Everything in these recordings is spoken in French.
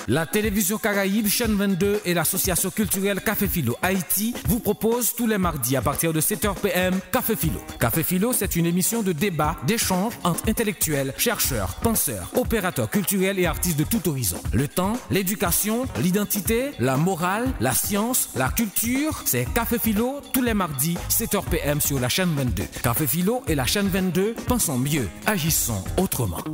La télévision Caraïbe, chaîne 22 et l'association culturelle Café Philo Haïti vous proposent tous les mardis à partir de 7h PM Café Philo. Café Philo, c'est une émission de débat, d'échange entre intellectuels, chercheurs, penseurs, opérateurs culturels et artistes de tout horizon. Le temps, l'éducation, l'identité, la morale, la science, la culture, c'est Café Philo tous les mardis 7h PM sur la chaîne 22. Café Philo et la chaîne 22, pensons mieux, agissons autrement.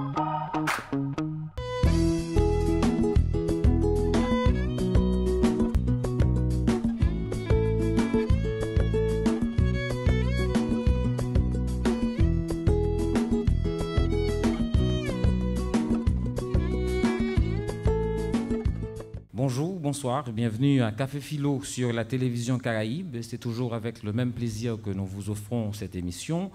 Bonjour, bonsoir, bienvenue à Café Philo sur la télévision Caraïbe. C'est toujours avec le même plaisir que nous vous offrons cette émission.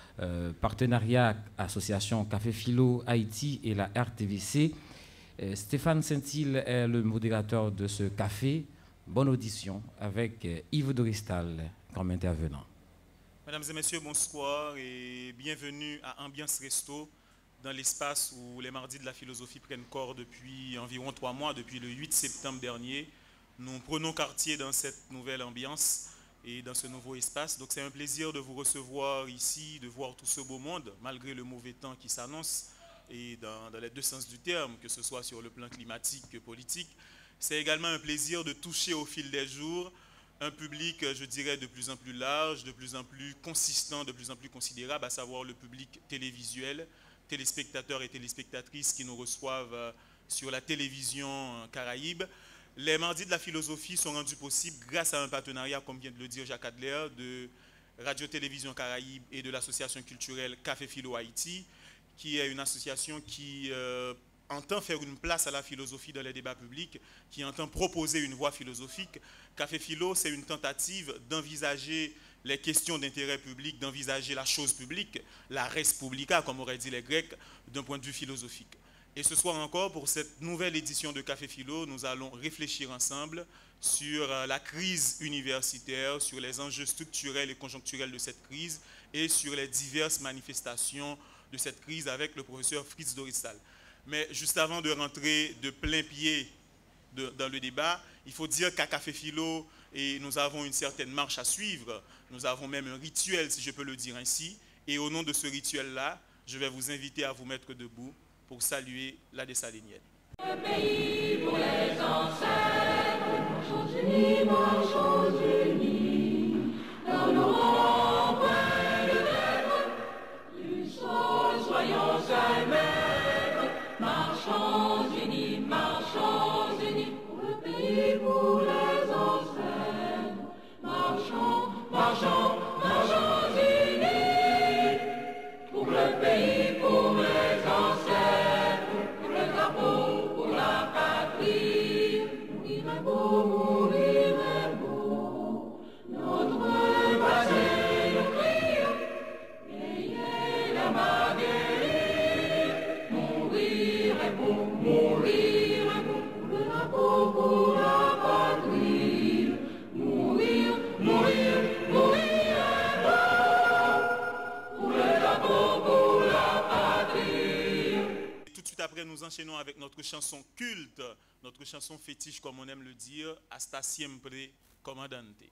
Partenariat Association Café Philo Haïti et la RTVC. Stéphane Saint-Hilaire est le modérateur de ce café. Bonne audition avec Yves Doristal comme intervenant. Mesdames et messieurs, bonsoir et bienvenue à Ambiance Resto, dans l'espace où les mardis de la philosophie prennent corps depuis environ 3 mois, depuis le 8 septembre dernier. Nous prenons quartier dans cette nouvelle ambiance et dans ce nouveau espace. Donc c'est un plaisir de vous recevoir ici, de voir tout ce beau monde, malgré le mauvais temps qui s'annonce, et dans les deux sens du terme, que ce soit sur le plan climatique que politique. C'est également un plaisir de toucher au fil des jours un public, je dirais, de plus en plus large, de plus en plus consistant, de plus en plus considérable, à savoir le public télévisuel, téléspectateurs et téléspectatrices qui nous reçoivent sur la télévision Caraïbe. Les mardis de la philosophie sont rendus possibles grâce à un partenariat, comme vient de le dire Jacques Adler, de Radio-Télévision Caraïbe et de l'association culturelle Café Philo Haïti, qui est une association qui entend faire une place à la philosophie dans les débats publics, qui entend proposer une voie philosophique. Café Philo, c'est une tentative d'envisager les questions d'intérêt public, d'envisager la chose publique, la res publica, comme auraient dit les Grecs, d'un point de vue philosophique. Et ce soir encore, pour cette nouvelle édition de Café Philo, nous allons réfléchir ensemble sur la crise universitaire, sur les enjeux structurels et conjoncturels de cette crise et sur les diverses manifestations de cette crise avec le professeur Fritz Doristal. Mais juste avant de rentrer de plein pied dans le débat, il faut dire qu'à Café Philo, et nous avons une certaine marche à suivre, nous avons même un rituel, si je peux le dire ainsi, et au nom de ce rituel-là, je vais vous inviter à vous mettre debout pour saluer la Dessalinienne. Le pays pour les ancêtres, marchons unis, marchons unis, n'honorons point le maître, du sol soyons seuls maîtres, marchons unis, pour le pays, pour les ancêtres, marchons, marchons, marchons unis, pour le pays, pour les ancêtres, pour le drapeau, pour la patrie, mourir est beau, notre passé nous crie, ayez la marguerite, mourir est beau, pour le drapeau, pour la patrie, mourir est beau, pour le drapeau, pour la patrie. Tout de suite après, nous enchaînons avec notre chanson culte, notre chanson fétiche, comme on aime le dire, Hasta siempre, Comandante.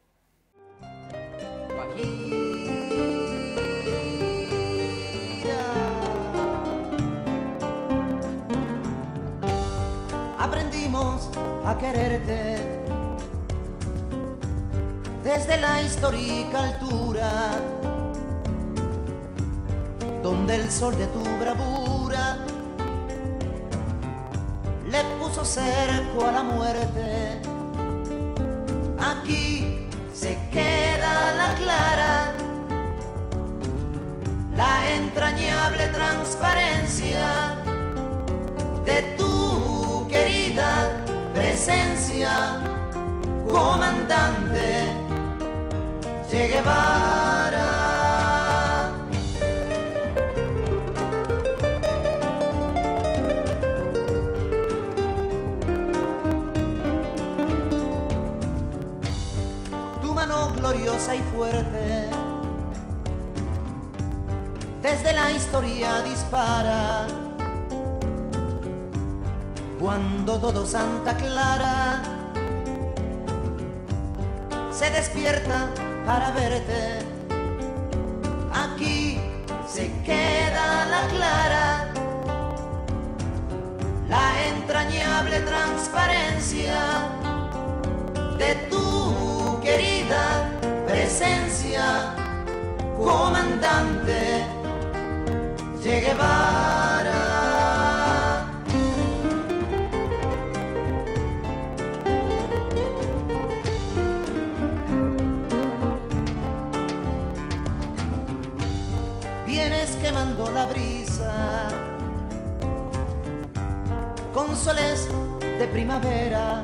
Aprendimos a quererte desde la histórica altura, donde el sol de tu bravura le puso cerco a la muerte. Aquí se queda la clara, la entrañable transparencia de tu querida presencia, comandante Che Guevara. Tu mano gloriosa y fuerte desde la historia dispara cuando todo Santa Clara se despierta para verte. Aquí se queda la clara, la entrañable transparencia de tu querida presencia, comandante Che Guevara. Vienes quemando la brisa con soles de primavera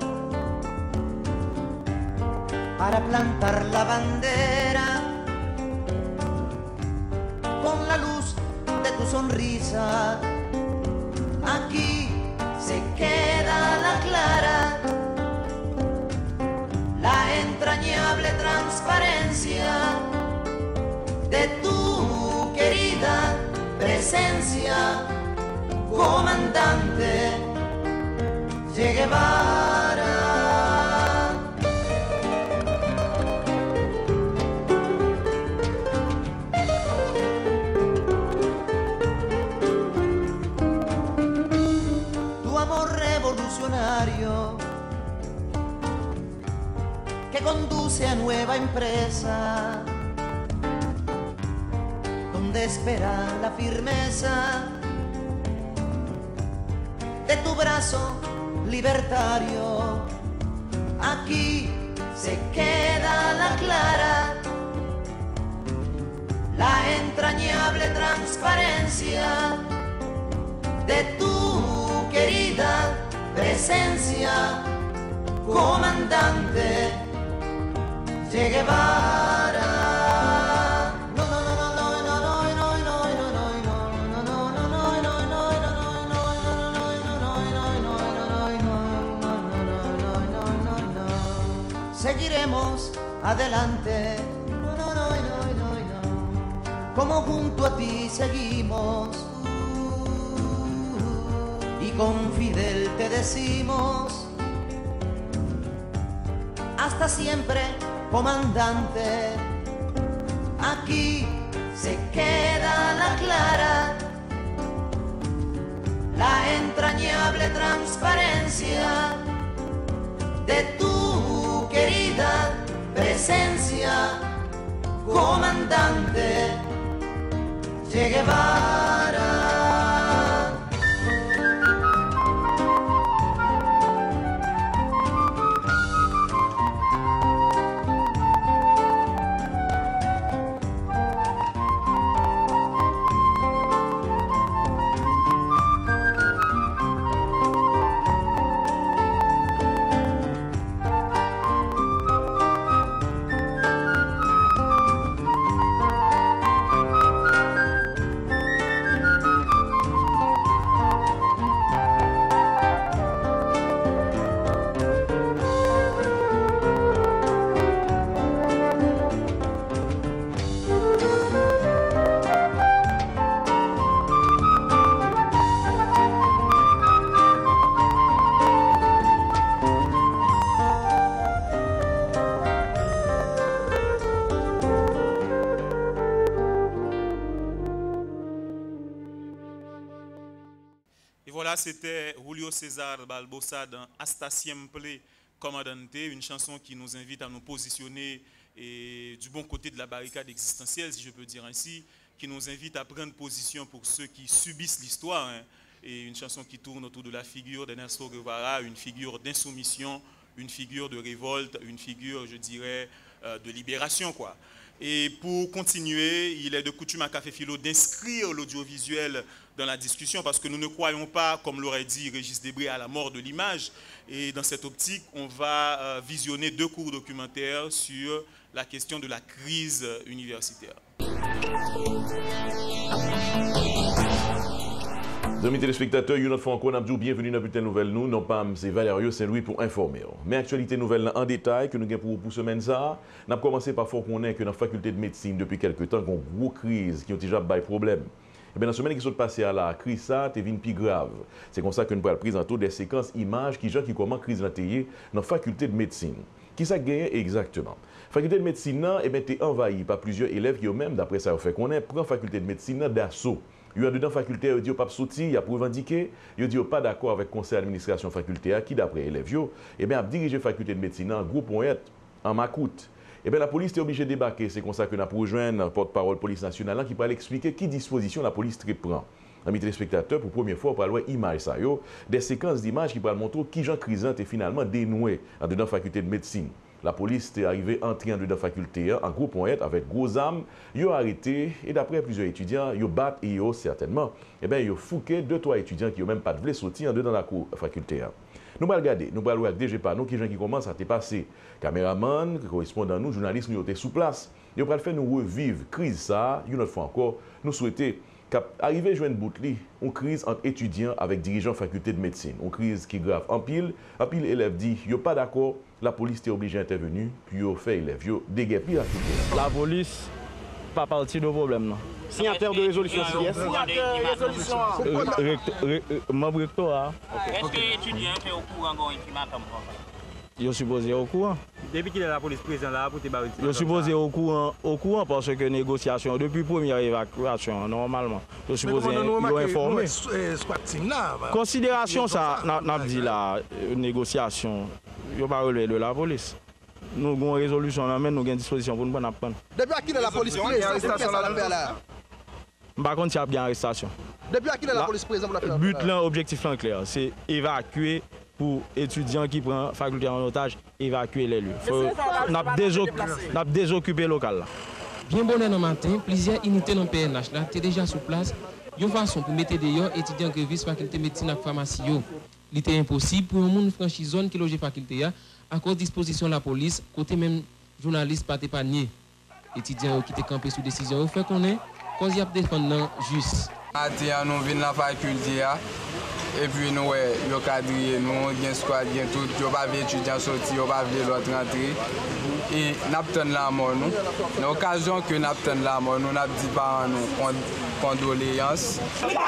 para plantar la bandera con la luz de tu sonrisa. Aquí se queda la clara, la entrañable transparencia de tu querida presencia, comandante Che Guevara. Tu amor revolucionario que conduce a nueva empresa, donde espera la firmeza de tu brazo libertario. Aquí se queda la clara, la entrañable transparencia de tu querida presencia, comandante Che Guevara. Seguiremos adelante, como junto a ti seguimos, y con Fidel te decimos, hasta siempre, comandante. Aquí se queda la clara, la entrañable transparencia de tu querida presencia, comandante Che Guevara. Voilà, c'était Julio César Barbosa dans Hasta Siempre Comandante, une chanson qui nous invite à nous positionner du bon côté de la barricade existentielle, si je peux dire ainsi, qui nous invite à prendre position pour ceux qui subissent l'histoire, hein, et une chanson qui tourne autour de la figure d'Ernesto Guevara, une figure d'insoumission, une figure de révolte, une figure, je dirais, de libération, quoi. Et pour continuer, il est de coutume à Café Philo d'inscrire l'audiovisuel dans la discussion parce que nous ne croyons pas, comme l'aurait dit Régis Debré, à la mort de l'image. Et dans cette optique, on va visionner 2 courts documentaires sur la question de la crise universitaire. Amis téléspectateurs, une autre fois encore, nous bienvenue dans Bulletin Nouvelle. Nous, non pas, c'est Valerio Saint-Louis pour informer. Mais actualité nouvelle en détail que nous avons pour semaine ça. Nous avons commencé par faire qu'on est que dans la faculté de médecine depuis quelques temps, qu'on a une gros crise qui ont déjà des problèmes. Eh bien, dans la semaine qui s'est passée à la crise, ça, t'es plus grave. C'est comme ça que nous pourrons présenter des séquences images qui genre qui comment crise dans la faculté de médecine. Qui ça gagne exactement? Faculté de médecine, eh bien, t'es envahi par plusieurs élèves qui eux-mêmes, d'après ça, fait qu'on est prend faculté de médecine d'assaut. Il y a dedans faculté, il dit pas sorti, il y a pour revendiquer, il dit pas d'accord avec le conseil d'administration faculté qui d'après élèves eh bien a dirigé faculté de médecine en groupe en Macoute. Eh bien la police est obligée de débarquer, c'est comme ça que nous avons rejoint porte-parole police nationale qui va expliquer qui disposition la police prend. Amis téléspectateurs, pour la première fois, on va voir image ça des séquences d'images qui vont montrer qui Jean Crisante est finalement dénoué en dedans faculté de médecine. La police est arrivée entrée en dedans faculté en groupe avec gros armes, ils ont arrêté et d'après plusieurs étudiants, ils battent et ils certainement. Eh bien, ils ont fouqué 2-3 étudiants qui n'ont même pas de sortir en dedans la cour faculté. Nous allons regarder, nous allons voir DG Pano, qui gens qui commencent à te passer. Caméraman, correspondant nous, journalistes, nous sommes sur place. Ils vont faire nous revivre crise ça, une autre fois encore, nous souhaitons arriver à joindre Boutli, une crise entre étudiants avec dirigeants faculté de médecine. Une crise qui est grave. En pile élève dit, ils sont pas d'accord, la police est obligée d'intervenir, puis ils fait élève, ils déguerpir la faculté. La police, pas partie du problème. Non. Signataire de résolution CIS. Signataire de résolution. Membre rectorat. Est-ce que les étudiants sont au courant d'un ultimatum? Ils sont supposés au courant. Depuis qu'il est la police présente là pour te barrer. Ils sont supposés au courant parce que négociation, depuis première évacuation, normalement, ils sont supposés informer. Considération, ça, n'a dit la négociation, il n'y a pas relevé de la police. Nous avons une résolution, nous avons une disposition pour nous prendre. Depuis à qui la police présente là? Par contre, il y a bien arrestation. Depuis à qui la police présente pour la faire? Le but, l'objectif clair, c'est évacuer pour étudiants qui prennent faculté en otage, évacuer les lieux. On a désoccupé le local. Bien bon le matin, plusieurs unités dans le PNH là, étaient déjà sur place. Une façon pour mettre des étudiants grévistes faculté de médecine et pharmacie. Il était impossible pour un monde franchi zone qui loge faculté à cause de disposition de la police, côté même journaliste pas épargné. Étudiants qui étaient campés sous décision, au fait qu'on est, cause y a défendant juste. Nous venons la faculté et puis nous avons cadré, nous avons squad, tout, nous avons étudiants sortis, nous avons l'autre rentrée. Et nous avons la mort. Dans l'occasion que nous avons la mort, nous avons dit par nous condoléances.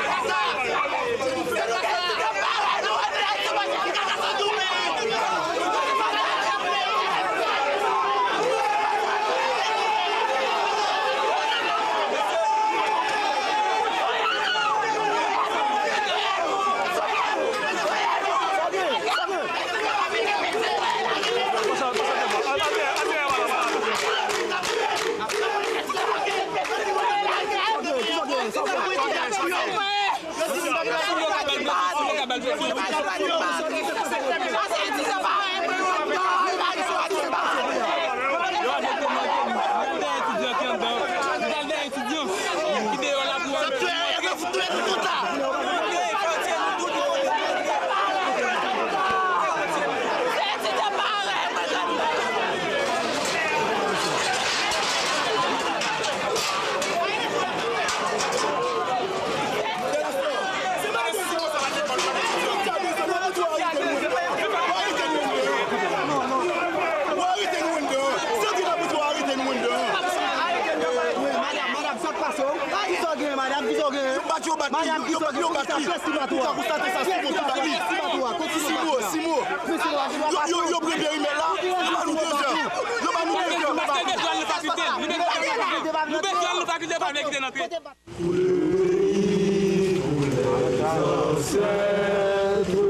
Pour le pays, pour les ancêtres,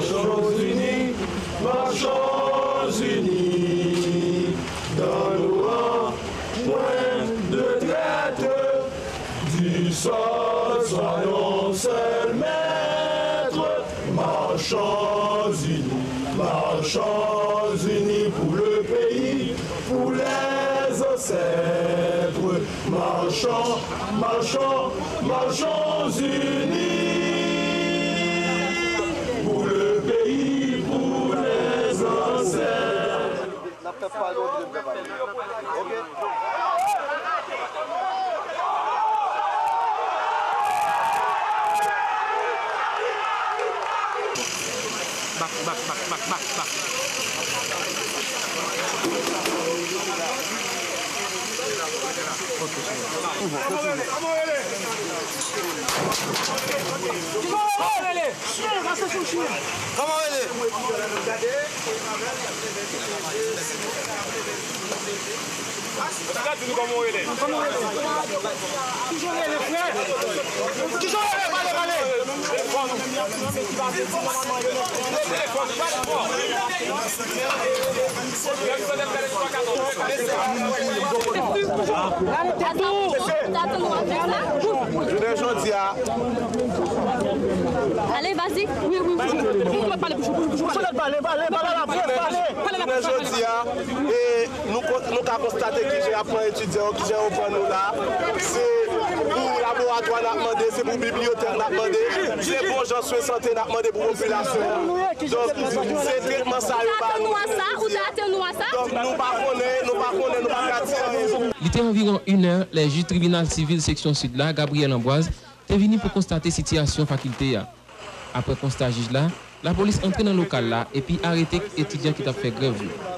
marchons unis, dans nos rangs, point de traite, du sol, soyons seuls maîtres, marchons unis pour le pays, pour les ancêtres. Marchons unis pour le pays, pour les ancêtres. Back. Allez, vas-y. Oui, oui, oui. Et nous avons constaté que j'ai appris étudiants qui ont appris nous là. C'est pour le laboratoire, n'a demandé, c'est pour la bibliothèque, n'a demandé, c'est pour gens soins santé, n'a demandé pour la population. Donc, c'est traitement ça. Donc, nous ne pouvons pas. Il était environ 1 heure, les juges tribunal civil section sud là, Gabriel Amboise, est venu pour constater la situation faculté. Après constat juge là, la police entre dans le local là et puis arrêté étudiants qui ont fait grève.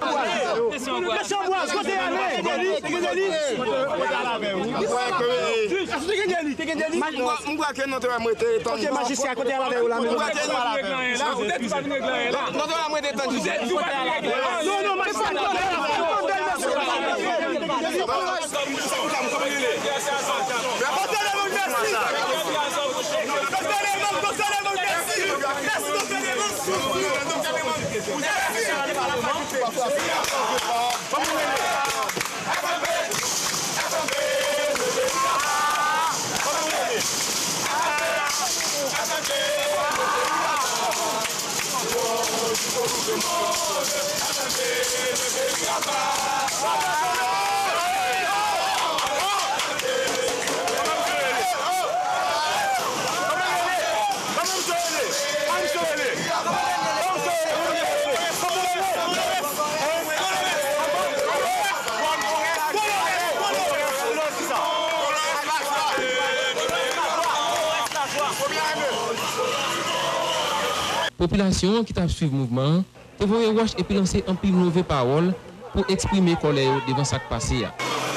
Population qui t'a suivi le mouvement, te voyez wash et puis lancer un pile mauvais parole pour exprimer colère devant ça qui passé.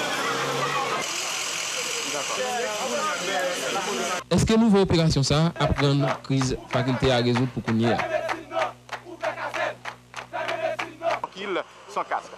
Est-ce que nouvelle opération ça a pris une crise faculté à résoudre pour qu'on y ait? Tranquille, sans casque.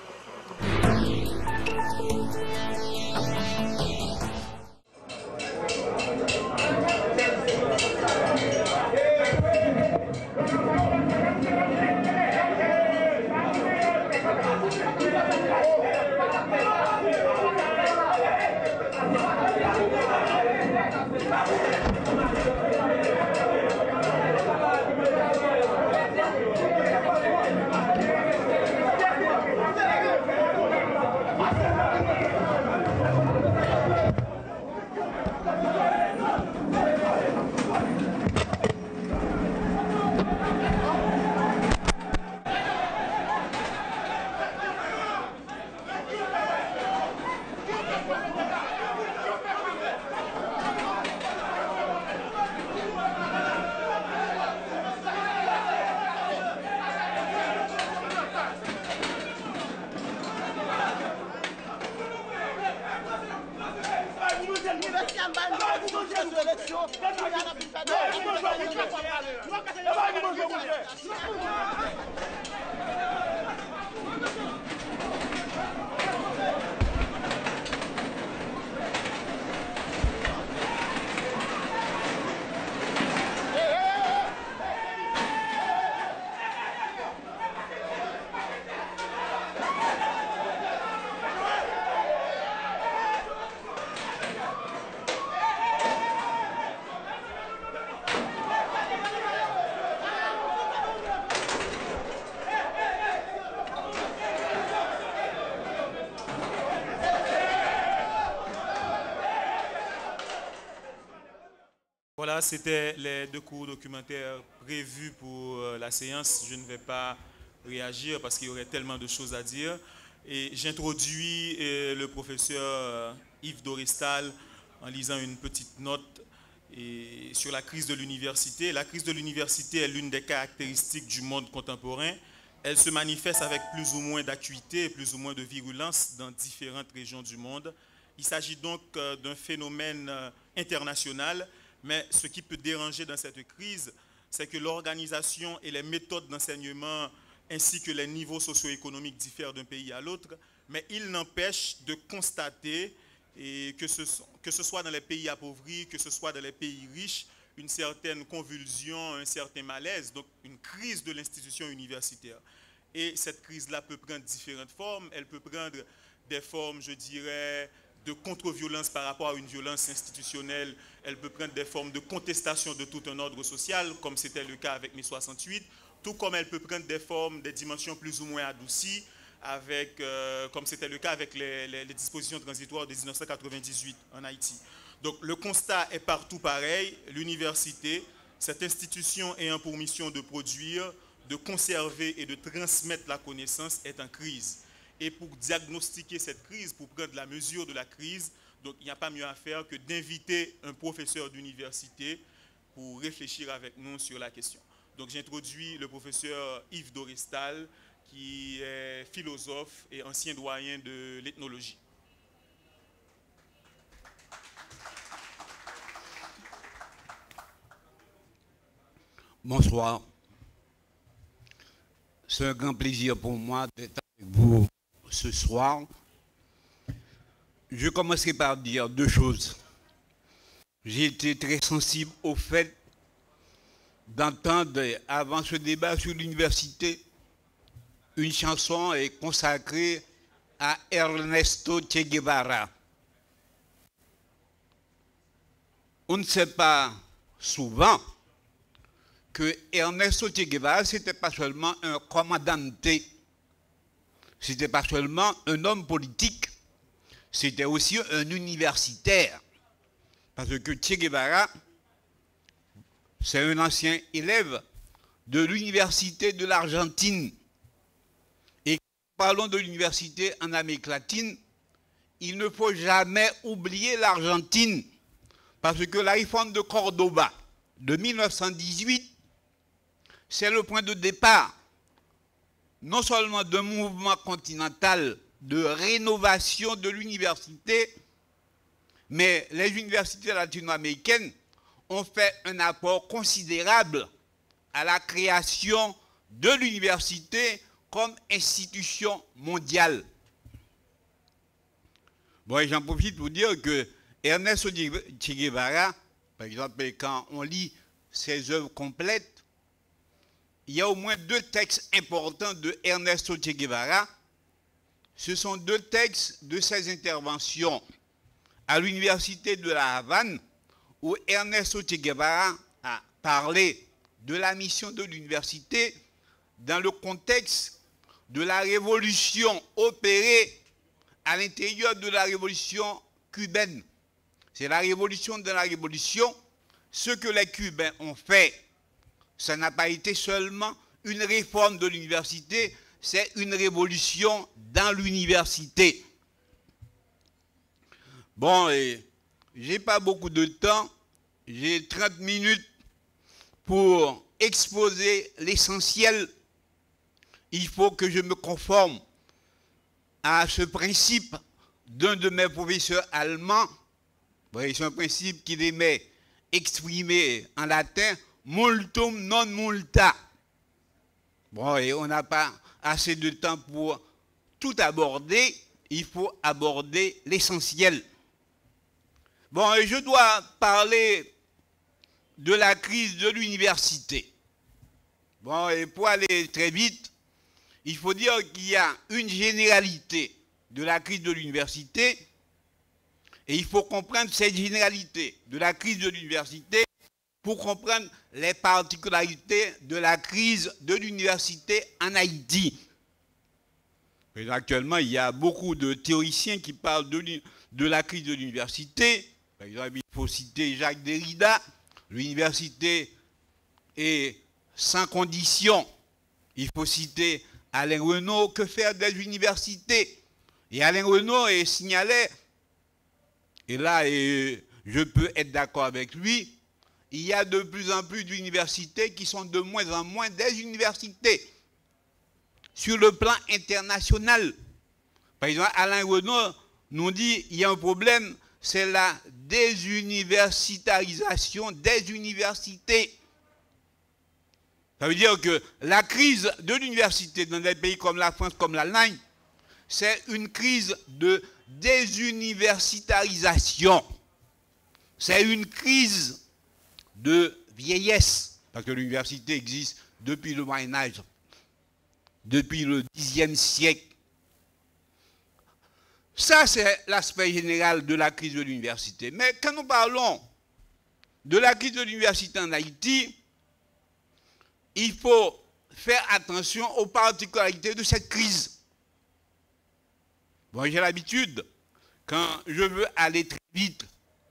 Voilà, c'était les 2 cours documentaires prévus pour la séance. Je ne vais pas réagir parce qu'il y aurait tellement de choses à dire. Et j'introduis le professeur Yves Doristal en lisant une petite note sur la crise de l'université. La crise de l'université est l'une des caractéristiques du monde contemporain Elle se manifeste avec plus ou moins d'acuité, plus ou moins de virulence dans différentes régions du monde. Il s'agit donc d'un phénomène international, mais ce qui peut déranger dans cette crise, c'est que l'organisation et les méthodes d'enseignement ainsi que les niveaux socio-économiques diffèrent d'un pays à l'autre, mais il n'empêche de constater, et que ce soit dans les pays appauvris, que ce soit dans les pays riches, une certaine convulsion, un certain malaise, donc une crise de l'institution universitaire. Et cette crise-là peut prendre différentes formes. Elle peut prendre des formes, je dirais, de contre-violence par rapport à une violence institutionnelle. Elle peut prendre des formes de contestation de tout un ordre social, comme c'était le cas avec mai 68, tout comme elle peut prendre des formes, des dimensions plus ou moins adoucies, avec, comme c'était le cas avec les dispositions transitoires de 1998 en Haïti. Donc le constat est partout pareil. L'université, cette institution ayant pour mission de produire, de conserver et de transmettre la connaissance, est en crise. Et pour diagnostiquer cette crise, pour prendre la mesure de la crise, donc il n'y a pas mieux à faire que d'inviter un professeur d'université pour réfléchir avec nous sur la question. Donc j'introduis le professeur Yves Dorestal, qui est philosophe et ancien doyen de l'ethnologie. Bonsoir. C'est un grand plaisir pour moi d'être avec vous ce soir. Je commencerai par dire deux choses. J'ai été très sensible au fait d'entendre, avant ce débat sur l'université, une chanson est consacrée à Ernesto Che Guevara. On ne sait pas souvent que Ernesto Che Guevara, ce n'était pas seulement un commandante, ce n'était pas seulement un homme politique, c'était aussi un universitaire. Parce que Che Guevara, c'est un ancien élève de l'université de l'Argentine. Et quand nous parlons de l'université en Amérique latine, il ne faut jamais oublier l'Argentine. Parce que la réforme de Cordoba de 1918, c'est le point de départ, non seulement d'un mouvement continental de rénovation de l'université, mais les universités latino-américaines ont fait un apport considérable à la création de l'université comme institution mondiale. Bon, j'en profite pour dire que Ernesto Che Guevara, par exemple, quand on lit ses œuvres complètes, il y a au moins deux textes importants de Ernesto Che Guevara. Ce sont deux textes de ses interventions à l'université de La Havane, où Ernesto Che Guevara a parlé de la mission de l'université dans le contexte de la révolution opérée à l'intérieur de la révolution cubaine. C'est la révolution de la révolution. Ce que les Cubains ont fait, ça n'a pas été seulement une réforme de l'université, c'est une révolution dans l'université. Bon, j'ai pas beaucoup de temps, j'ai 30 minutes pour exposer l'essentiel. Il faut que je me conforme à ce principe d'un de mes professeurs allemands. C'est un principe qu'il aimait exprimer en latin, multum non multa. Bon, et on n'a pas assez de temps pour tout aborder, il faut aborder l'essentiel. Bon, et je dois parler de la crise de l'université. Bon, et pour aller très vite, il faut dire qu'il y a une généralité de la crise de l'université, et il faut comprendre cette généralité de la crise de l'université pour comprendre les particularités de la crise de l'université en Haïti. Et actuellement, il y a beaucoup de théoriciens qui parlent de la crise de l'université. Par exemple, il faut citer Jacques Derrida. L'université est sans condition. Il faut citer Alain Renaud. Que faire des universités? Et Alain Renaud signalait, et là je peux être d'accord avec lui, il y a de plus en plus d'universités qui sont de moins en moins des universités. sur le plan international. Par exemple, Alain Renaud nous dit qu'il y a un problème, c'est la désuniversitarisation des universités. Ça veut dire que la crise de l'université dans des pays comme la France, comme l'Allemagne, c'est une crise de désuniversitarisation. C'est une crise de vieillesse. Parce que l'université existe depuis le Moyen-Âge, depuis le Xe siècle. Ça, c'est l'aspect général de la crise de l'université. Mais quand nous parlons de la crise de l'université en Haïti, il faut faire attention aux particularités de cette crise. Bon, j'ai l'habitude, quand je veux aller très vite,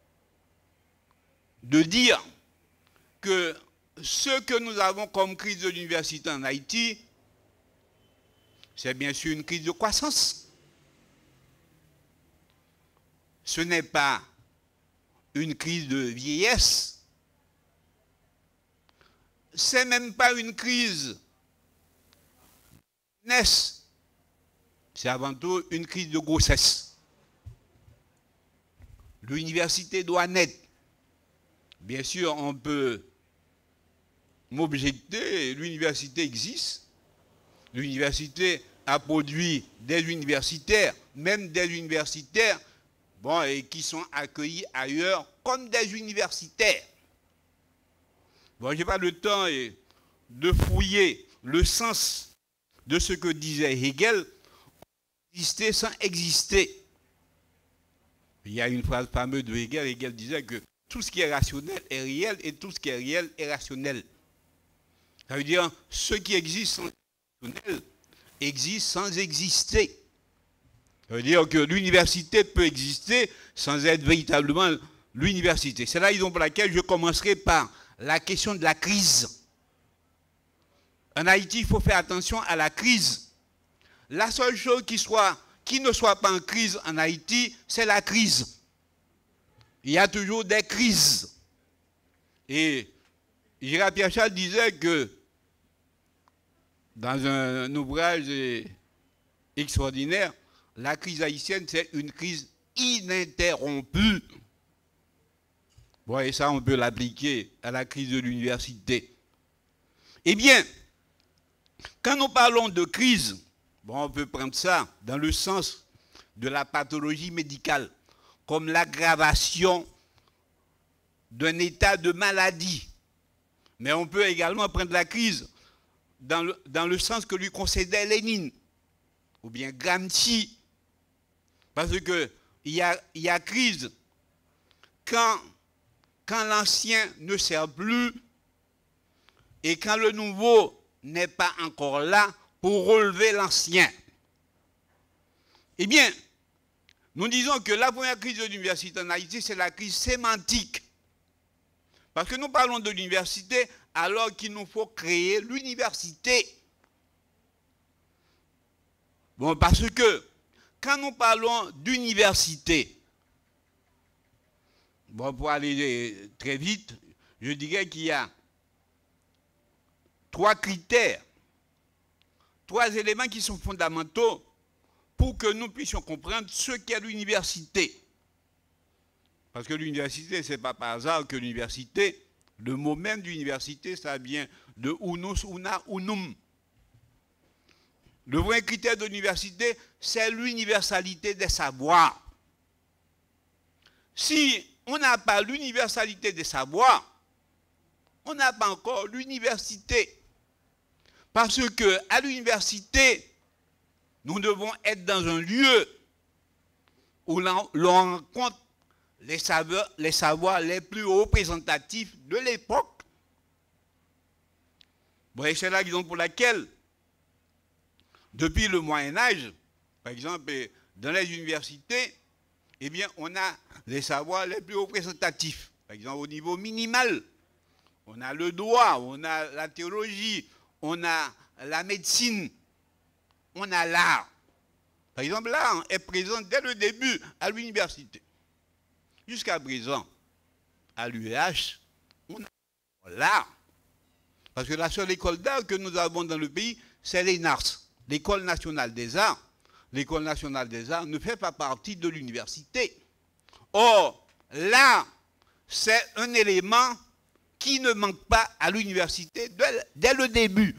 de dire que ce que nous avons comme crise de l'université en Haïti, c'est bien sûr une crise de croissance. Ce n'est pas une crise de vieillesse. C'est même pas une crise de jeunesse. C'est avant tout une crise de grossesse. L'université doit naître. Bien sûr, on peut m'objecter, l'université existe. L'université a produit des universitaires, même des universitaires, bon, et qui sont accueillis ailleurs comme des universitaires. Bon, je n'ai pas le temps de fouiller le sens de ce que disait Hegel, exister sans exister. Il y a une phrase fameuse de Hegel, Hegel disait que tout ce qui est rationnel est réel et tout ce qui est réel est rationnel. Ça veut dire ce qui existe sans rationnel existe sans exister. Ça veut dire que l'université peut exister sans être véritablement l'université. C'est la raison pour laquelle je commencerai par la question de la crise. En Haïti, il faut faire attention à la crise. La seule chose qui ne soit pas en crise en Haïti, c'est la crise. Il y a toujours des crises. Et Gérard Pierre-Charles disait que dans un ouvrage extraordinaire, la crise haïtienne, c'est une crise ininterrompue. Bon, et ça, on peut l'appliquer à la crise de l'université. Eh bien, quand nous parlons de crise, bon, on peut prendre ça dans le sens de la pathologie médicale, comme l'aggravation d'un état de maladie. Mais on peut également prendre la crise dans le sens que lui concédait Lénine, ou bien Gramsci. Parce qu'il y a crise quand l'ancien ne sert plus et quand le nouveau n'est pas encore là pour relever l'ancien. Eh bien, nous disons que la première crise de l'université en Haïti, c'est la crise sémantique. Parce que nous parlons de l'université alors qu'il nous faut créer l'université. Bon, parce que quand nous parlons d'université, bon, pour aller très vite, je dirais qu'il y a 3 critères, 3 éléments qui sont fondamentaux pour que nous puissions comprendre ce qu'est l'université. Parce que l'université, ce n'est pas par hasard que l'université, le mot même d'université, ça vient de unus, una, unum. Le vrai critère de l'université, c'est l'universalité des savoirs. Si on n'a pas l'universalité des savoirs, on n'a pas encore l'université. Parce qu'à l'université, nous devons être dans un lieu où l'on rencontre les savoirs les plus représentatifs de l'époque. Bon, et c'est la raison pour laquelle, depuis le Moyen-Âge, par exemple, dans les universités, eh bien, on a les savoirs les plus représentatifs. Par exemple, au niveau minimal, on a le droit, on a la théologie, on a la médecine, on a l'art. Par exemple, l'art est présent dès le début à l'université. Jusqu'à présent, à l'UEH, on a l'art. Parce que la seule école d'art que nous avons dans le pays, c'est l'ENARS, l'école nationale des arts, l'école nationale des arts ne fait pas partie de l'université. Or, là, c'est un élément qui ne manque pas à l'université dès le début.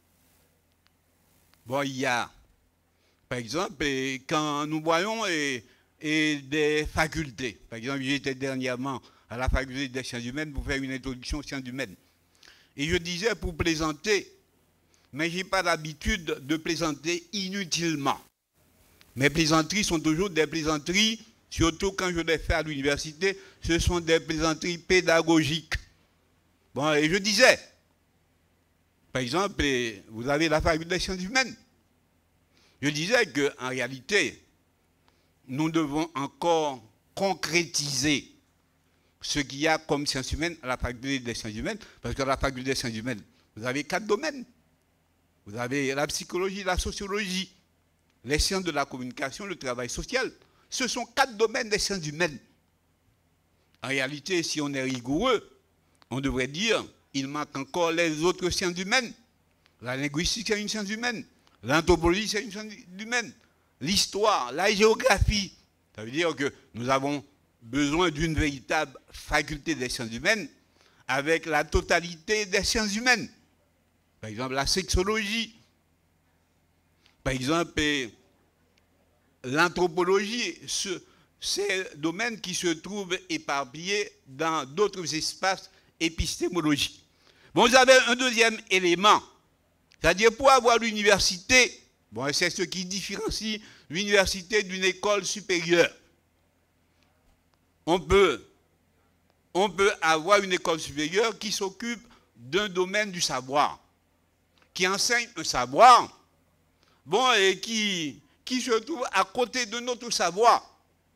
Bon, il y a, par exemple, quand nous voyons des facultés, par exemple, j'étais dernièrement à la faculté des sciences humaines pour faire une introduction aux sciences humaines. Et je disais pour plaisanter, mais je n'ai pas l'habitude de plaisanter inutilement. Mes plaisanteries sont toujours des plaisanteries, surtout quand je les fais à l'université, ce sont des plaisanteries pédagogiques. Bon, et je disais, par exemple, vous avez la faculté des sciences humaines. Je disais qu'en réalité, nous devons encore concrétiser ce qu'il y a comme sciences humaines à la faculté des sciences humaines, parce qu'à la faculté des sciences humaines, vous avez 4 domaines. Vous avez la psychologie, la sociologie, les sciences de la communication, le travail social. Ce sont 4 domaines des sciences humaines. En réalité, si on est rigoureux, on devrait dire qu'il manque encore les autres sciences humaines. La linguistique, c'est une science humaine. L'anthropologie, c'est une science humaine. L'histoire, la géographie. Ça veut dire que nous avons besoin d'une véritable faculté des sciences humaines avec la totalité des sciences humaines. Par exemple, la sexologie. Par exemple, l'anthropologie, ces domaines qui se trouvent éparpillés dans d'autres espaces épistémologiques. Bon, vous avez un deuxième élément, c'est-à-dire pour avoir l'université, bon, c'est ce qui différencie l'université d'une école supérieure. On peut avoir une école supérieure qui s'occupe d'un domaine du savoir, qui enseigne un savoir, bon, et qui se trouve à côté de notre savoir.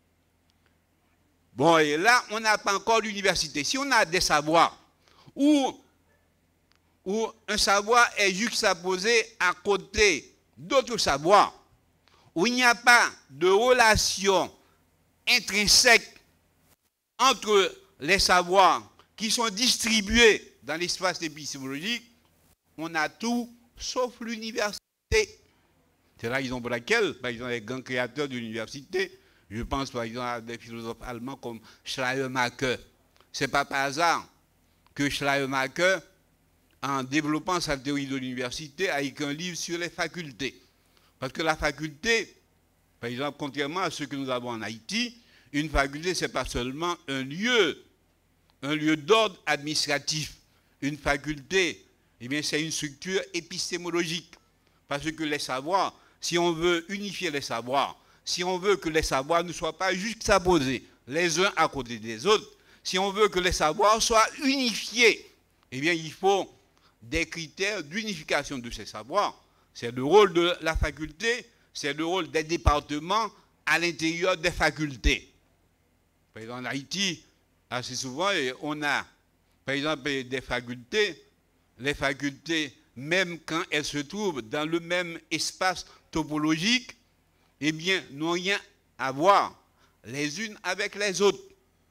Bon, et là, on n'a pas encore l'université. Si on a des savoirs où un savoir est juxtaposé à côté d'autres savoirs, où il n'y a pas de relation intrinsèque entre les savoirs qui sont distribués dans l'espace épistémologique, on a tout sauf l'université. C'est la raison pour laquelle, par exemple, les grands créateurs de l'université, je pense par exemple à des philosophes allemands comme Schleiermacher. Ce n'est pas par hasard que Schleiermacher, en développant sa théorie de l'université, a écrit un livre sur les facultés. Parce que la faculté, par exemple, contrairement à ce que nous avons en Haïti, une faculté, ce n'est pas seulement un lieu d'ordre administratif. Une faculté, eh bien, c'est une structure épistémologique. Parce que les savoirs, si on veut unifier les savoirs, si on veut que les savoirs ne soient pas juxtaposés les uns à côté des autres, si on veut que les savoirs soient unifiés, eh bien, il faut des critères d'unification de ces savoirs. C'est le rôle de la faculté, c'est le rôle des départements à l'intérieur des facultés. Par exemple, en Haïti, assez souvent, on a, par exemple, des facultés, les facultés, même quand elles se trouvent dans le même espace topologique, eh bien, n'ont rien à voir les unes avec les autres.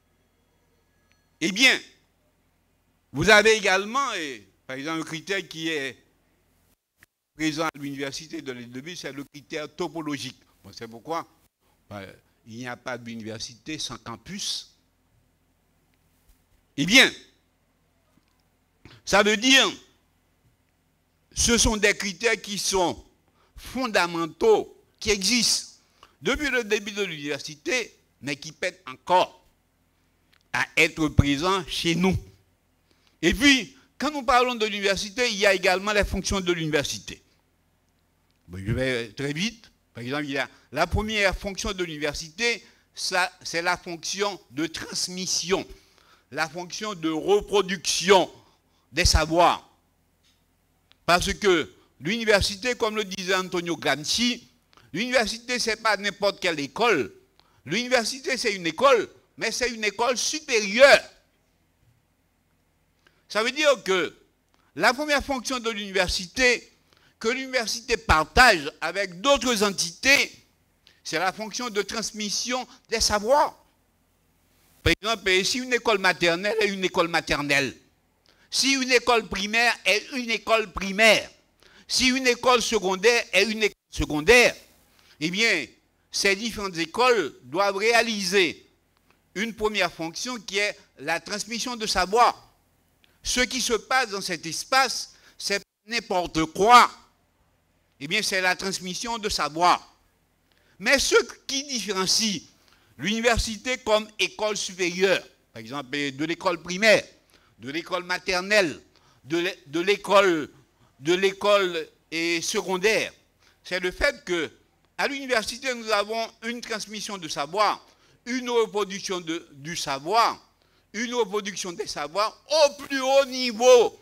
Eh bien, vous avez également, par exemple, un critère qui est présent à l'université de l'île-de-Ville, c'est le critère topologique. Bon, c'est pourquoi il n'y a pas d'université sans campus. Eh bien, ça veut dire, ce sont des critères qui sont fondamentaux, qui existent depuis le début de l'université, mais qui peinent encore à être présents chez nous. Et puis, quand nous parlons de l'université, il y a également les fonctions de l'université. Bon, je vais très vite. Par exemple, il y a la première fonction de l'université, c'est la fonction de transmission, la fonction de reproduction des savoirs. Parce que l'université, comme le disait Antonio Gramsci, l'université, ce n'est pas n'importe quelle école. L'université, c'est une école, mais c'est une école supérieure. Ça veut dire que la première fonction de l'université, que l'université partage avec d'autres entités, c'est la fonction de transmission des savoirs. Par exemple, si une école maternelle est une école maternelle, si une école primaire est une école primaire, si une école secondaire est une école secondaires, eh bien, ces différentes écoles doivent réaliser une première fonction qui est la transmission de savoir. Ce qui se passe dans cet espace, c'est n'importe quoi. Eh bien, c'est la transmission de savoir. Mais ce qui différencie l'université comme école supérieure, par exemple de l'école primaire, de l'école maternelle, de l'école secondaire, c'est le fait que à l'université, nous avons une transmission de savoir, une reproduction du savoir, une reproduction des savoirs au plus haut niveau.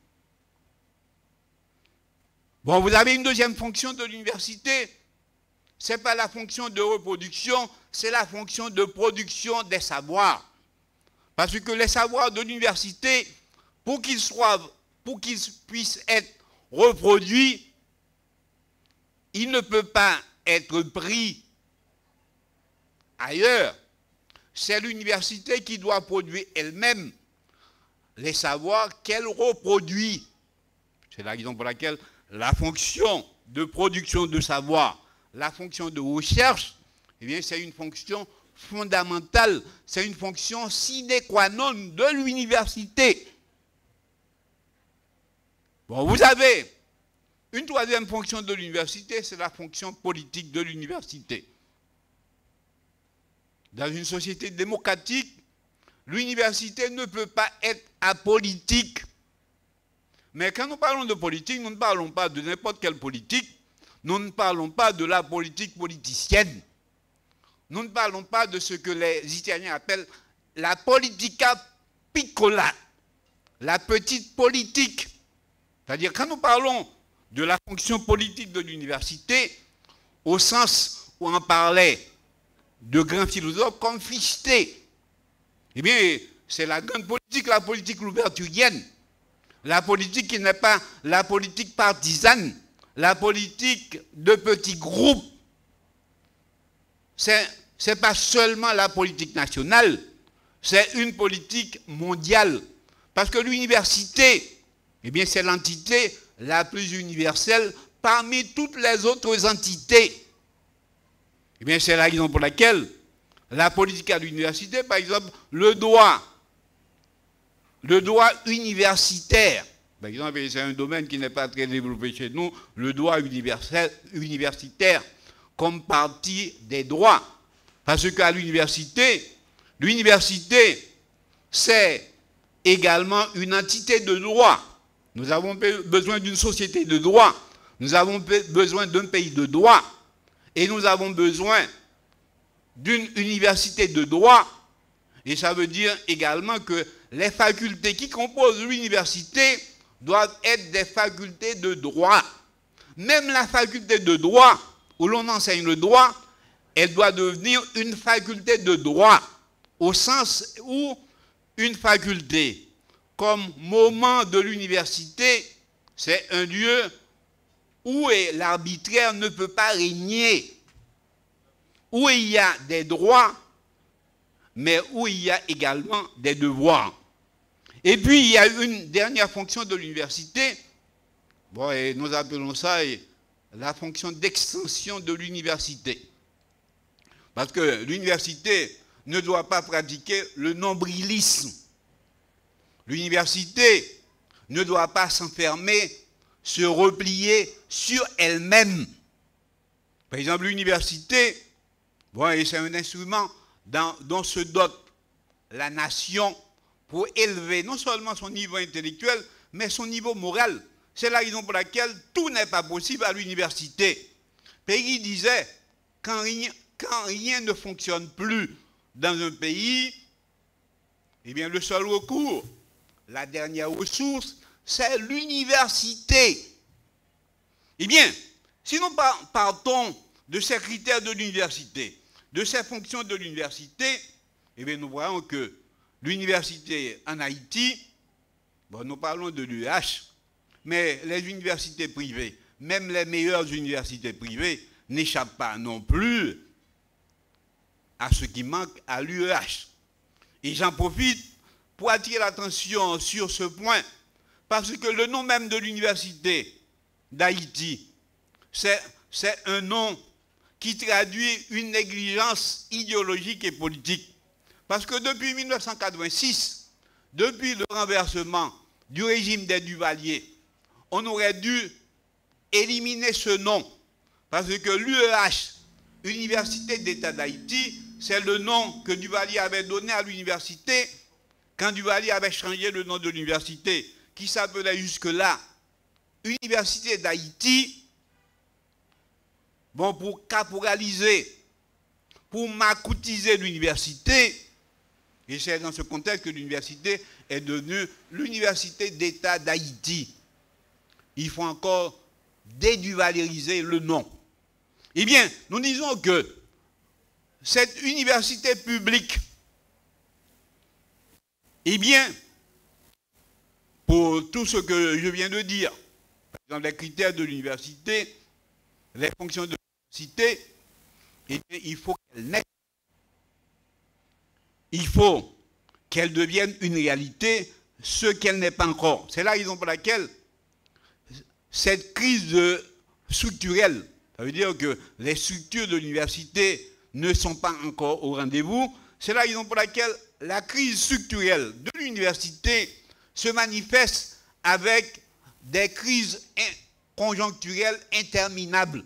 Bon, vous avez une deuxième fonction de l'université. Ce n'est pas la fonction de reproduction, c'est la fonction de production des savoirs. Parce que les savoirs de l'université, pour qu'ils puissent être reproduits, ils ne peuvent pas être pris ailleurs. C'est l'université qui doit produire elle-même les savoirs qu'elle reproduit. C'est la raison pour laquelle la fonction de production de savoir, la fonction de recherche, eh bien, c'est une fonction fondamentale, c'est une fonction sine qua non de l'université. Bon, vous avez une troisième fonction de l'université, c'est la fonction politique de l'université. Dans une société démocratique, l'université ne peut pas être apolitique. Mais quand nous parlons de politique, nous ne parlons pas de n'importe quelle politique. Nous ne parlons pas de la politique politicienne. Nous ne parlons pas de ce que les Italiens appellent la politica piccola, la petite politique. C'est-à-dire, quand nous parlons de la fonction politique de l'université, au sens où on parlait de grands philosophes comme Fichte, eh bien, c'est la grande politique, la politique louverturienne, la politique qui n'est pas la politique partisane, la politique de petits groupes. Ce n'est pas seulement la politique nationale, c'est une politique mondiale. Parce que l'université, eh bien, c'est l'entité la plus universelle parmi toutes les autres entités. Eh bien, c'est la raison pour laquelle la politique à l'université, par exemple, le droit universitaire, par exemple, c'est un domaine qui n'est pas très développé chez nous, le droit universitaire comme partie des droits. Parce qu'à l'université, c'est également une entité de droit. Nous avons besoin d'une société de droit. Nous avons besoin d'un pays de droit. Et nous avons besoin d'une université de droit. Et ça veut dire également que les facultés qui composent l'université doivent être des facultés de droit. Même la faculté de droit, où l'on enseigne le droit, elle doit devenir une faculté de droit, au sens où une faculté, comme moment de l'université, c'est un lieu où l'arbitraire ne peut pas régner, où il y a des droits, mais où il y a également des devoirs. Et puis, il y a une dernière fonction de l'université, bon, et nous appelons ça la fonction d'extension de l'université. Parce que l'université ne doit pas pratiquer le nombrilisme. L'université ne doit pas s'enfermer, se replier sur elle-même. Par exemple, l'université, bon, c'est un instrument dont se dote la nation pour élever non seulement son niveau intellectuel, mais son niveau moral. C'est la raison pour laquelle tout n'est pas possible à l'université. Peggy disait, quand rien ne fonctionne plus dans un pays, eh bien le seul recours, la dernière ressource, c'est l'université. Eh bien, si nous partons de ces critères de l'université, de ces fonctions de l'université, eh bien nous voyons que l'université en Haïti, bon, nous parlons de l'UH, mais les universités privées, même les meilleures universités privées, n'échappent pas non plus à ce qui manque à l'UEH. Et j'en profite pour attirer l'attention sur ce point, parce que le nom même de l'université d'Haïti, c'est c'est un nom qui traduit une négligence idéologique et politique. Parce que depuis 1986, depuis le renversement du régime des Duvalier, on aurait dû éliminer ce nom. Parce que l'UEH, Université d'État d'Haïti, c'est le nom que Duvalier avait donné à l'université quand Duvalier avait changé le nom de l'université, qui s'appelait jusque-là Université d'Haïti. Bon, pour caporaliser, pour macoutiser l'université, et c'est dans ce contexte que l'université est devenue l'Université d'État d'Haïti. Il faut encore déduvalieriser le nom. Eh bien, nous disons que cette université publique, eh bien, pour tout ce que je viens de dire, par exemple les critères de l'université, les fonctions de l'université, eh bien, il faut qu'elle naisse. Il faut qu'elle devienne une réalité, ce qu'elle n'est pas encore. C'est la raison pour laquelle cette crise structurelle, ça veut dire que les structures de l'université ne sont pas encore au rendez-vous, c'est la raison pour laquelle la crise structurelle de l'université se manifeste avec des crises conjoncturelles interminables.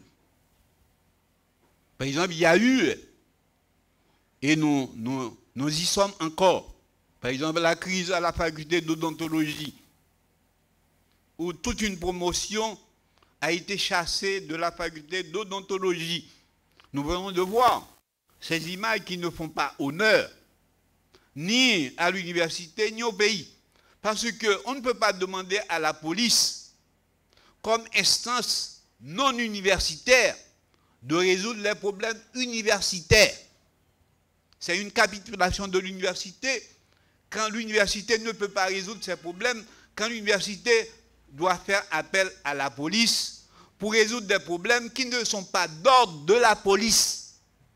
Par exemple, il y a eu, et nous y sommes encore, par exemple la crise à la faculté d'odontologie, où toute une promotion a été chassée de la faculté d'odontologie. Nous venons de voir ces images qui ne font pas honneur ni à l'université ni au pays. Parce qu'on ne peut pas demander à la police, comme instance non universitaire, de résoudre les problèmes universitaires. C'est une capitulation de l'université quand l'université ne peut pas résoudre ses problèmes, quand l'université doit faire appel à la police pour résoudre des problèmes qui ne sont pas d'ordre de la police.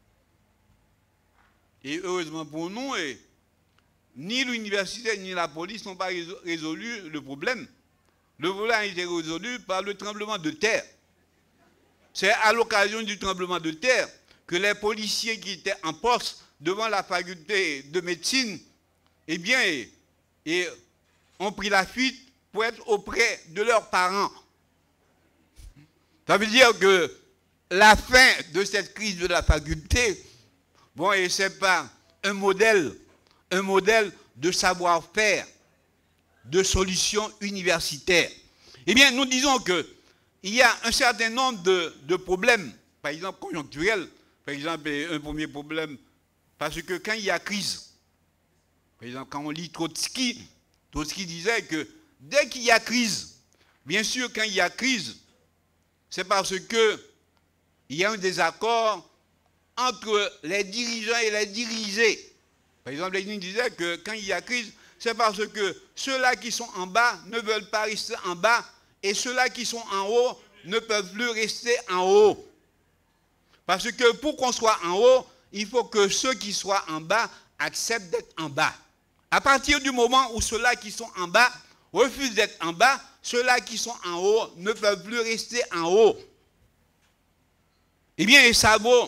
Et heureusement pour nous, ni l'université ni la police n'ont pas résolu le problème. Le problème a été résolu par le tremblement de terre. C'est à l'occasion du tremblement de terre que les policiers qui étaient en poste devant la faculté de médecine, eh bien, ont pris la fuite pour être auprès de leurs parents. Ça veut dire que la fin de cette crise de la faculté, bon, et c'est pas un modèle de savoir-faire, de solutions universitaires. Eh bien, nous disons qu'il y a un certain nombre de problèmes, par exemple conjoncturels, par exemple, un premier problème, parce que quand il y a crise, par exemple, quand on lit Trotsky disait que dès qu'il y a crise, bien sûr, quand il y a crise, c'est parce qu'il y a un désaccord entre les dirigeants et les dirigés. Par exemple, Lénine disait que quand il y a crise, c'est parce que ceux-là qui sont en bas ne veulent pas rester en bas et ceux-là qui sont en haut ne peuvent plus rester en haut. Parce que pour qu'on soit en haut, il faut que ceux qui soient en bas acceptent d'être en bas. À partir du moment où ceux-là qui sont en bas refusent d'être en bas, ceux-là qui sont en haut ne peuvent plus rester en haut. Eh bien, et ça vaut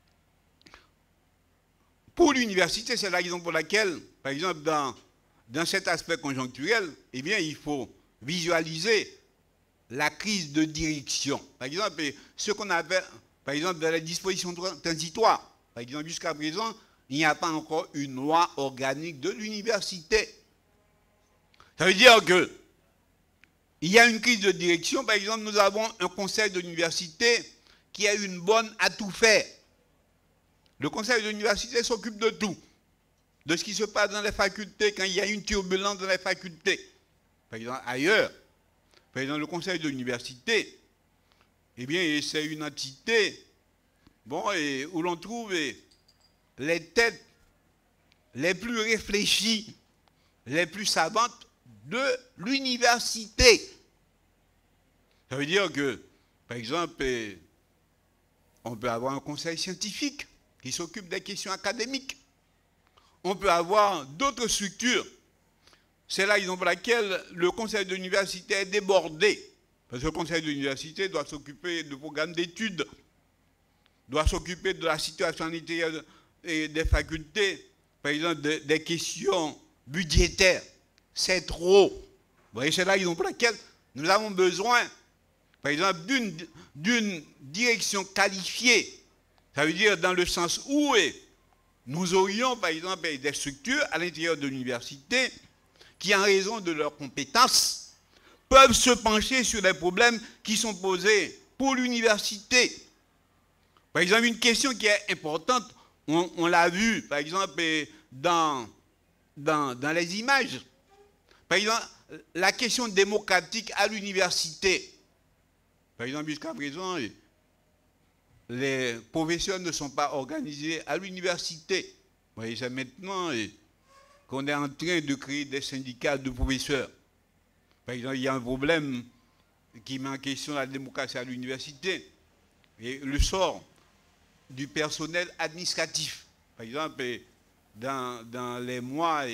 pour l'université, c'est la raison pour laquelle, par exemple, dans cet aspect conjoncturel, eh bien, il faut visualiser la crise de direction. Par exemple, ce qu'on appelle, par exemple, dans les dispositions transitoires. Par exemple, jusqu'à présent, il n'y a pas encore une loi organique de l'université. Ça veut dire que il y a une crise de direction. Par exemple, nous avons un conseil de l'université qui a une bonne à tout faire. Le conseil de l'université s'occupe de tout, de ce qui se passe dans les facultés quand il y a une turbulence dans les facultés. Par exemple, ailleurs, par exemple, le conseil de l'université, eh bien, c'est une entité, bon, et où l'on trouve les têtes les plus réfléchies, les plus savantes de l'université. Ça veut dire que, par exemple, on peut avoir un conseil scientifique qui s'occupe des questions académiques. On peut avoir d'autres structures. C'est la raison pour laquelle le conseil de l'université est débordé. Parce que le conseil de l'université doit s'occuper du programme d'études, doit s'occuper de la situation sanitaire et des facultés, par exemple des questions budgétaires. C'est trop. Vous voyez, c'est la raison pour laquelle nous avons besoin, par exemple, d'une direction qualifiée. Ça veut dire dans le sens où nous aurions, par exemple, des structures à l'intérieur de l'université qui, en raison de leurs compétences, peuvent se pencher sur les problèmes qui sont posés pour l'université. Par exemple, une question qui est importante, on l'a vu, par exemple, dans les images. Par exemple, la question démocratique à l'université. Par exemple, jusqu'à présent, les professeurs ne sont pas organisés à l'université. Vous voyez, c'est maintenant qu'on est en train de créer des syndicats de professeurs. Par exemple, il y a un problème qui met en question la démocratie à l'université et le sort du personnel administratif. Par exemple, dans les mois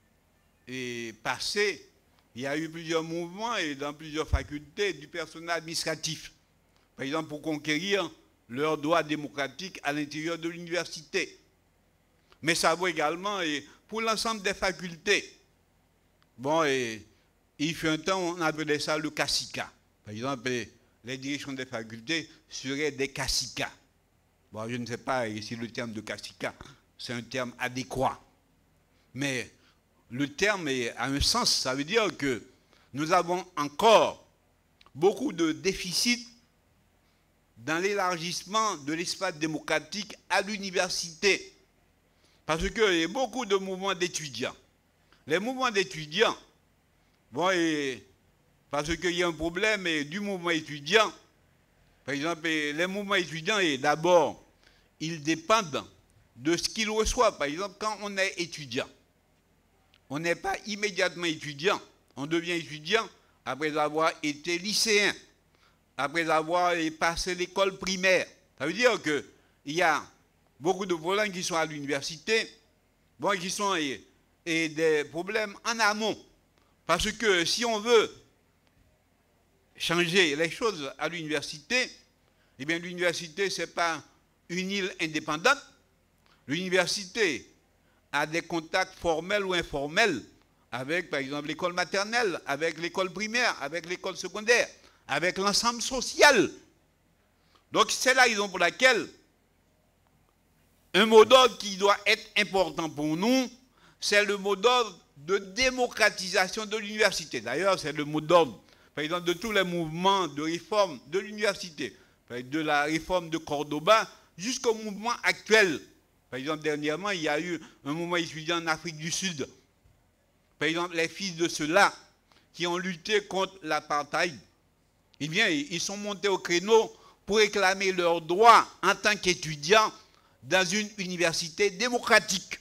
passés, il y a eu plusieurs mouvements et dans plusieurs facultés du personnel administratif. Par exemple, pour conquérir leurs droits démocratiques à l'intérieur de l'université. Mais ça vaut également pour l'ensemble des facultés. Bon, il fut un temps, on appelait ça le cacica. Par exemple, les directions des facultés seraient des cacica. Bon, je ne sais pas si le terme de cacica, c'est un terme adéquat. Mais le terme a un sens. Ça veut dire que nous avons encore beaucoup de déficits dans l'élargissement de l'espace démocratique à l'université. Parce qu'il y a beaucoup de mouvements d'étudiants. Les mouvements d'étudiants, bon, parce qu'il y a un problème du mouvement étudiant. Par exemple, les mouvements étudiants, d'abord, ils dépendent de ce qu'ils reçoivent. Par exemple, quand on est étudiant, on n'est pas immédiatement étudiant. On devient étudiant après avoir été lycéen, après avoir passé l'école primaire. Ça veut dire qu'il y a beaucoup de problèmes qui sont à l'université, bon, qui sont des problèmes en amont. Parce que si on veut changer les choses à l'université, eh bien l'université, ce n'est pas une île indépendante. L'université a des contacts formels ou informels avec, par exemple, l'école maternelle, avec l'école primaire, avec l'école secondaire, avec l'ensemble social. Donc c'est la raison pour laquelle un mot d'ordre qui doit être important pour nous, c'est le mot d'ordre de démocratisation de l'université. D'ailleurs, c'est le mot d'ordre, par exemple, de tous les mouvements de réforme de l'université, de la réforme de Cordoba jusqu'au mouvement actuel. Par exemple, dernièrement, il y a eu un mouvement étudiant en Afrique du Sud. Par exemple, les fils de ceux-là qui ont lutté contre l'apartheid, eh bien, ils sont montés au créneau pour réclamer leurs droits en tant qu'étudiants dans une université démocratique.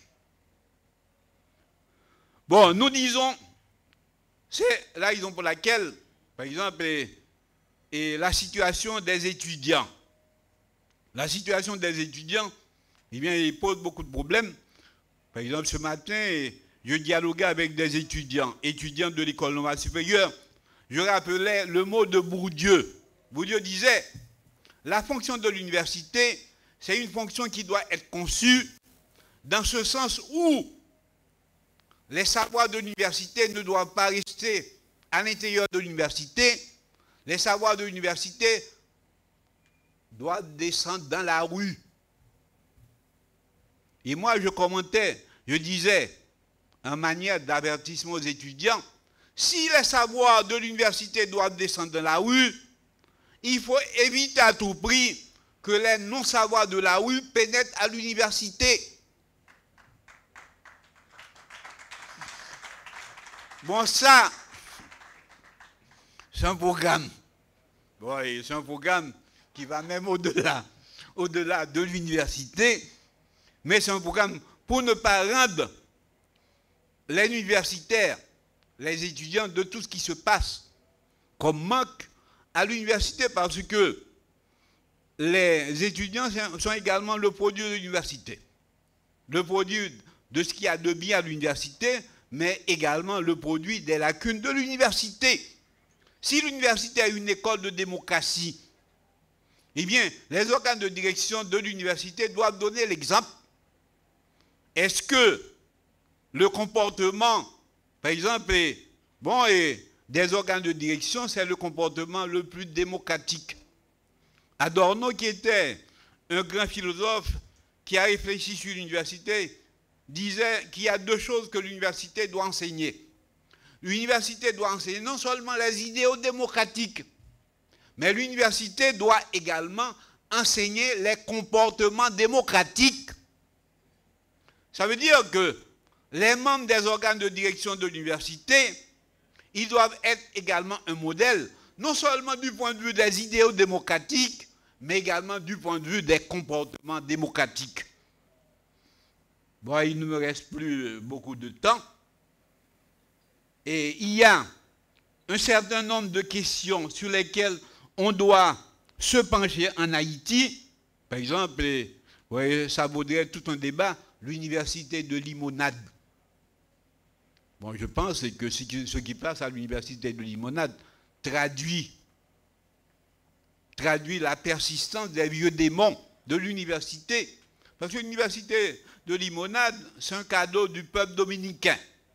Bon, nous disons, c'est la raison pour laquelle, par exemple, la situation des étudiants. La situation des étudiants, eh bien, il pose beaucoup de problèmes. Par exemple, ce matin, je dialoguais avec des étudiants de l'école normale supérieure. Je rappelais le mot de Bourdieu. Bourdieu disait, la fonction de l'université, c'est une fonction qui doit être conçue dans ce sens où les savoirs de l'université ne doivent pas rester à l'intérieur de l'université. Les savoirs de l'université doivent descendre dans la rue. Et moi, je commentais, je disais, en manière d'avertissement aux étudiants, si les savoirs de l'université doivent descendre dans la rue, il faut éviter à tout prix que les non-savoirs de la rue pénètrent à l'université. Bon, ça, c'est un programme. Bon, c'est un programme qui va même au-delà de l'université, mais c'est un programme pour ne pas rendre les universitaires, les étudiants de tout ce qui se passe comme manque à l'université, parce que les étudiants sont également le produit de l'université, le produit de ce qu'il y a de bien à l'université, mais également le produit des lacunes de l'université. Si l'université est une école de démocratie, eh bien, les organes de direction de l'université doivent donner l'exemple. Est-ce que le comportement, par exemple, des organes de direction, c'est le comportement le plus démocratique? Adorno, qui était un grand philosophe qui a réfléchi sur l'université, disait qu'il y a deux choses que l'université doit enseigner. L'université doit enseigner non seulement les idéaux démocratiques, mais l'université doit également enseigner les comportements démocratiques. Ça veut dire que les membres des organes de direction de l'université, ils doivent être également un modèle, non seulement du point de vue des idéaux démocratiques, mais également du point de vue des comportements démocratiques. Bon, il ne me reste plus beaucoup de temps. Et il y a un certain nombre de questions sur lesquelles on doit se pencher en Haïti. Par exemple, ça vaudrait tout un débat, l'université de Limonade. Bon, je pense que ce qui passe à l'université de Limonade traduit la persistance des vieux démons de l'université. Parce que l'université de Limonade, c'est un cadeau du peuple dominicain.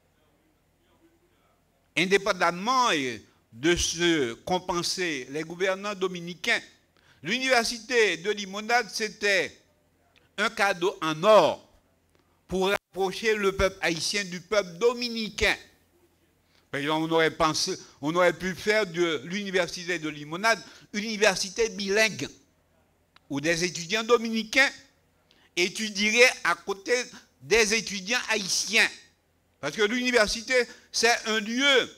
Indépendamment de ce qu'ont pensé les gouvernants dominicains, l'université de Limonade, c'était un cadeau en or pour rapprocher le peuple haïtien du peuple dominicain. Par exemple, on aurait pu faire de l'université de Limonade une université bilingue, où des étudiants dominicains étudieraient à côté des étudiants haïtiens. Parce que l'université, c'est un lieu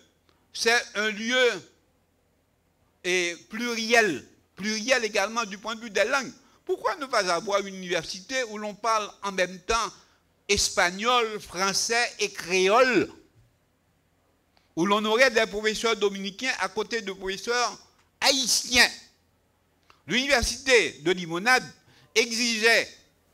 pluriel également du point de vue des langues. Pourquoi ne pas avoir une université où l'on parle en même temps espagnol, français et créole, où l'on aurait des professeurs dominicains à côté de professeurs haïtiens? L'université de Limonade exigeait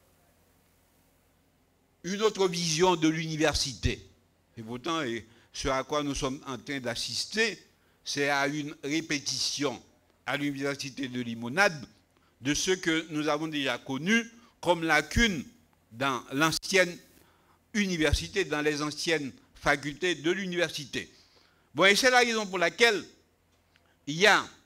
une autre vision de l'université. Et pourtant, ce à quoi nous sommes en train d'assister, c'est à une répétition à l'université de Limonade de ce que nous avons déjà connu comme lacune dans l'ancienne université, dans les anciennes facultés de l'université. Bon, et c'est la raison pour laquelle il y a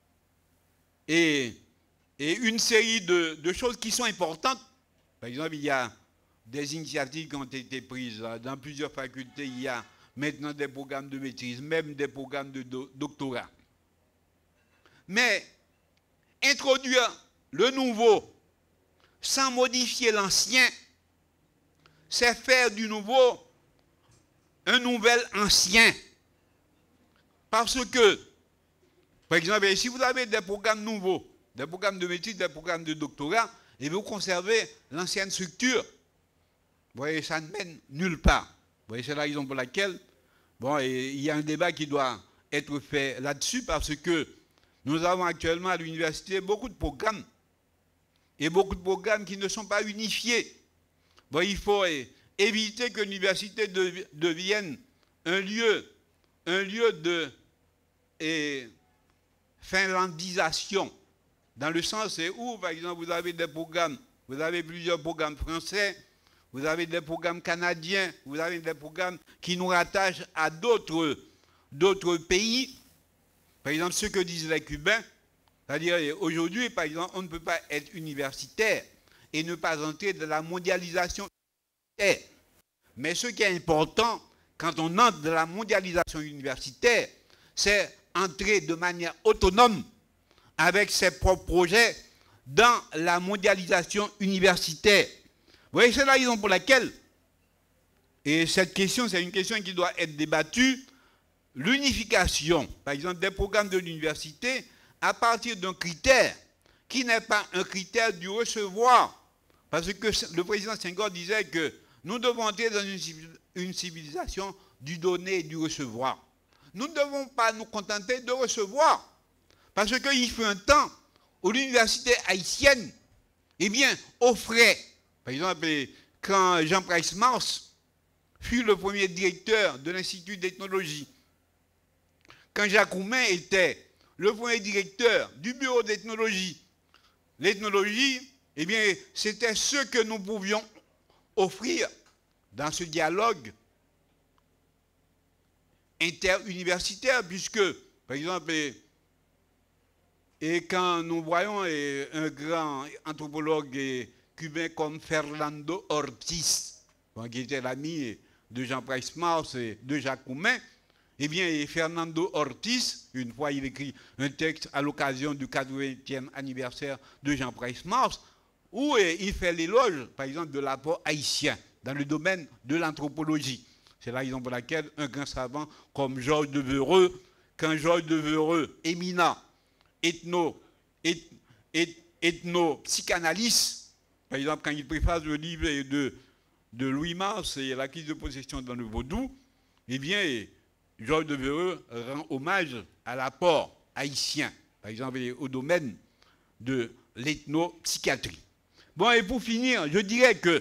une série de choses qui sont importantes. Par exemple, il y a des initiatives qui ont été prises dans plusieurs facultés. Il y a maintenant des programmes de maîtrise, même des programmes de doctorat. Mais introduire le nouveau sans modifier l'ancien, c'est faire du nouveau un nouvel ancien. Parce que, par exemple, si vous avez des programmes nouveaux, des programmes de maîtrise, des programmes de doctorat, et vous conservez l'ancienne structure, vous voyez, ça ne mène nulle part. Vous voyez, c'est la raison pour laquelle, bon, il y a un débat qui doit être fait là-dessus, parce que nous avons actuellement à l'université beaucoup de programmes, et beaucoup de programmes qui ne sont pas unifiés. Bon, il faut éviter que l'université devienne un lieu de finlandisation, dans le sens où, par exemple, vous avez des programmes, vous avez plusieurs programmes français, vous avez des programmes canadiens, vous avez des programmes qui nous rattachent à d'autres pays. Par exemple, ce que disent les Cubains, c'est-à-dire aujourd'hui, par exemple, on ne peut pas être universitaire et ne pas entrer dans la mondialisation universitaire. Mais ce qui est important, quand on entre dans la mondialisation universitaire, c'est entrer de manière autonome avec ses propres projets dans la mondialisation universitaire. Vous voyez, c'est la raison pour laquelle, et cette question, c'est une question qui doit être débattue, l'unification, par exemple, des programmes de l'université à partir d'un critère qui n'est pas un critère du recevoir. Parce que le président Senghor disait que nous devons entrer dans une civilisation du donner et du recevoir. Nous ne devons pas nous contenter de recevoir. Parce qu'il fut un temps où l'université haïtienne, eh bien, offrait, par exemple, quand Jean Price-Mars fut le premier directeur de l'Institut d'ethnologie, quand Jacques Roumain était le premier directeur du bureau d'ethnologie. L'ethnologie, eh bien, c'était ce que nous pouvions offrir dans ce dialogue interuniversitaire, puisque, par exemple, et quand nous voyons un grand anthropologue cubain comme Fernando Ortiz, qui était l'ami de Jean Price Mars et de Jacques Roumain, eh bien, Fernando Ortiz, une fois il écrit un texte à l'occasion du 80e anniversaire de Jean Price Mars, où il fait l'éloge, par exemple, de l'apport haïtien dans le domaine de l'anthropologie. C'est la raison pour laquelle un grand savant comme Georges Devereux, quand Georges Devereux, éminent ethno-psychanalyste, par exemple, quand il préface le livre de Louis Mars et la crise de possession dans le vaudou, eh bien, Georges Devereux rend hommage à l'apport haïtien, par exemple, au domaine de l'ethnopsychiatrie. Bon, et pour finir, je dirais que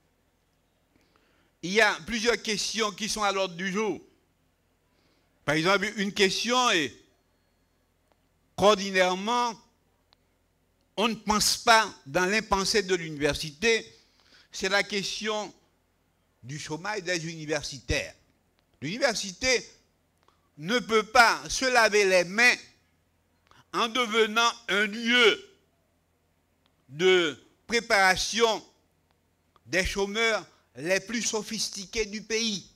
il y a plusieurs questions qui sont à l'ordre du jour. Par exemple, une question est qu'ordinairement, on ne pense pas dans l'impensé de l'université, c'est la question du chômage des universitaires. L'université ne peut pas se laver les mains en devenant un lieu de préparation des chômeurs les plus sophistiqués du pays.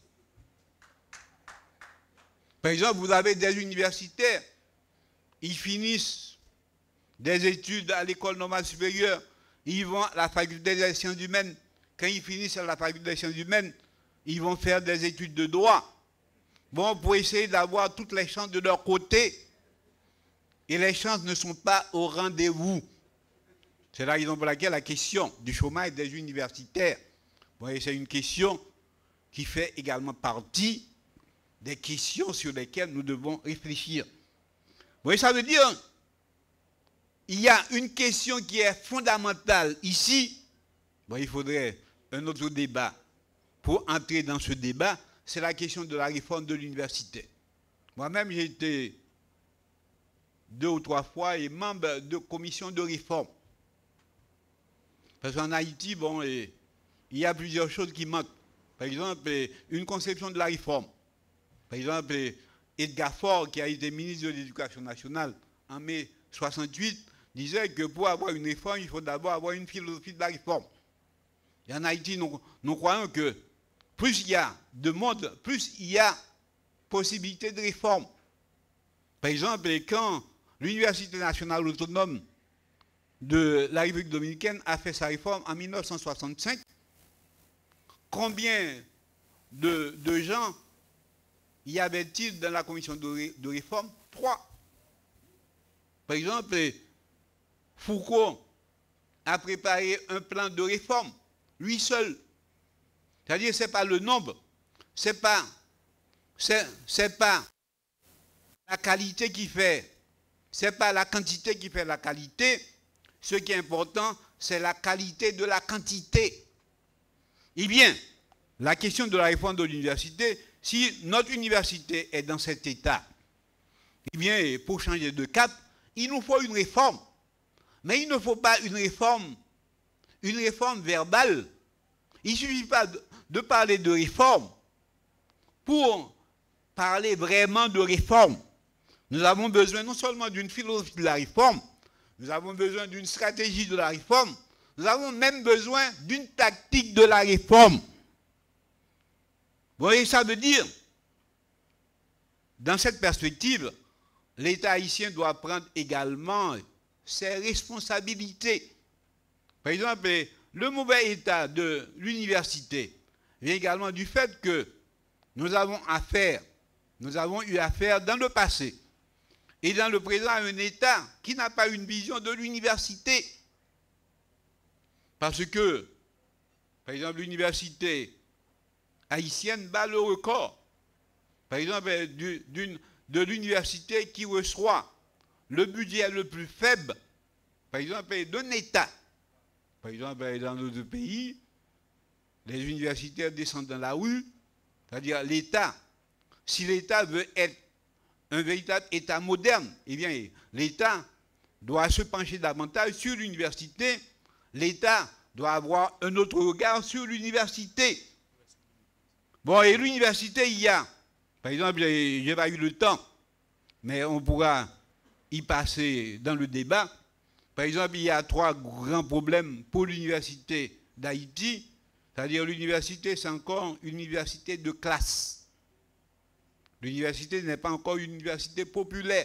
Par exemple, vous avez des universitaires, ils finissent des études à l'école normale supérieure, ils vont à la faculté des sciences humaines. Quand ils finissent à la faculté des sciences humaines, ils vont faire des études de droit. Bon, pour essayer d'avoir toutes les chances de leur côté. Et les chances ne sont pas au rendez-vous. C'est la raison pour laquelle la question du chômage des universitaires, bon, c'est une question qui fait également partie des questions sur lesquelles nous devons réfléchir. Bon, ça veut dire il y a une question qui est fondamentale ici. Bon, il faudrait un autre débat. Pour entrer dans ce débat, c'est la question de la réforme de l'université. Moi-même, j'ai été 2 ou 3 fois membre de commission de réforme. Parce qu'en Haïti, bon, il y a plusieurs choses qui manquent. Par exemple, une conception de la réforme. Par exemple, Edgar Faure, qui a été ministre de l'Éducation nationale en mai 68, disait que pour avoir une réforme, il faut d'abord avoir une philosophie de la réforme. Et en Haïti, nous croyons que plus il y a de monde, plus il y a possibilité de réforme. Par exemple, quand l'Université nationale autonome de la République dominicaine a fait sa réforme en 1965, combien de gens y avait-il dans la commission de réforme? 3. Par exemple, Foucault a préparé un plan de réforme, lui seul. C'est-à-dire, ce n'est pas le nombre, ce n'est pas la qualité qui fait, ce n'est pas la quantité qui fait la qualité. Ce qui est important, c'est la qualité de la quantité. Eh bien, la question de la réforme de l'université, si notre université est dans cet état, eh bien, pour changer de cap, il nous faut une réforme. Mais il ne faut pas une réforme verbale. Il ne suffit pas de parler de réforme pour parler vraiment de réforme. Nous avons besoin non seulement d'une philosophie de la réforme, nous avons besoin d'une stratégie de la réforme, nous avons même besoin d'une tactique de la réforme. Vous voyez, ça veut dire, dans cette perspective, l'État haïtien doit prendre également ses responsabilités. Par exemple, le mauvais état de l'université vient également du fait que nous avons eu affaire dans le passé et dans le présent à un État qui n'a pas une vision de l'université. Parce que, par exemple, l'université haïtienne bat le record. Par exemple, de l'université qui reçoit le budget le plus faible, par exemple, d'un État. Par exemple, dans notre pays, les universitaires descendent dans la rue, c'est-à-dire l'État. Si l'État veut être un véritable État moderne, eh bien, l'État doit se pencher davantage sur l'université. L'État doit avoir un autre regard sur l'université. Bon, et l'université, il y a, par exemple, je n'ai pas eu le temps, mais on pourra y passer dans le débat. Par exemple, il y a 3 grands problèmes pour l'université d'Haïti. C'est-à-dire l'université, c'est encore une université de classe. L'université n'est pas encore une université populaire.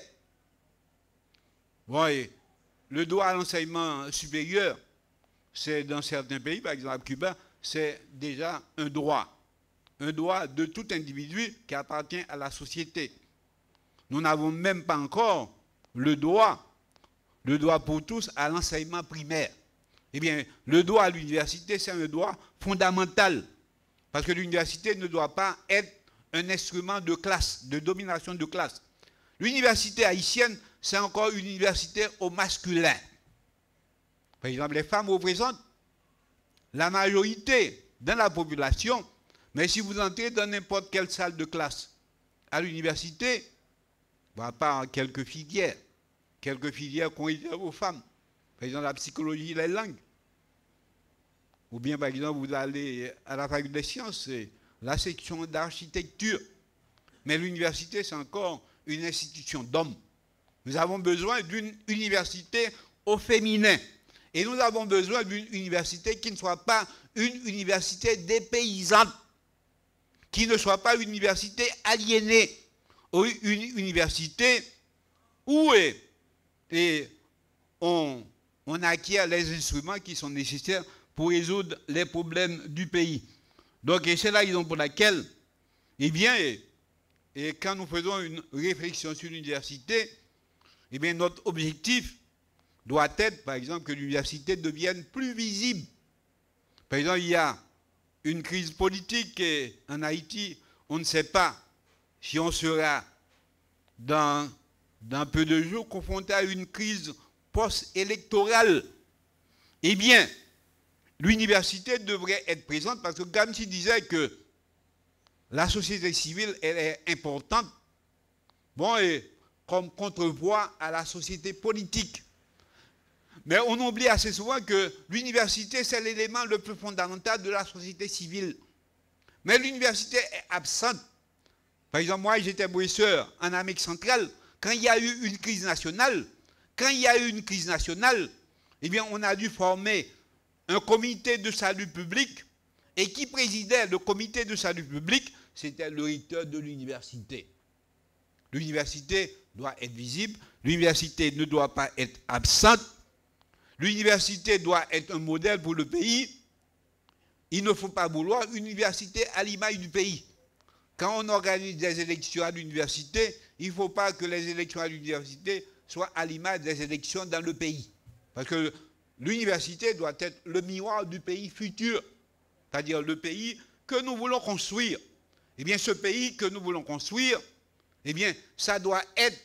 Bon, et le droit à l'enseignement supérieur, c'est dans certains pays, par exemple à Cuba, c'est déjà un droit de tout individu qui appartient à la société. Nous n'avons même pas encore le droit pour tous à l'enseignement primaire. Eh bien, le droit à l'université, c'est un droit fondamental, parce que l'université ne doit pas être un instrument de classe, de domination de classe. L'université haïtienne, c'est encore une université au masculin. Par exemple, les femmes représentent la majorité dans la population, mais si vous entrez dans n'importe quelle salle de classe à l'université, à part quelques filières qu'on réserve aux femmes, par exemple la psychologie et les langues, ou bien par exemple vous allez à la faculté des sciences, la section d'architecture, mais l'université c'est encore une institution d'hommes. Nous avons besoin d'une université au féminin. Et nous avons besoin d'une université qui ne soit pas une université dépaysante, qui ne soit pas une université aliénée, ou une université où on acquiert les instruments qui sont nécessaires pour résoudre les problèmes du pays. Donc, c'est la raison pour laquelle, eh bien, et quand nous faisons une réflexion sur l'université, eh bien, notre objectif doit être, par exemple, que l'université devienne plus visible. Par exemple, il y a une crise politique en Haïti, on ne sait pas si on sera dans peu de jours confronté à une crise post-électorale. Eh bien, l'université devrait être présente parce que Gramsci disait que la société civile, elle est importante, bon, et comme contrepoids à la société politique. Mais on oublie assez souvent que l'université, c'est l'élément le plus fondamental de la société civile. Mais l'université est absente. Par exemple, moi, j'étais professeur en Amérique centrale. Quand il y a eu une crise nationale, eh bien, on a dû former un comité de salut public. Et qui présidait le comité de salut public? C'était le recteur de l'université. L'université doit être visible. L'université ne doit pas être absente. L'université doit être un modèle pour le pays. Il ne faut pas vouloir une université à l'image du pays. Quand on organise des élections à l'université, il ne faut pas que les élections à l'université soient à l'image des élections dans le pays. Parce que l'université doit être le miroir du pays futur, c'est-à-dire le pays que nous voulons construire. Eh bien, ce pays que nous voulons construire, eh bien, ça doit être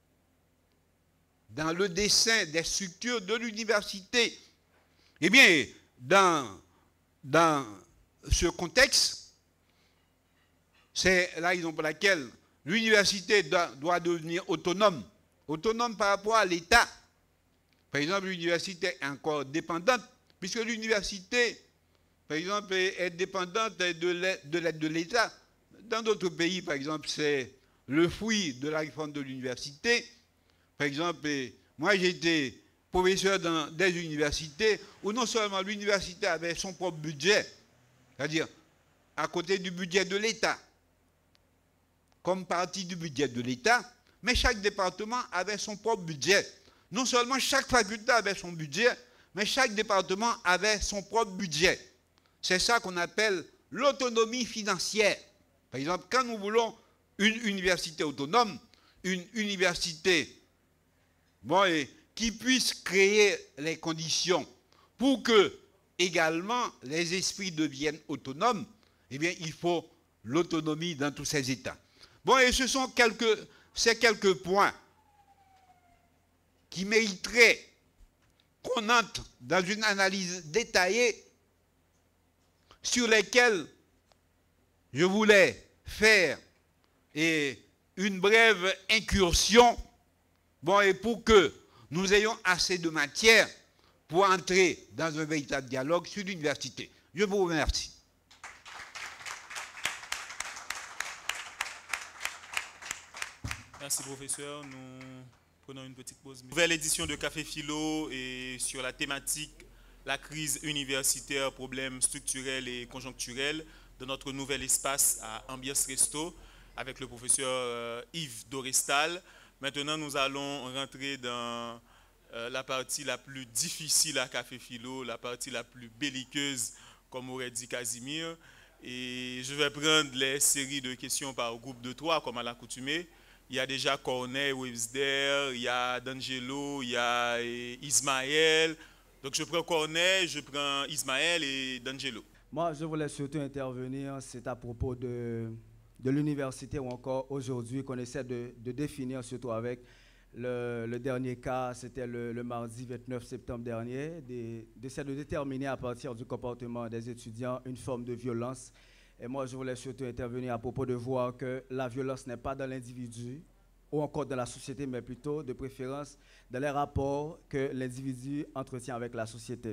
dans le dessin des structures de l'université. Eh bien, dans ce contexte, c'est la raison pour laquelle l'université doit devenir autonome par rapport à l'État. Par exemple, l'université est encore dépendante, puisque l'université, par exemple, est dépendante de l'aide de l'État. Dans d'autres pays, par exemple, c'est le fruit de la réforme de l'université. Par exemple, moi j'étais professeur dans des universités où non seulement l'université avait son propre budget, c'est-à-dire à côté du budget de l'État, comme partie du budget de l'État, mais chaque département avait son propre budget. Non seulement chaque faculté avait son budget, mais chaque département avait son propre budget. C'est ça qu'on appelle l'autonomie financière. Par exemple, quand nous voulons une université autonome, une université qui puisse créer les conditions pour que également les esprits deviennent autonomes, eh bien, il faut l'autonomie dans tous ces États. Bon, et ce sont ces quelques points qui mériteraient qu'on entre dans une analyse détaillée sur lesquels je voulais faire une brève incursion, bon, et pour que nous ayons assez de matière pour entrer dans un véritable dialogue sur l'université. Je vous remercie. Merci, professeur. Nous prenons une petite pause. Nouvelle édition de Café Philo et sur la thématique la crise universitaire, problèmes structurels et conjoncturels de notre nouvel espace à Ambiance Resto avec le professeur Yves Dorestal. Maintenant, nous allons rentrer dans la partie la plus difficile à Café Philo, la partie la plus belliqueuse, comme aurait dit Casimir. Et je vais prendre les séries de questions par groupe de 3, comme à l'accoutumée. Il y a déjà Corneille, Webster, il y a D'Angelo, il y a Ismaël. Donc je prends Corneille, je prends Ismaël et D'Angelo. Moi, je voulais surtout intervenir, c'est à propos de l'université ou encore aujourd'hui qu'on essaie de définir, surtout avec le dernier cas, c'était le mardi 29 septembre dernier, d'essayer de déterminer à partir du comportement des étudiants une forme de violence. Et moi, je voulais surtout intervenir à propos de voir que la violence n'est pas dans l'individu ou encore dans la société, mais plutôt de préférence dans les rapports que l'individu entretient avec la société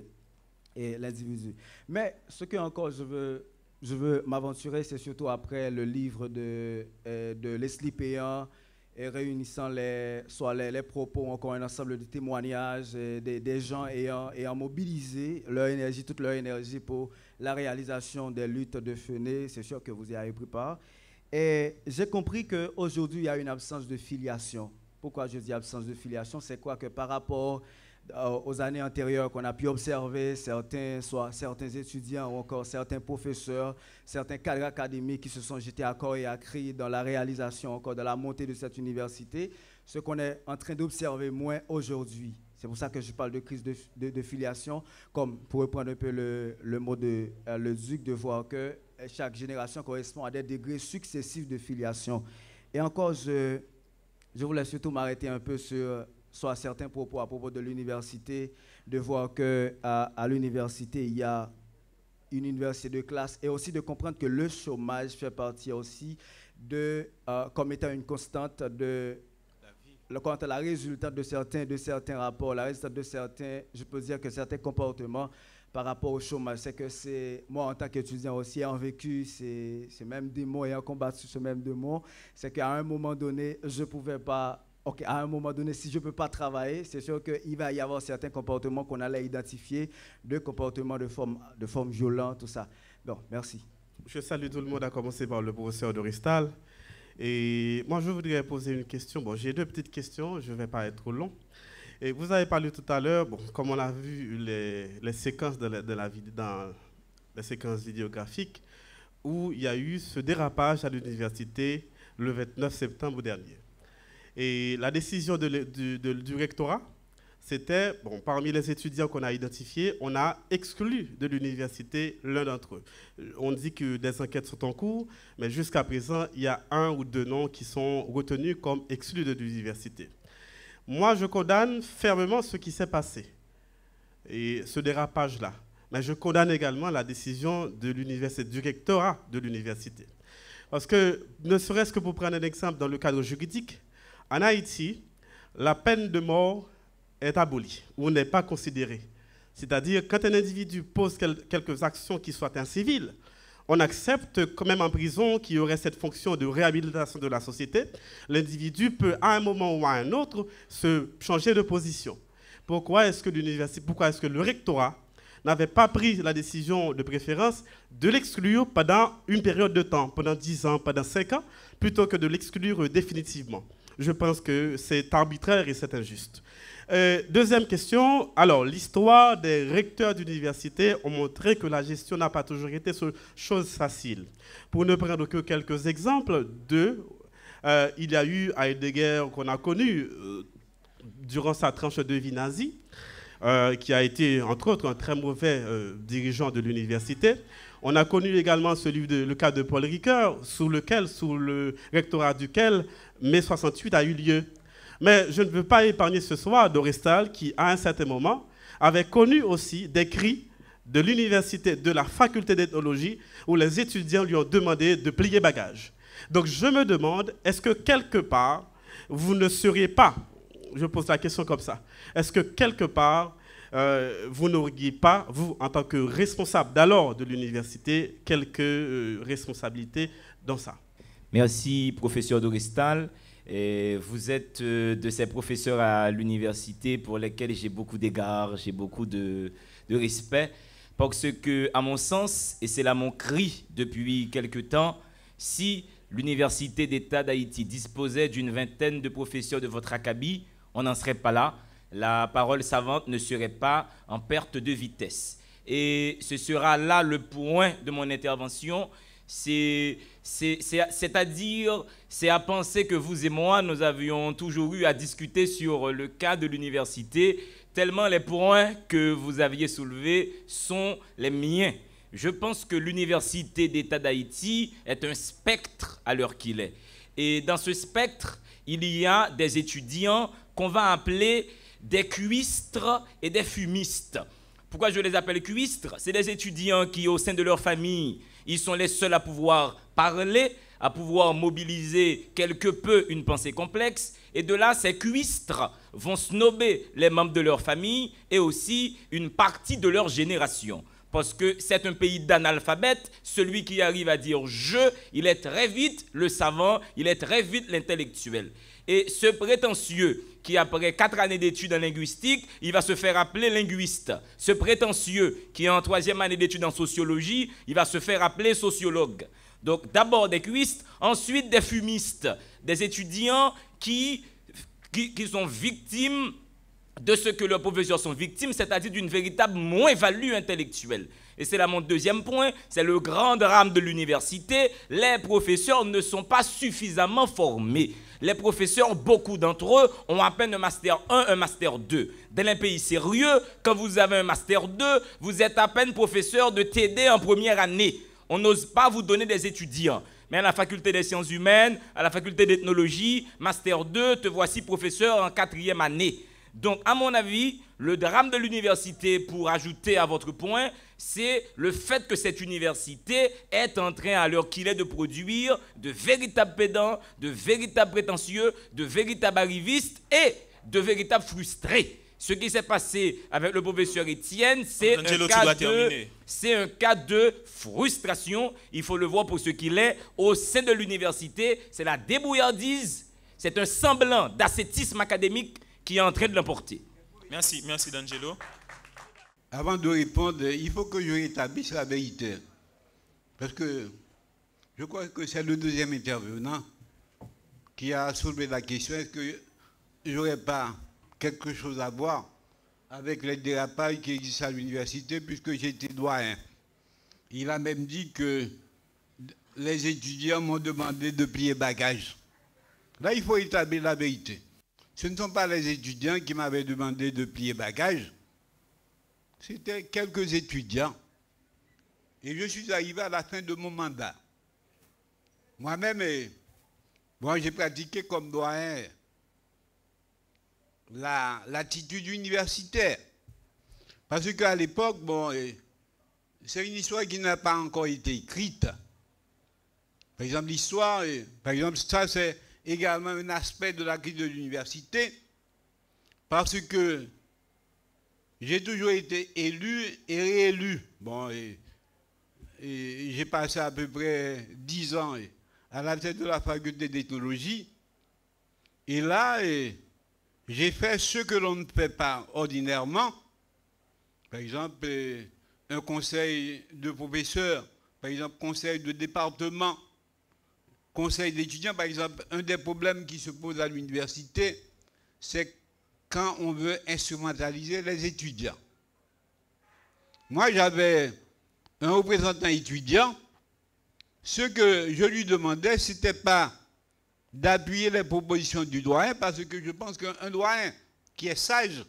et l'individu. Mais ce que encore je veux m'aventurer, c'est surtout après le livre de Leslie Péan, et réunissant soit les propos ou encore un ensemble de témoignages des gens ayant mobilisé leur énergie, toute leur énergie pour la réalisation des luttes de Fenay. C'est sûr que vous y avez pris part. Et j'ai compris qu'aujourd'hui, il y a une absence de filiation. Pourquoi je dis absence de filiation? C'est quoi que par rapport aux années antérieures qu'on a pu observer, certains étudiants ou encore certains professeurs, certains cadres académiques qui se sont jetés à corps et à cri dans la réalisation, encore dans la montée de cette université, ce qu'on est en train d'observer moins aujourd'hui. C'est pour ça que je parle de crise de filiation, comme pour reprendre un peu le mot de le Duc, de voir que chaque génération correspond à des degrés successifs de filiation. Et encore, je voulais surtout m'arrêter un peu sur soit certains propos à propos de l'université, de voir qu'à l'université, il y a une université de classe, et aussi de comprendre que le chômage fait partie aussi comme étant une constante quant à la résultante de certains rapports, la résultante de certains, je peux dire que certains comportements par rapport au chômage. C'est que moi, en tant qu'étudiant aussi, ayant vécu ces mêmes démons, ayant combattu ce même démon, c'est qu'à un moment donné, je ne pouvais pas. Ok, à un moment donné, si je ne peux pas travailler, c'est sûr qu'il va y avoir certains comportements qu'on allait identifier, de comportements de forme violente, tout ça. Bon, merci. Je salue tout le monde, à commencer par le professeur Dorestal. Et moi, je voudrais poser une question. Bon, j'ai deux petites questions, je ne vais pas être trop long. Et vous avez parlé tout à l'heure, bon, comme on a vu les séquences dans les séquences vidéographiques, où il y a eu ce dérapage à l'université le 29 septembre dernier. Et la décision du rectorat, c'était, bon, parmi les étudiants qu'on a identifiés, on a exclu de l'université l'un d'entre eux. On dit que des enquêtes sont en cours, mais jusqu'à présent, il y a 1 ou 2 noms qui sont retenus comme exclus de l'université. Moi, je condamne fermement ce qui s'est passé, et ce dérapage-là. Mais je condamne également la décision de l'université, du rectorat de l'université. Parce que, ne serait-ce que pour prendre un exemple dans le cadre juridique, en Haïti, la peine de mort est abolie ou n'est pas considérée. C'est-à-dire, quand un individu pose quelques actions qui soient inciviles, on accepte quand même en prison qu'il y aurait cette fonction de réhabilitation de la société. L'individu peut, à un moment ou à un autre, se changer de position. Pourquoi est-ce que le rectorat n'avait pas pris la décision de préférence de l'exclure pendant une période de temps, pendant 10 ans, pendant 5 ans, plutôt que de l'exclure définitivement? Je pense que c'est arbitraire et c'est injuste. Deuxième question. Alors, l'histoire des recteurs d'université ont montré que la gestion n'a pas toujours été chose facile. Pour ne prendre que quelques exemples, il y a eu Heidegger qu'on a connu durant sa tranche de vie nazie, qui a été, entre autres, un très mauvais dirigeant de l'université. On a connu également le cas de Paul Ricoeur, sous le rectorat duquel mai 68 a eu lieu. Mais je ne veux pas épargner ce soir Dorestal, qui, à un certain moment, avait connu aussi des cris de l'université, de la faculté d'ethnologie, où les étudiants lui ont demandé de plier bagage. Donc je me demande, est-ce que quelque part, vous ne seriez pas, je pose la question comme ça, est-ce que quelque part, vous n'auriez pas, vous, en tant que responsable d'alors de l'université, quelques responsabilités dans ça? Merci, professeur Doristal. Vous êtes de ces professeurs à l'université pour lesquels j'ai beaucoup d'égards, j'ai beaucoup de respect, parce que, à mon sens, et c'est là mon cri depuis quelque temps, si l'Université d'État d'Haïti disposait d'une vingtaine de professeurs de votre acabit, on n'en serait pas là. La parole savante ne serait pas en perte de vitesse. Et ce sera là le point de mon intervention. C'est-à-dire, c'est à penser que vous et moi, nous avions toujours eu à discuter sur le cas de l'université, tellement les points que vous aviez soulevés sont les miens. Je pense que l'Université d'État d'Haïti est un spectre à l'heure qu'il est. Et dans ce spectre, il y a des étudiants qu'on va appeler des cuistres et des fumistes. Pourquoi je les appelle cuistres? C'est des étudiants qui, au sein de leur famille, ils sont les seuls à pouvoir parler, à pouvoir mobiliser quelque peu une pensée complexe. Et de là, ces cuistres vont snober les membres de leur famille et aussi une partie de leur génération. Parce que c'est un pays d'analphabètes. Celui qui arrive à dire « je », il est très vite le savant, il est très vite l'intellectuel. Et ce prétentieux qui, après 4 années d'études en linguistique, il va se faire appeler linguiste. Ce prétentieux qui est en 3e année d'études en sociologie, il va se faire appeler sociologue. Donc d'abord des cuistes, ensuite des fumistes, des étudiants qui sont victimes de ce que leurs professeurs sont victimes, c'est-à-dire d'une véritable moins-value intellectuelle. Et c'est là mon deuxième point, c'est le grand drame de l'université. Les professeurs ne sont pas suffisamment formés. Les professeurs, beaucoup d'entre eux, ont à peine un Master 1, un Master 2. Dans un pays sérieux, quand vous avez un Master 2, vous êtes à peine professeur de TD en première année. On n'ose pas vous donner des étudiants. Mais à la faculté des sciences humaines, à la faculté d'ethnologie, Master 2, te voici professeur en 4e année. Donc, à mon avis, le drame de l'université, pour ajouter à votre point, c'est le fait que cette université est en train, à l'heure qu'il est, de produire de véritables pédants, de véritables prétentieux, de véritables arrivistes et de véritables frustrés. Ce qui s'est passé avec le professeur Étienne, c'est un cas de frustration. Il faut le voir pour ce qu'il est. Au sein de l'université, c'est la débrouillardise, c'est un semblant d'ascétisme académique qui est en train de l'emporter. Merci D'Angelo. Avant de répondre, il faut que je rétablisse la vérité. Parce que je crois que c'est le deuxième intervenant qui a soulevé la question, est-ce que je n'aurais pas quelque chose à voir avec les dérapages qui existent à l'université puisque j'étais doyen. Il a même dit que les étudiants m'ont demandé de plier bagages. Là, il faut établir la vérité. Ce ne sont pas les étudiants qui m'avaient demandé de plier bagages, c'était quelques étudiants. Et je suis arrivé à la fin de mon mandat. Moi-même, j'ai pratiqué comme doyen l'attitude universitaire. Parce qu'à l'époque, c'est une histoire qui n'a pas encore été écrite. Par exemple, l'histoire, ça c'est également un aspect de la crise de l'université, parce que j'ai toujours été élu et réélu. Et j'ai passé à peu près 10 ans à la tête de la faculté d'ethnologie. Et là, j'ai fait ce que l'on ne fait pas ordinairement. Par exemple, un conseil de professeurs, par exemple, conseil de département, conseil d'étudiants, par exemple, un des problèmes qui se pose à l'université, c'est quand on veut instrumentaliser les étudiants. Moi, j'avais un représentant étudiant. Ce que je lui demandais, ce n'était pas d'appuyer les propositions du doyen, parce que je pense qu'un doyen qui est sage,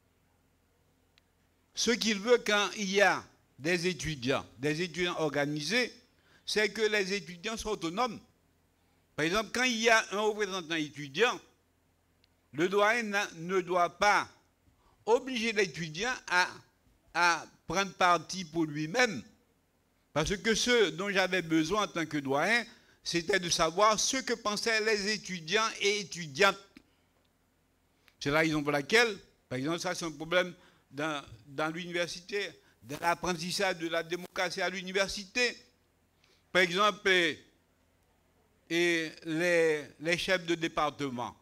ce qu'il veut quand il y a des étudiants organisés, c'est que les étudiants soient autonomes. Par exemple, quand il y a un représentant étudiant, le doyen ne doit pas obliger l'étudiant à prendre parti pour lui-même. Parce que ce dont j'avais besoin en tant que doyen, c'était de savoir ce que pensaient les étudiants et étudiantes. C'est la raison pour laquelle, par exemple, ça c'est un problème dans l'université, dans l'apprentissage de la démocratie à l'université. Par exemple, et les chefs de département.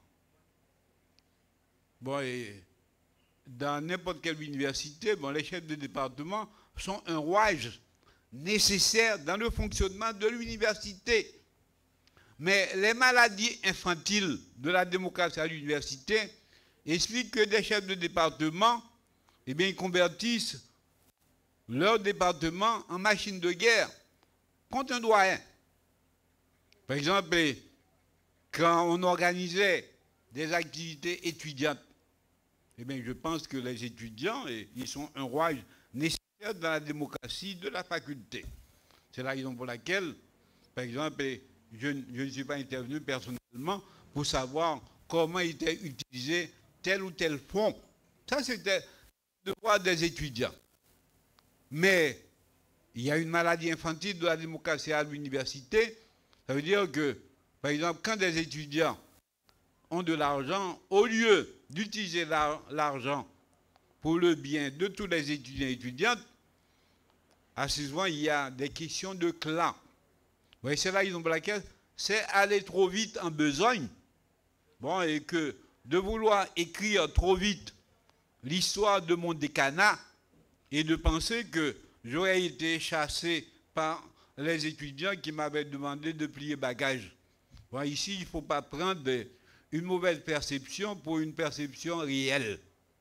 Bon, et dans n'importe quelle université, bon, les chefs de département sont un rouage nécessaire dans le fonctionnement de l'université. Mais les maladies infantiles de la démocratie à l'université expliquent que des chefs de département, eh bien, ils convertissent leur département en machine de guerre contre un doyen. Par exemple, quand on organisait des activités étudiantes, eh bien, je pense que les étudiants, ils sont un rouage nécessaire dans la démocratie de la faculté. C'est la raison pour laquelle, par exemple, je ne suis pas intervenu personnellement pour savoir comment était utilisé tel ou tel fonds. Ça, c'était le devoir des étudiants. Mais il y a une maladie infantile de la démocratie à l'université. Ça veut dire que, par exemple, quand des étudiants ont de l'argent, au lieu d'utiliser l'argent pour le bien de tous les étudiants et étudiantes, assez souvent, il y a des questions de clan. Oui, c'est la raison pour laquelle c'est aller trop vite en besogne. Bon, et que de vouloir écrire trop vite l'histoire de mon décanat et de penser que j'aurais été chassé par les étudiants qui m'avaient demandé de plier bagages. Bon, ici, il ne faut pas prendre une mauvaise perception pour une perception réelle.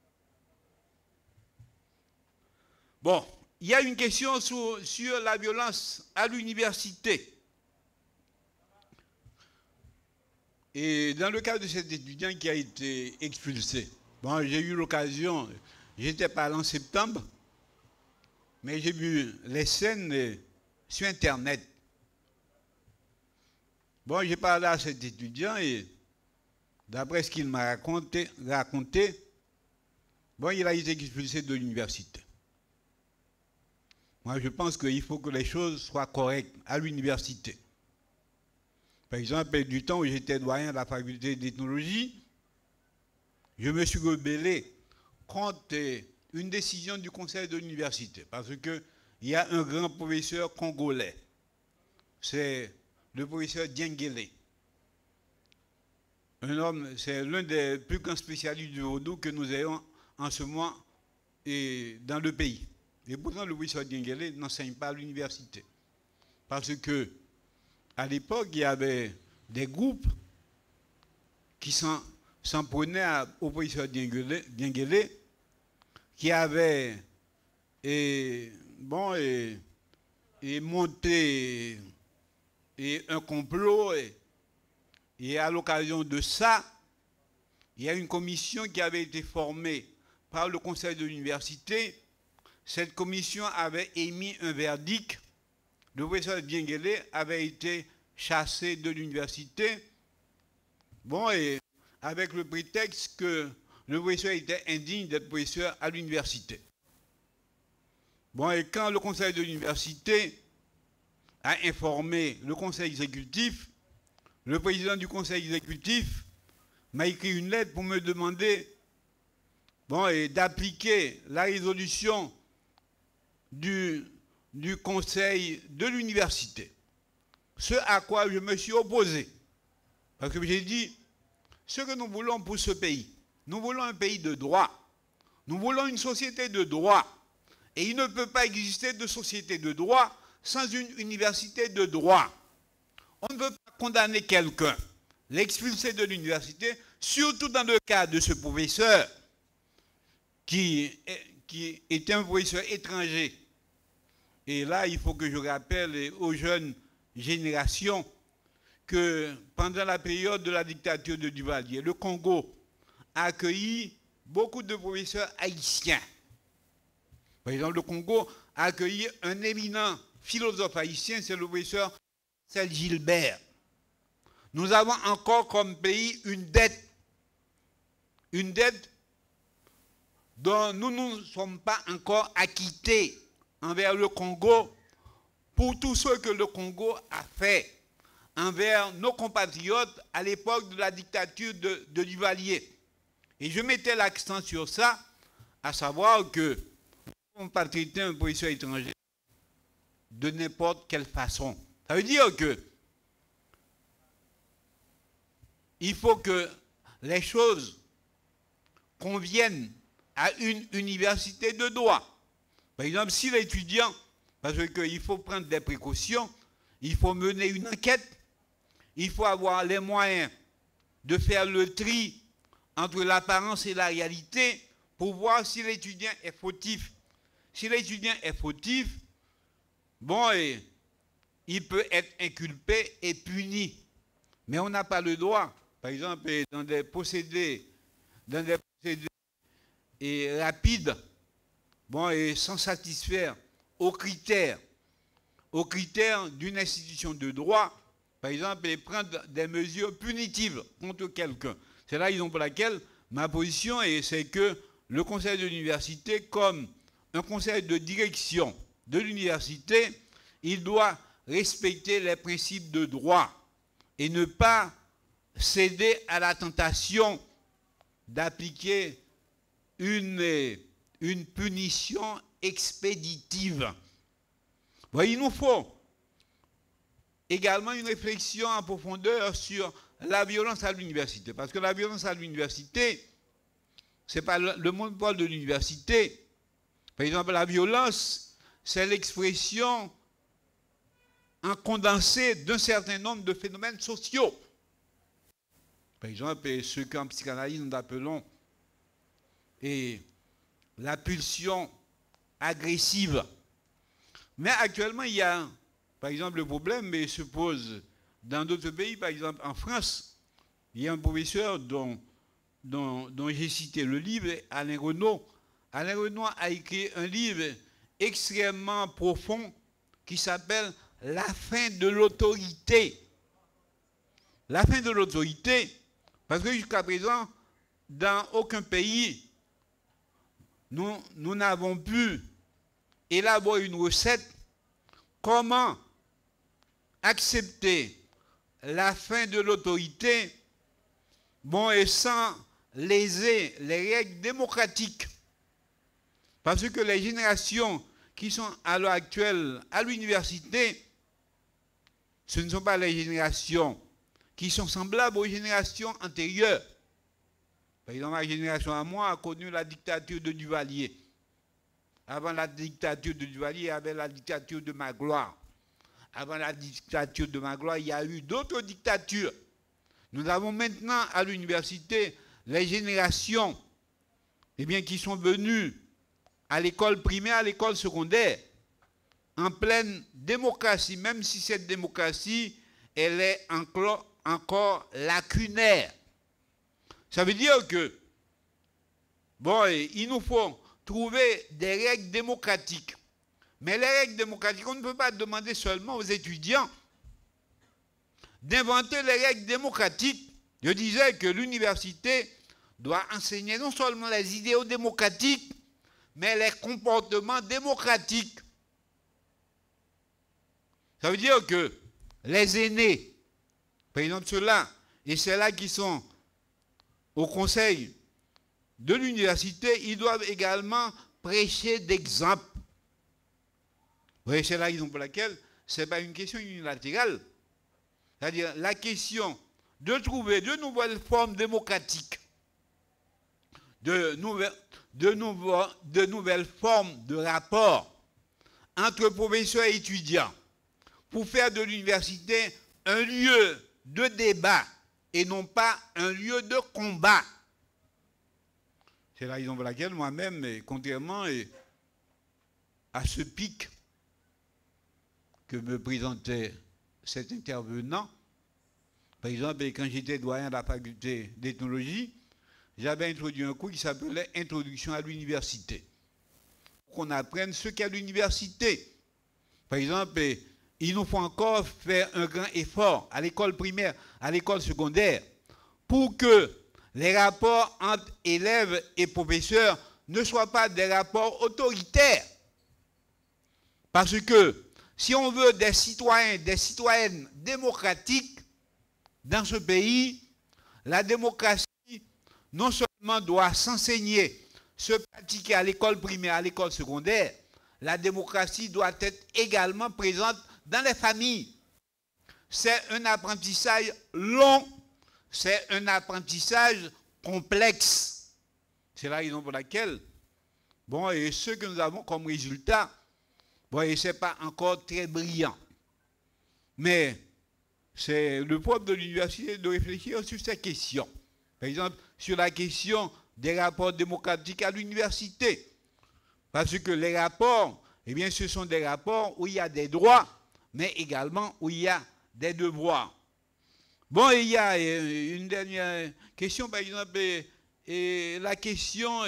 Bon, il y a une question sur la violence à l'université. Et dans le cas de cet étudiant qui a été expulsé, bon, j'ai eu l'occasion, j'étais pas là en septembre, mais j'ai vu les scènes sur Internet. Bon, j'ai parlé à cet étudiant et d'après ce qu'il m'a raconté, bon, il a été expulsé de l'université. Moi, je pense qu'il faut que les choses soient correctes à l'université. Par exemple, du temps où j'étais doyen de la faculté d'ethnologie, je me suis rebellé contre une décision du conseil de l'université. Parce qu'il y a un grand professeur congolais. C'est le professeur Diengele. Un homme, c'est l'un des plus grands spécialistes du vaudou que nous ayons en ce moment dans le pays. Et pourtant, le professeur Diengele n'enseigne pas à l'université. Parce que à l'époque, il y avait des groupes qui s'en prenaient au professeur Diengele, qui avaient monté un complot. Et à l'occasion de ça, il y a une commission qui avait été formée par le conseil de l'université. Cette commission avait émis un verdict. Le professeur Diengele avait été chassé de l'université, bon, et avec le prétexte que le professeur était indigne d'être professeur à l'université. Bon, et quand le conseil de l'université a informé le conseil exécutif, le président du conseil exécutif m'a écrit une lettre pour me demander, bon, et d'appliquer la résolution du conseil de l'université. Ce à quoi je me suis opposé. Parce que j'ai dit, ce que nous voulons pour ce pays, nous voulons un pays de droit. Nous voulons une société de droit. Et il ne peut pas exister de société de droit sans une université de droit. On ne peut pas condamner quelqu'un, l'expulser de l'université, surtout dans le cas de ce professeur qui était un professeur étranger. Et là, il faut que je rappelle aux jeunes générations que pendant la période de la dictature de Duvalier, le Congo a accueilli beaucoup de professeurs haïtiens. Par exemple, le Congo a accueilli un éminent philosophe haïtien, c'est le professeur Marcel Gilbert. Nous avons encore comme pays une dette dont nous ne sommes pas encore acquittés envers le Congo pour tout ce que le Congo a fait envers nos compatriotes à l'époque de la dictature de Duvalier. Et je mettais l'accent sur ça, à savoir que on ne peut pas traiter un professeur étranger de n'importe quelle façon. Ça veut dire que il faut que les choses conviennent à une université de droit. Par exemple, si l'étudiant, parce qu'il faut prendre des précautions, il faut mener une enquête, il faut avoir les moyens de faire le tri entre l'apparence et la réalité pour voir si l'étudiant est fautif. Si l'étudiant est fautif, bon, il peut être inculpé et puni. Mais on n'a pas le droit, par exemple, dans des procédés rapides, bon, et sans satisfaire aux critères d'une institution de droit, par exemple, et prendre des mesures punitives contre quelqu'un. C'est la raison pour laquelle ma position, c'est que le conseil de l'université, comme un conseil de direction de l'université, il doit respecter les principes de droit et ne pas céder à la tentation d'appliquer une punition expéditive. Bon, il nous faut également une réflexion en profondeur sur la violence à l'université. Parce que la violence à l'université, ce n'est pas le monopole de l'université. Par exemple, la violence, c'est l'expression en condensé d'un certain nombre de phénomènes sociaux. Par exemple, ce qu'en psychanalyse nous appelons la pulsion agressive. Mais actuellement, il y a, par exemple, le problème se pose dans d'autres pays. Par exemple, en France, il y a un professeur dont j'ai cité le livre, Alain Renaud. Alain Renaud a écrit un livre extrêmement profond qui s'appelle « La fin de l'autorité ». La fin de l'autorité, parce que jusqu'à présent, dans aucun pays, nous n'avons pu élaborer une recette comment accepter la fin de l'autorité, bon, et sans léser les règles démocratiques. Parce que les générations qui sont à l'heure actuelle à l'université, ce ne sont pas les générations qui sont semblables aux générations antérieures. Par exemple, la génération à moi a connu la dictature de Duvalier. Avant la dictature de Duvalier, il y avait la dictature de Magloire. Avant la dictature de Magloire, il y a eu d'autres dictatures. Nous avons maintenant à l'université les générations qui sont venues à l'école primaire, à l'école secondaire, en pleine démocratie, même si cette démocratie, elle est encore lacunaire. Ça veut dire que, bon, il nous faut trouver des règles démocratiques. Mais les règles démocratiques, on ne peut pas demander seulement aux étudiants d'inventer les règles démocratiques. Je disais que l'université doit enseigner non seulement les idéaux démocratiques, mais les comportements démocratiques. Ça veut dire que les aînés, par exemple ceux-là, et ceux-là qui sont au conseil de l'université, ils doivent également prêcher d'exemple. Vous voyez, c'est la raison pour laquelle ce n'est pas une question unilatérale. C'est-à-dire la question de trouver de nouvelles formes démocratiques, de nouvelles formes de rapport entre professeurs et étudiants pour faire de l'université un lieu de débat et non pas un lieu de combat. C'est la raison pour laquelle moi-même, contrairement à ce pic que me présentait cet intervenant, par exemple, quand j'étais doyen de la faculté d'ethnologie, j'avais introduit un cours qui s'appelait « Introduction à l'université ». Qu'on apprenne ce qu'est l'université. Par exemple, il nous faut encore faire un grand effort à l'école primaire, à l'école secondaire, pour que les rapports entre élèves et professeurs ne soient pas des rapports autoritaires. Parce que si on veut des citoyens, des citoyennes démocratiques dans ce pays, la démocratie non seulement doit s'enseigner, se pratiquer à l'école primaire, à l'école secondaire, la démocratie doit être également présente dans les familles. C'est un apprentissage long, c'est un apprentissage complexe. C'est la raison pour laquelle, bon, et ce que nous avons comme résultat, bon, et ce n'est pas encore très brillant. Mais c'est le propre de l'université de réfléchir sur ces questions. Par exemple, sur la question des rapports démocratiques à l'université. Parce que les rapports, eh bien, ce sont des rapports où il y a des droits, mais également où il y a des devoirs. Bon, il y a une dernière question, par exemple, et la question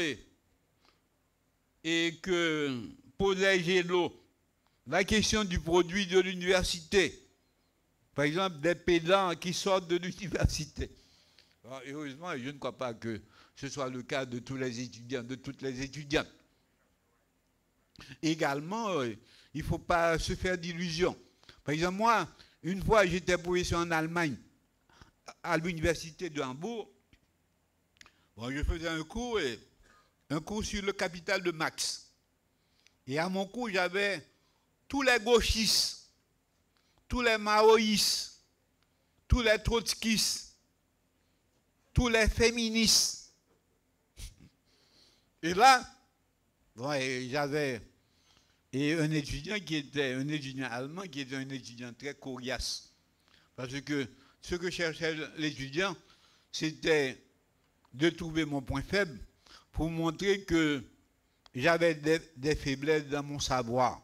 est que posait Gélo, la question du produit de l'université. Par exemple, des pédants qui sortent de l'université. Heureusement, je ne crois pas que ce soit le cas de tous les étudiants, de toutes les étudiantes. Également, il ne faut pas se faire d'illusions. Par exemple, moi, une fois, j'étais professeur en Allemagne, à l'université de Hambourg. Bon, je faisais un cours sur le capital de Marx. Et à mon cours, j'avais tous les gauchistes, tous les maoïstes, tous les trotskistes, tous les féministes. Et là, bon, j'avais un étudiant qui était un étudiant allemand, qui était un étudiant très coriace. Parce que ce que cherchait l'étudiant, c'était de trouver mon point faible pour montrer que j'avais des faiblesses dans mon savoir.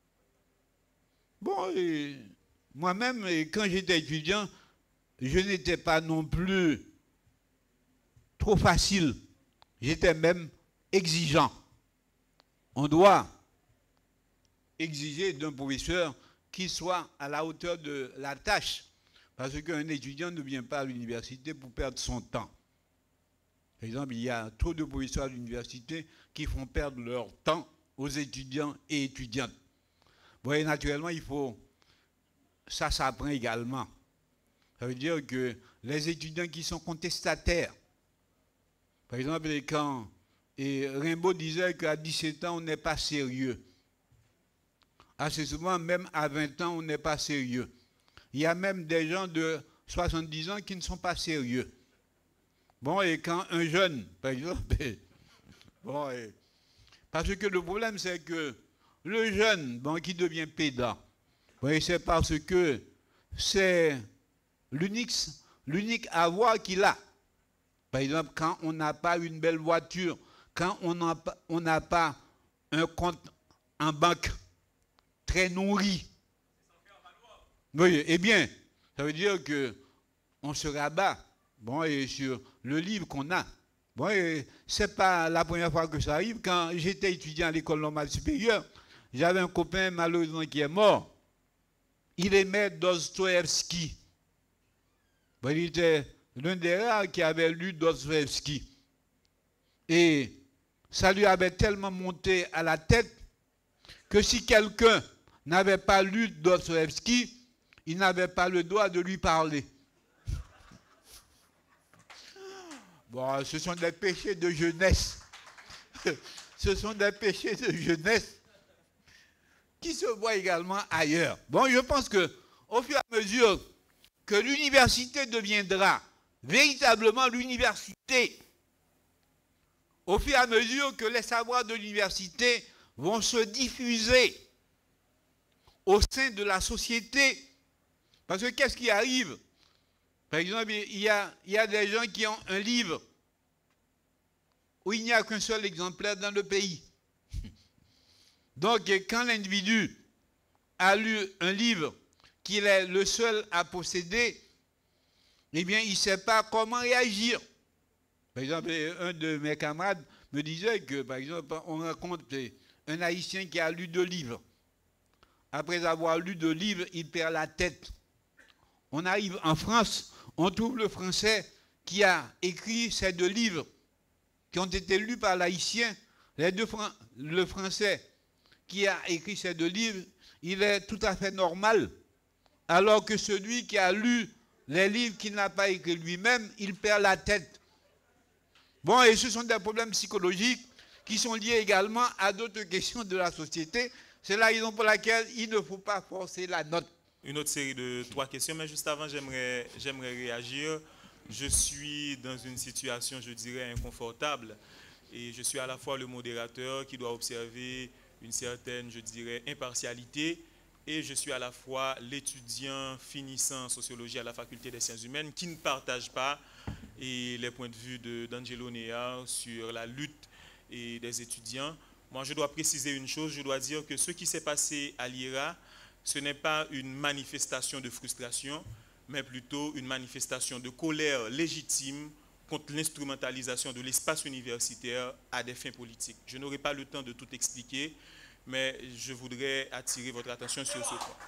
Bon, moi-même, quand j'étais étudiant, je n'étais pas non plus trop facile. J'étais même exigeant. On doit exiger d'un professeur qu'il soit à la hauteur de la tâche. Parce qu'un étudiant ne vient pas à l'université pour perdre son temps. Par exemple, il y a trop de professeurs à l'université qui font perdre leur temps aux étudiants et étudiantes. Bon, et naturellement, ça s'apprend également. Ça veut dire que les étudiants qui sont contestataires, par exemple, quand Rimbaud disait qu'à 17 ans, on n'est pas sérieux. Assez souvent, même à 20 ans, on n'est pas sérieux. Il y a même des gens de 70 ans qui ne sont pas sérieux. Bon, et quand un jeune, par exemple, bon, parce que le problème, c'est que le jeune, bon, qui devient pédant, bon, c'est parce que c'est l'unique avoir qu'il a. Par exemple, quand on n'a pas une belle voiture, quand on n'a pas un compte en banque très nourri, oui, eh bien, ça veut dire qu'on se rabat, bon, et sur le livre qu'on a. Bon, et c'est pas la première fois que ça arrive. Quand j'étais étudiant à l'école normale supérieure, j'avais un copain malheureusement qui est mort. Il aimait Dostoïevski. Bon, il était l'un des rares qui avait lu Dostoïevski. Et ça lui avait tellement monté à la tête que si quelqu'un n'avait pas lu Dostoïevski, il n'avait pas le droit de lui parler. Bon, ce sont des péchés de jeunesse. Ce sont des péchés de jeunesse qui se voient également ailleurs. Bon, je pense qu'au fur et à mesure que l'université deviendra véritablement l'université, au fur et à mesure que les savoirs de l'université vont se diffuser au sein de la société, parce que qu'est-ce qui arrive? Par exemple, il y a des gens qui ont un livre où il n'y a qu'un seul exemplaire dans le pays. Donc, quand l'individu a lu un livre qu'il est le seul à posséder, eh bien, il ne sait pas comment réagir. Par exemple, un de mes camarades me disait que, par exemple, on raconte un Haïtien qui a lu 2 livres. Après avoir lu 2 livres, il perd la tête. On arrive en France, on trouve le Français qui a écrit ces 2 livres qui ont été lus par l'Haïtien. Le Français qui a écrit ces 2 livres, il est tout à fait normal. Alors que celui qui a lu les livres qu'il n'a pas écrits lui-même, il perd la tête. Bon, et ce sont des problèmes psychologiques qui sont liés également à d'autres questions de la société. C'est la raison pour laquelle il ne faut pas forcer la note. Une autre série de 3 questions, mais juste avant, j'aimerais réagir. Je suis dans une situation, je dirais, inconfortable. Et je suis à la fois le modérateur qui doit observer une certaine, je dirais, impartialité. Et je suis à la fois l'étudiant finissant en sociologie à la faculté des sciences humaines qui ne partage pas les points de vue d'Angelo Néa sur la lutte des étudiants. Moi, je dois préciser une chose, je dois dire que ce qui s'est passé à l'IRA, ce n'est pas une manifestation de frustration, mais plutôt une manifestation de colère légitime contre l'instrumentalisation de l'espace universitaire à des fins politiques. Je n'aurai pas le temps de tout expliquer, mais je voudrais attirer votre attention sur ce point.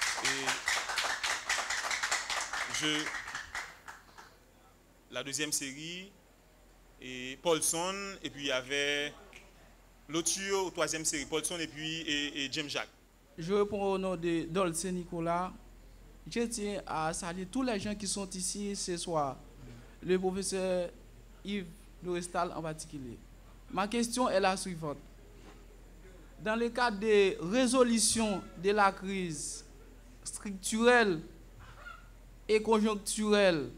La deuxième série, Paulson, et puis il y avait l'autre troisième série, Paulson et puis James Jacques. Je réponds au nom de Dolce Nicolas. Je tiens à saluer tous les gens qui sont ici ce soir, le professeur Yves Dorestal en particulier. Ma question est la suivante. Dans le cadre de résolution de la crise structurelle et conjoncturelle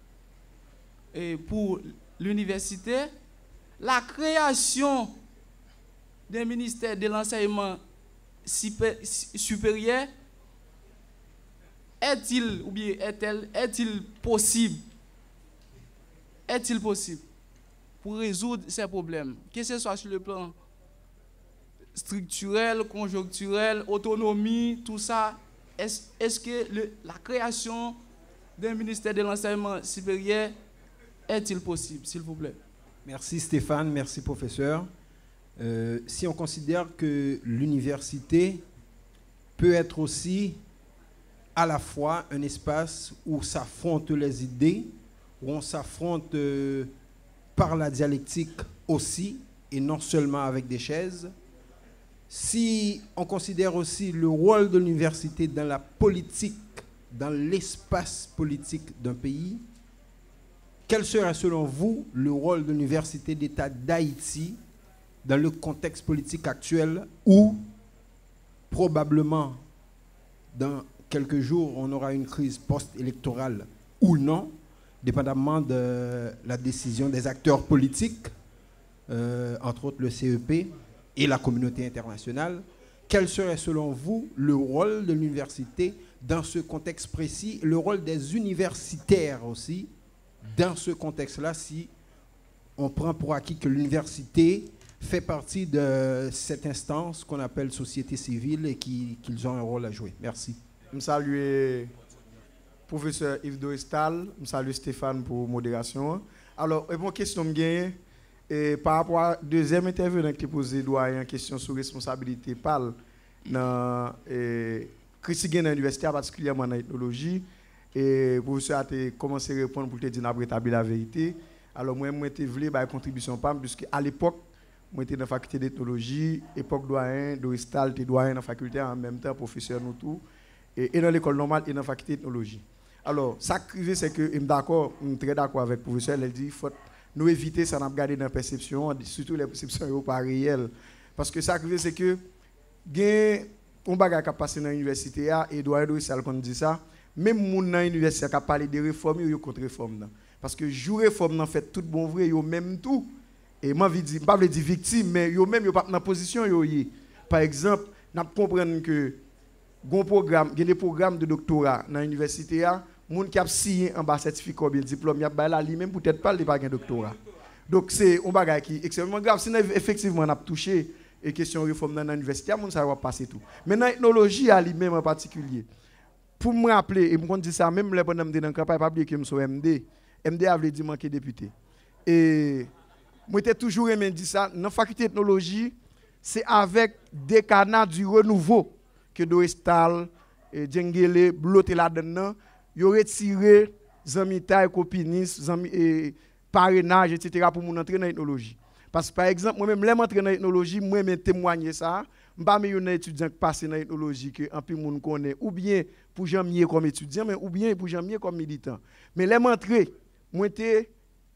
pour l'université, la création d'un ministère de l'enseignement supérieur est-il possible pour résoudre ces problèmes, que ce soit sur le plan structurel, conjoncturel, autonomie, tout ça? Est-ce que la création d'un ministère de l'enseignement supérieur est-il possible, s'il vous plaît? Merci Stéphane, merci professeur. Si on considère que l'université peut être aussi à la fois un espace où s'affrontent les idées, où on s'affronte par la dialectique aussi, et non seulement avec des chaises. Si on considère aussi le rôle de l'université dans la politique, dans l'espace politique d'un pays, quel serait selon vous le rôle de l'université d'État d'Haïti dans le contexte politique actuel où probablement dans quelques jours on aura une crise post-électorale ou non, dépendamment de la décision des acteurs politiques, entre autres le CEP et la communauté internationale? Quel serait selon vous le rôle de l'université dans ce contexte précis, le rôle des universitaires aussi dans ce contexte-là, si on prend pour acquis que l'université fait partie de cette instance qu'on appelle société civile et qu'ils ont un rôle à jouer? Merci. Je salue le professeur Yves Dorestal, je salue Stéphane pour modération. Alors, une question par rapport à la deuxième intervenant qui posait une question sur responsabilité parle dans critique dans l'université, particulièrement dans l'ethnologie. Et le professeur a commencé à répondre pour te dire qu'on rétablir la vérité. Alors, moi, je voulais une contribution, puisque à l'époque, moi, j'étais dans la faculté d'ethnologie, époque doyen, Dorestal, j'étais doyen dans la faculté, en même temps, professeur, nous tous, et dans l'école normale et dans la faculté d'ethnologie. Alors, ça qui arrive, c'est que je suis très d'accord avec le professeur, il dit qu'il faut nous éviter ça, nous regarder dans la perception, surtout les perceptions pas réelles. Parce que ça qui arrive, c'est que, il y a un bagage qui a passé dans l'université, et doyen Dorestal, quand on dit ça, même les gens dans l'université qui parlent de réforme, ils sont contre réforme. Parce que jour réforme, en fait, tout bon vrai, ils ont même tout. Et moi, je ne pas dire victime, mais ils ont même pas dans la position. Par exemple, nous comprenons que il y a des programmes de doctorat dans l'université, les gens qui ont signé en bas certificat ou bien diplôme, ils ont lui-même peut-être pas de doctorat. Donc, c'est un bagage qui est extrêmement grave. Si effectivement on a touché les questions de réforme dans l'université, ça va passer tout. Mais dans l'ethnologie, lui-même en particulier, pour me rappeler, et je dis ça même les bonhommes dans le campagne, pas oublier que je suis MD. MD avait dit manquer député. Et moi, j'ai toujours aimé dire ça. Dans la faculté d'ethnologie, c'est avec des canards du renouveau que Dorestal, Djengele, bloté là-dedans, ils ont retiré Zamita, Copinis, parrainage, etc. pour nous entrer dans l'ethnologie. Parce que, par exemple, moi-même, les m'entrer dans l'ethnologie, moi, je témoigner ça. pas un étudiant qui passe dans l'ethnologie que un peu monde connaît ou bien pour jamais comme étudiant mais ou bien pour jamais comme militant. Mais les m'entrée, moi était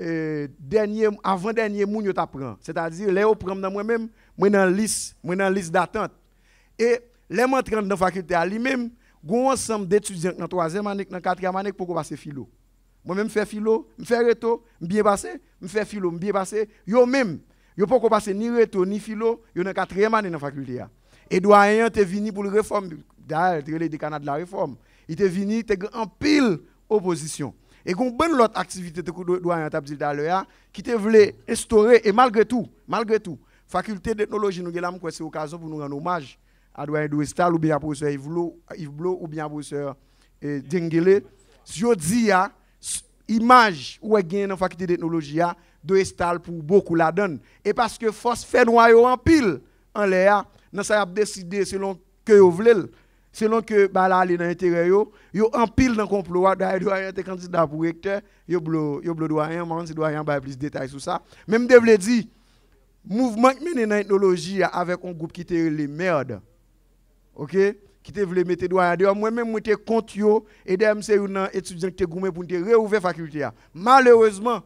avant dernier moun yo t'apprend. C'est-à-dire les yo prend dans moi-même, moi dans liste d'attente. Et les m'entrant dans faculté à lui-même, gon ensemble d'étudiants dans 3e année, dans 4e année pour passer philo. Moi-même fais philo, me fais reto, bien passé, me fais philo, bien passé. Yo même, yo pas passer ni reto ni philo, yo dans 4e année dans faculté. Et doyen te venu pour le réforme, d'ailleurs, le décanat de la réforme. Il te venu te en pile opposition. Et gon bonne l'autre activité te doyen t'a dit d'ailleurs qui te voulait instaurer et malgré tout, faculté d'ethnologie nous là c'est occasion pour nous rendre hommage à doyen Doestal ou bien à professeur Yves Blo ou bien à professeur Dengele. Je dis à image ou est dans faculté d'ethnologie Doestal pour beaucoup la donne et parce que force fait noyau en pile en l'air dans ça a décidé selon que vous voulez selon que bah là aller dans intérêt yo en pile dans complot doyen était candidat pour recteur yo blo doyen man si doyen ba plus détails sur ça même devle dit mouvement mené dans ethnologie avec un groupe qui était les merdes. OK, qui te voulait mettre doyen dehors moi même moi te compte yo et dem c'est un étudiant qui te goumé pour te réouvrir faculté. Malheureusement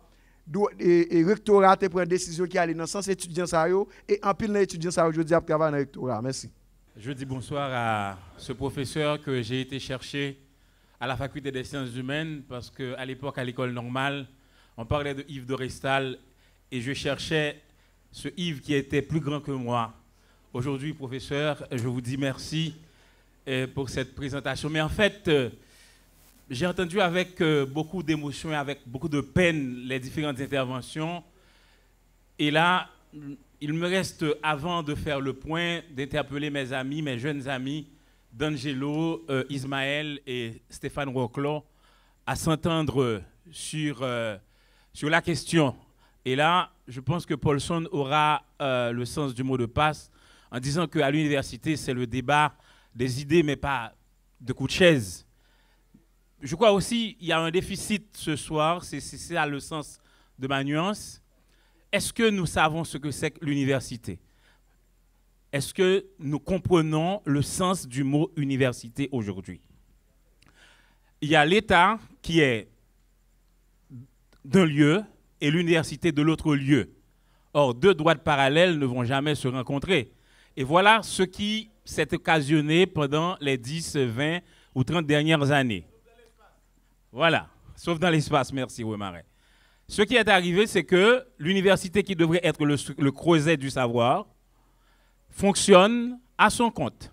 et rectorat te prend décision qui aller dans sens étudiant ça yo et en pile étudiant ça aujourd'hui a travailler dans rectorat. Merci. Je dis bonsoir à ce professeur que j'ai été chercher à la faculté des sciences humaines parce qu'à l'époque, à l'école normale, on parlait de Yves Dorestal et je cherchais ce Yves qui était plus grand que moi. Aujourd'hui, professeur, je vous dis merci pour cette présentation. Mais en fait, j'ai entendu avec beaucoup d'émotion et avec beaucoup de peine les différentes interventions. Et là, il me reste, avant de faire le point, d'interpeller mes amis, mes jeunes amis, D'Angelo, Ismaël et Stéphane Roclo, à s'entendre sur la question. Et là, je pense que Paulson aura le sens du mot de passe en disant qu'à l'université, c'est le débat des idées, mais pas de coups de chaise. Je crois aussi qu'il y a un déficit ce soir, c'est ça le sens de ma nuance. Est-ce que nous savons ce que c'est que l'université? Est-ce que nous comprenons le sens du mot université aujourd'hui? Il y a l'État qui est d'un lieu et l'université de l'autre lieu. Or, deux droites parallèles ne vont jamais se rencontrer. Et voilà ce qui s'est occasionné pendant les 10, 20 ou 30 dernières années. Voilà, sauf dans l'espace, merci Wemaret. Ce qui est arrivé, c'est que l'université qui devrait être le creuset du savoir fonctionne à son compte.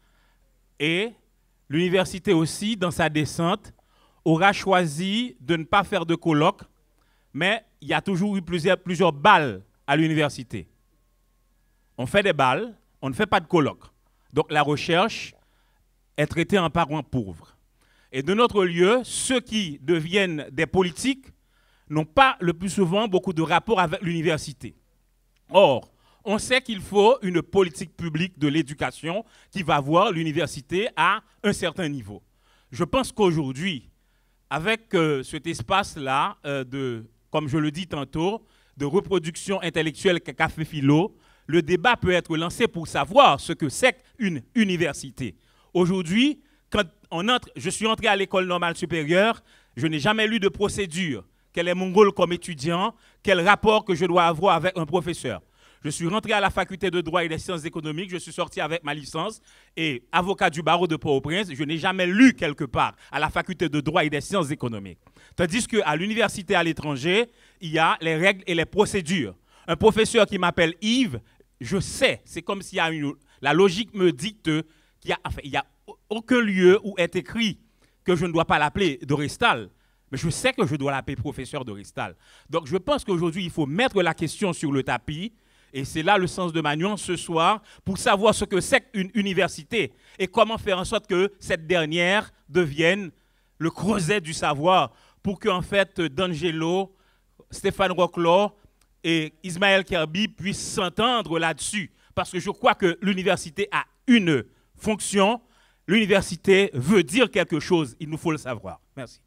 Et l'université aussi, dans sa descente, aura choisi de ne pas faire de colloque, mais il y a toujours eu plusieurs balles à l'université. On fait des balles, on ne fait pas de colloque. Donc la recherche est traitée en parents pauvres. Et de notre lieu, ceux qui deviennent des politiques n'ont pas le plus souvent beaucoup de rapport avec l'université. Or, on sait qu'il faut une politique publique de l'éducation qui va voir l'université à un certain niveau. Je pense qu'aujourd'hui, avec cet espace-là, comme je le dis tantôt, de reproduction intellectuelle qu'a fait Philo, le débat peut être lancé pour savoir ce que c'est qu'une université. Aujourd'hui, quand je suis entré à l'école normale supérieure, je n'ai jamais lu de procédure. Quel est mon rôle comme étudiant? Quel rapport que je dois avoir avec un professeur? Je suis rentré à la faculté de droit et des sciences économiques, je suis sorti avec ma licence et avocat du barreau de Port-au-Prince, je n'ai jamais lu quelque part à la faculté de droit et des sciences économiques. Tandis qu'à l'université à l'étranger, il y a les règles et les procédures. Un professeur qui m'appelle Yves, je sais, c'est comme s'il y a la logique me dicte qu'il n'y a aucun lieu où est écrit que je ne dois pas l'appeler Dorestal. Mais je sais que je dois l'appeler professeur Dorestal. Donc je pense qu'aujourd'hui, il faut mettre la question sur le tapis, et c'est là le sens de ma nuance ce soir, pour savoir ce que c'est qu'une université, et comment faire en sorte que cette dernière devienne le creuset du savoir, pour qu'en fait, D'Angelo, Stéphane Roclo et Ismaël Kerbi puissent s'entendre là-dessus. Parce que je crois que l'université a une fonction, l'université veut dire quelque chose, il nous faut le savoir. Merci.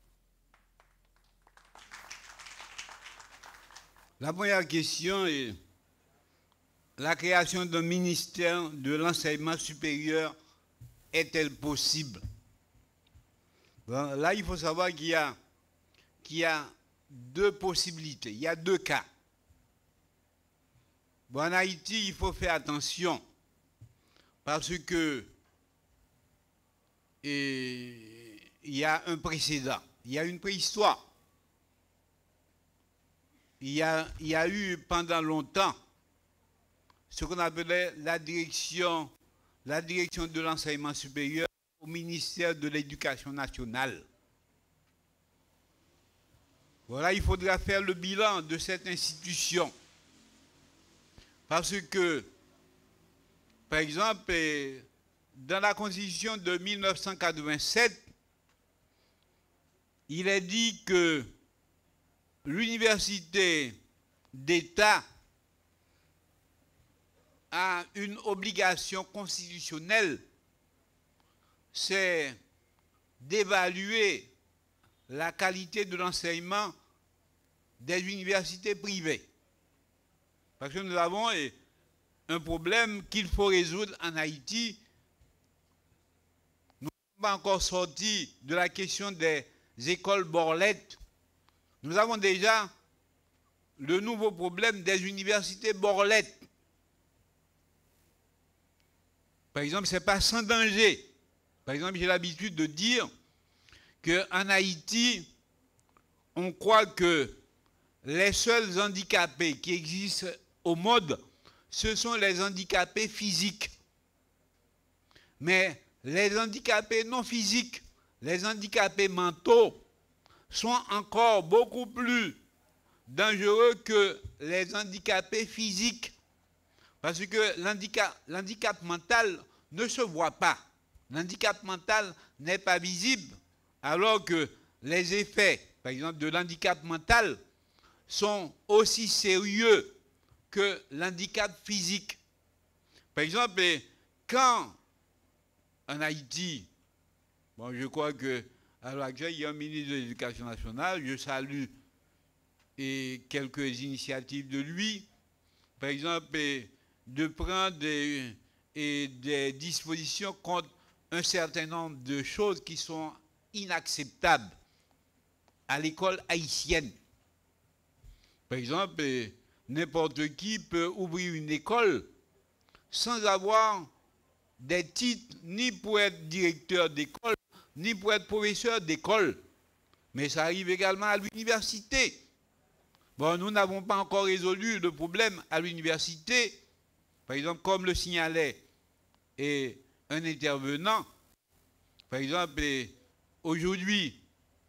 La première question est, la création d'un ministère de l'enseignement supérieur est-elle possible? Bon, là, il faut savoir qu'il y a deux possibilités, il y a deux cas. Bon, en Haïti, il faut faire attention parce que il y a un précédent, il y a une préhistoire. Il y a eu pendant longtemps ce qu'on appelait la direction de l'enseignement supérieur au ministère de l'Éducation nationale. Voilà, il faudra faire le bilan de cette institution. Parce que, par exemple, dans la Constitution de 1987, il est dit que l'université d'État a une obligation constitutionnelle, c'est d'évaluer la qualité de l'enseignement des universités privées. Parce que nous avons un problème qu'il faut résoudre en Haïti. Nous ne sommes pas encore sortis de la question des écoles borlettes. Nous avons déjà le nouveau problème des universités borlettes. Par exemple, ce n'est pas sans danger. Par exemple, j'ai l'habitude de dire qu'en Haïti, on croit que les seuls handicapés qui existent au monde, ce sont les handicapés physiques. Mais les handicapés non physiques, les handicapés mentaux, sont encore beaucoup plus dangereux que les handicapés physiques. Parce que l'handicap mental ne se voit pas. L'handicap mental n'est pas visible, alors que les effets, par exemple, de l'handicap mental sont aussi sérieux que l'handicap physique. Par exemple, quand en Haïti, bon, je crois que à l'heure actuelle, il y a un ministre de l'Éducation nationale, je salue quelques initiatives de lui, par exemple, de prendre des dispositions contre un certain nombre de choses qui sont inacceptables à l'école haïtienne. Par exemple, n'importe qui peut ouvrir une école sans avoir des titres ni pour être directeur d'école, ni pour être professeur d'école. Mais ça arrive également à l'université. Bon, nous n'avons pas encore résolu le problème à l'université. Par exemple, comme le signalait un intervenant, par exemple, aujourd'hui,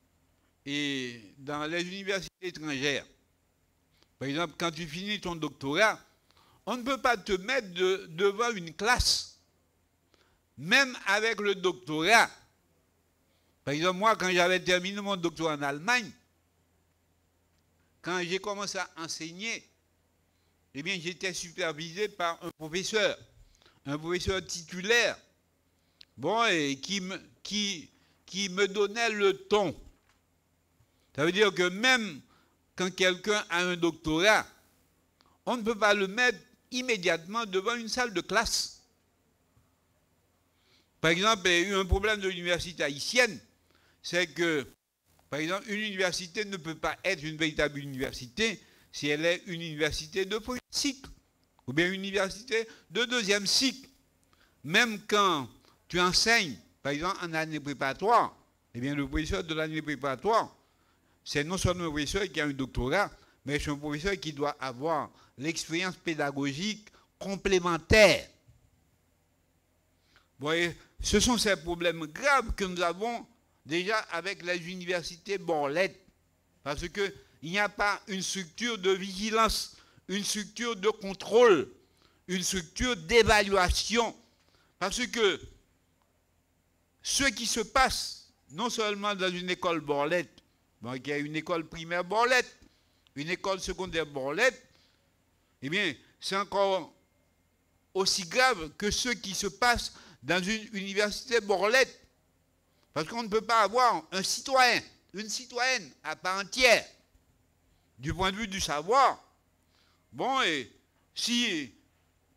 dans les universités étrangères, par exemple, quand tu finis ton doctorat, on ne peut pas te mettre devant une classe. Même avec le doctorat. Par exemple, moi, quand j'avais terminé mon doctorat en Allemagne, quand j'ai commencé à enseigner, eh bien, j'étais supervisé par un professeur titulaire, bon, et qui me donnait le ton. Ça veut dire que même quand quelqu'un a un doctorat, on ne peut pas le mettre immédiatement devant une salle de classe. Par exemple, il y a eu un problème de l'université haïtienne, c'est que, par exemple, une université ne peut pas être une véritable université si elle est une université de premier cycle, ou bien une université de deuxième cycle. Même quand tu enseignes, par exemple, en année préparatoire, eh bien, le professeur de l'année préparatoire, c'est non seulement un professeur qui a un doctorat, mais c'est un professeur qui doit avoir l'expérience pédagogique complémentaire. Vous voyez, ce sont ces problèmes graves que nous avons déjà avec les universités borlettes, parce qu'il n'y a pas une structure de vigilance, une structure de contrôle, une structure d'évaluation, parce que ce qui se passe, non seulement dans une école borlette, donc il y a une école primaire borlette, une école secondaire borlette, eh bien, c'est encore aussi grave que ce qui se passe dans une université borlette. Parce qu'on ne peut pas avoir un citoyen, une citoyenne à part entière, du point de vue du savoir. Bon, et si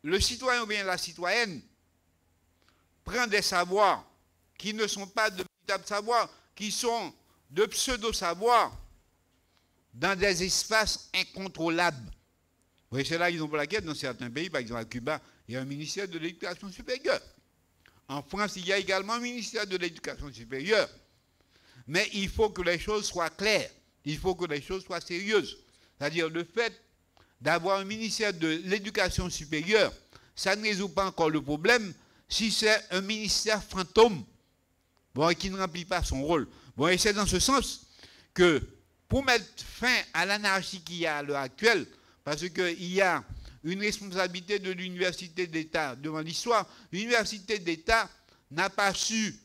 le citoyen ou bien la citoyenne prend des savoirs qui ne sont pas de véritables savoirs, qui sont de pseudo-savoirs dans des espaces incontrôlables. Oui, c'est la raison pour laquelle dans certains pays, par exemple à Cuba, il y a un ministère de l'éducation supérieure. En France, il y a également un ministère de l'éducation supérieure. Mais il faut que les choses soient claires. Il faut que les choses soient sérieuses. C'est-à-dire le fait d'avoir un ministère de l'éducation supérieure, ça ne résout pas encore le problème si c'est un ministère fantôme, bon, et qui ne remplit pas son rôle. Bon, et c'est dans ce sens que pour mettre fin à l'anarchie qu'il y a à l'heure actuelle, parce qu'il y a une responsabilité de l'université d'État devant l'histoire, l'université d'État n'a pas su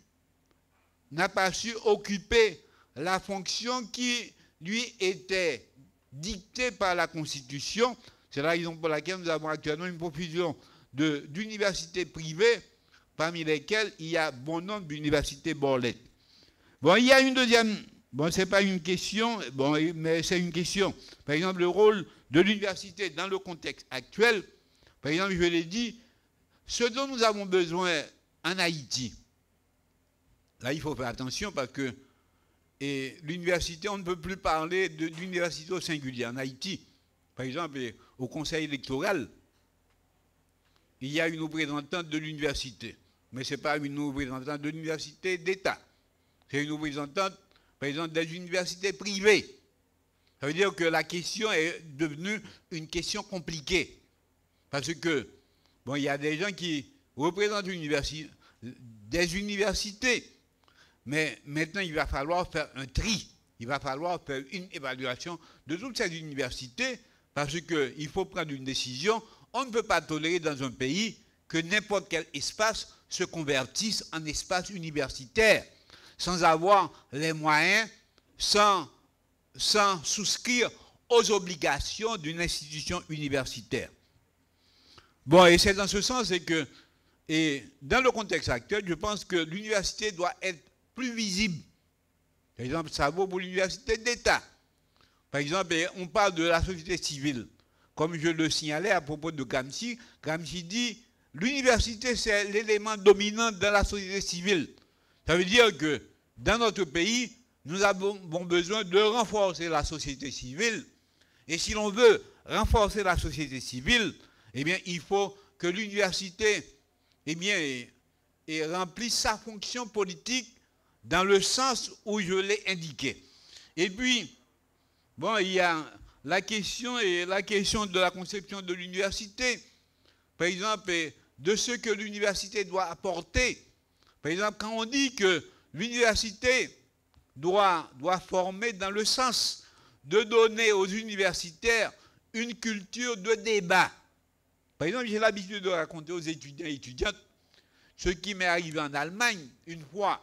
occuper la fonction qui lui était dictée par la Constitution. C'est la raison pour laquelle nous avons actuellement une profusion d'universités privées, parmi lesquelles il y a bon nombre d'universités borlettes. Bon, il y a une deuxième, bon, ce n'est pas une question, bon, mais c'est une question. Par exemple, le rôle de l'université dans le contexte actuel, par exemple, je l'ai dit, ce dont nous avons besoin en Haïti, là, il faut faire attention parce que l'université, on ne peut plus parler d'université au singulier. En Haïti, par exemple, au conseil électoral, il y a une représentante de l'université. Mais ce n'est pas une représentante de l'université d'État. C'est une représentante, par exemple, des universités privées. Ça veut dire que la question est devenue une question compliquée. Parce que, bon, il y a des gens qui représentent des universités. Mais maintenant, il va falloir faire un tri. Il va falloir faire une évaluation de toutes ces universités parce qu'il faut prendre une décision. On ne peut pas tolérer dans un pays que n'importe quel espace se convertisse en espace universitaire sans avoir les moyens, sans souscrire aux obligations d'une institution universitaire. Bon, et c'est dans ce sens que, et dans le contexte actuel, je pense que l'université doit être plus visible. Par exemple, ça vaut pour l'université d'État. Par exemple, on parle de la société civile. Comme je le signalais à propos de Gramsci, Gramsci dit l'université, c'est l'élément dominant dans la société civile. Ça veut dire que dans notre pays, nous avons besoin de renforcer la société civile. Et si l'on veut renforcer la société civile, eh bien, il faut que l'université, eh bien, remplisse sa fonction politique dans le sens où je l'ai indiqué. Et puis, bon, il y a la question de la conception de l'université. Par exemple, de ce que l'université doit apporter. Par exemple, quand on dit que l'université doit former dans le sens de donner aux universitaires une culture de débat. Par exemple, j'ai l'habitude de raconter aux étudiants et étudiantes ce qui m'est arrivé en Allemagne une fois.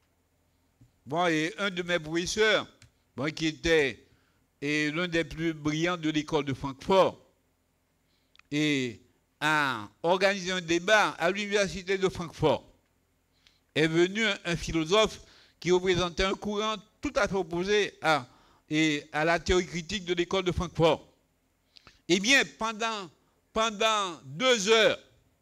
Bon, et un de mes professeurs, bon, qui était l'un des plus brillants de l'école de Francfort, et a organisé un débat à l'université de Francfort. Est venu un philosophe qui représentait un courant tout à fait opposé à la théorie critique de l'école de Francfort. Eh bien, pendant 2 heures,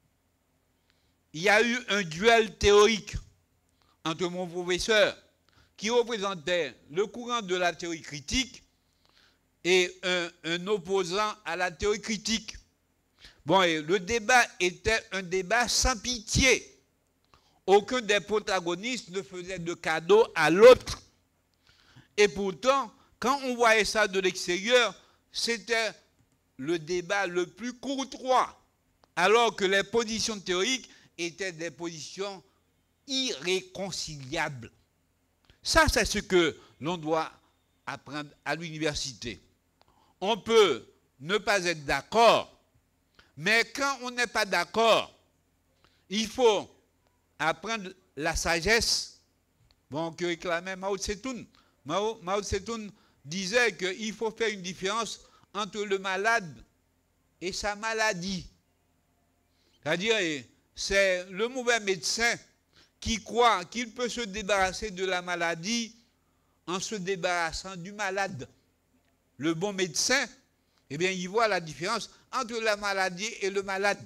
il y a eu un duel théorique entre mon professeur, qui représentait le courant de la théorie critique, et un opposant à la théorie critique. Bon, et le débat était un débat sans pitié. Aucun des protagonistes ne faisait de cadeau à l'autre. Et pourtant, quand on voyait ça de l'extérieur, c'était le débat le plus courtois, alors que les positions théoriques étaient des positions irréconciliables. Ça, c'est ce que l'on doit apprendre à l'université. On peut ne pas être d'accord, mais quand on n'est pas d'accord, il faut apprendre la sagesse, bon, que réclamait Mao Tse-tung. Mao Tse-tung disait qu'il faut faire une différence entre le malade et sa maladie. C'est-à-dire, c'est le mauvais médecin qui croit qu'il peut se débarrasser de la maladie en se débarrassant du malade. Le bon médecin, eh bien, il voit la différence entre la maladie et le malade.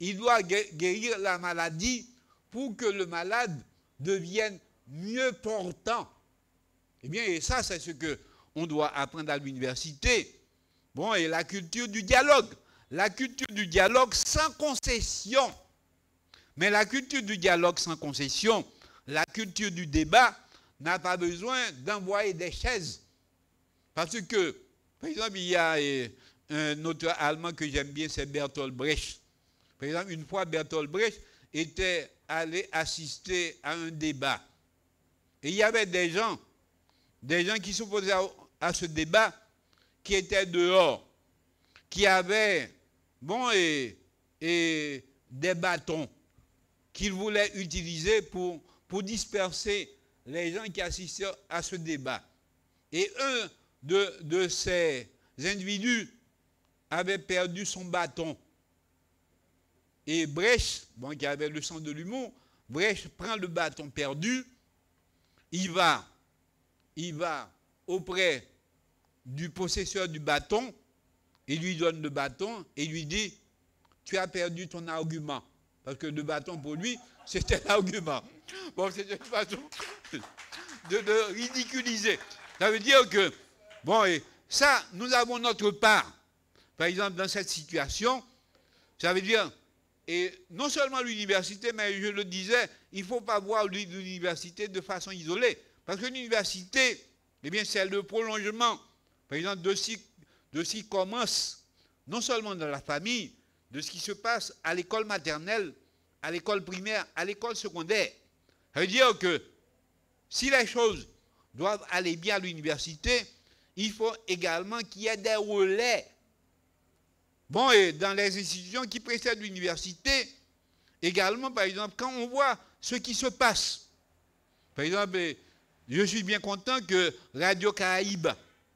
il doit guérir la maladie pour que le malade devienne mieux portant. Eh bien, et ça, c'est ce qu'on doit apprendre à l'université. Bon, et la culture du dialogue. La culture du dialogue sans concession. Mais la culture du dialogue sans concession, la culture du débat, n'a pas besoin d'envoyer des chaises. Parce que, par exemple, il y a un auteur allemand que j'aime bien, c'est Bertolt Brecht. Par exemple, une fois, Bertolt Brecht était allé assister à un débat. Et il y avait des gens qui s'opposaient à ce débat, qui étaient dehors, qui avaient, bon, et des bâtons qu'ils voulaient utiliser pour disperser les gens qui assistaient à ce débat. Et un de ces individus avait perdu son bâton. Et Brecht, bon, qui avait le sens de l'humour, Brecht prend le bâton perdu, il va auprès du possesseur du bâton, il lui donne le bâton et lui dit, tu as perdu ton argument. Parce que le bâton, pour lui, c'était l'argument. Bon, c'est une façon de ridiculiser. Ça veut dire que, bon, et ça, nous avons notre part. Par exemple, dans cette situation, ça veut dire, et non seulement l'université, mais je le disais, il ne faut pas voir l'université de façon isolée. Parce que l'université, eh bien, c'est le prolongement, par exemple, de ce qui commence, non seulement dans la famille, de ce qui se passe à l'école maternelle, à l'école primaire, à l'école secondaire. Ça veut dire que si les choses doivent aller bien à l'université, il faut également qu'il y ait des relais. Bon, et dans les institutions qui précèdent l'université, également, par exemple, quand on voit ce qui se passe, par exemple, je suis bien content que Radio Caraïbe,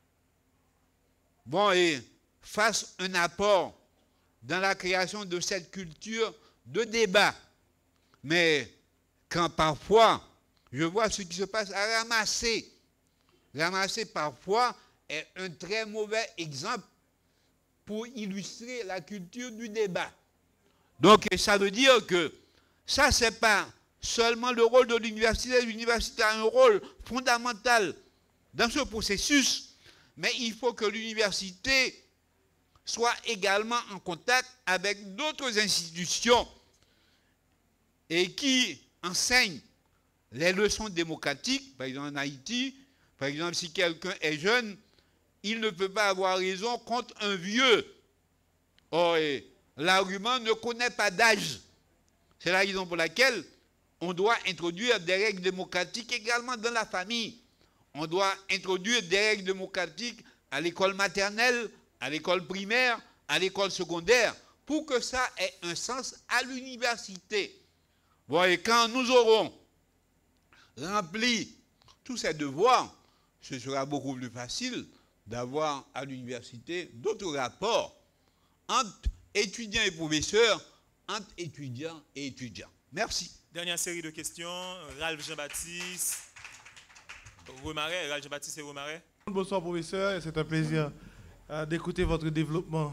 bon, et fasse un apport dans la création de cette culture de débat. Mais quand parfois, je vois ce qui se passe à Ramasser, Ramasser parfois est un très mauvais exemple pour illustrer la culture du débat. Donc, ça veut dire que ça, ce n'est pas seulement le rôle de l'université. L'université a un rôle fondamental dans ce processus, mais il faut que l'université soit également en contact avec d'autres institutions et qui enseignent les leçons démocratiques. Par exemple, en Haïti, par exemple, si quelqu'un est jeune, il ne peut pas avoir raison contre un vieux. Or, l'argument ne connaît pas d'âge. C'est la raison pour laquelle on doit introduire des règles démocratiques également dans la famille. On doit introduire des règles démocratiques à l'école maternelle, à l'école primaire, à l'école secondaire, pour que ça ait un sens à l'université. Bon, et quand nous aurons rempli tous ces devoirs, ce sera beaucoup plus facile d'avoir à l'université d'autres rapports entre étudiants et professeurs, entre étudiants et étudiants. Merci. Dernière série de questions. Ralph Jean-Baptiste. Romaret, Ralph Jean-Baptiste et Romaret. Bonsoir professeur, c'est un plaisir d'écouter votre développement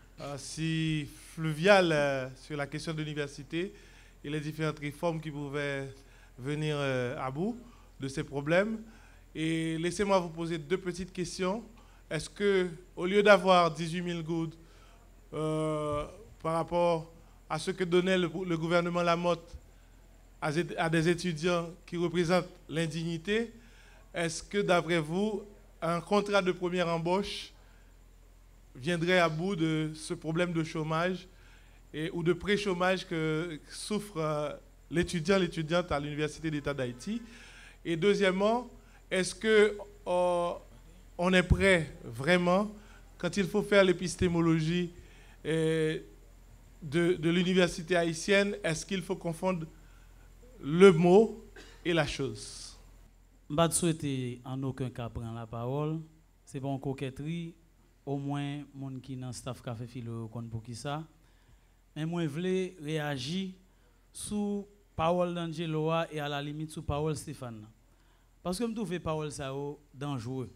si fluvial sur la question de l'université et les différentes réformes qui pouvaient venir à bout de ces problèmes. Et laissez-moi vous poser deux petites questions. Est-ce que, au lieu d'avoir 18 000 gouttes par rapport à ce que donnait le gouvernement Lamotte à des étudiants qui représentent l'indignité, est-ce que, d'après vous, un contrat de première embauche viendrait à bout de ce problème de chômage ou de pré-chômage que souffre l'étudiante à l'Université d'État d'Haïti? Et deuxièmement, est-ce qu'on est prêt vraiment, quand il faut faire l'épistémologie de l'université haïtienne, est-ce qu'il faut confondre le mot et la chose? Je ne souhaite en aucun cas prendre la parole. Ce n'est pas une coquetterie. Au moins, les gens qui sont dans le staff qui fait filo pour qui ça. Mais moi, je voulais réagir sur la parole d'Angelo et à la limite sur la parole de Stéphane. Parce que je trouve la parole dangereuse.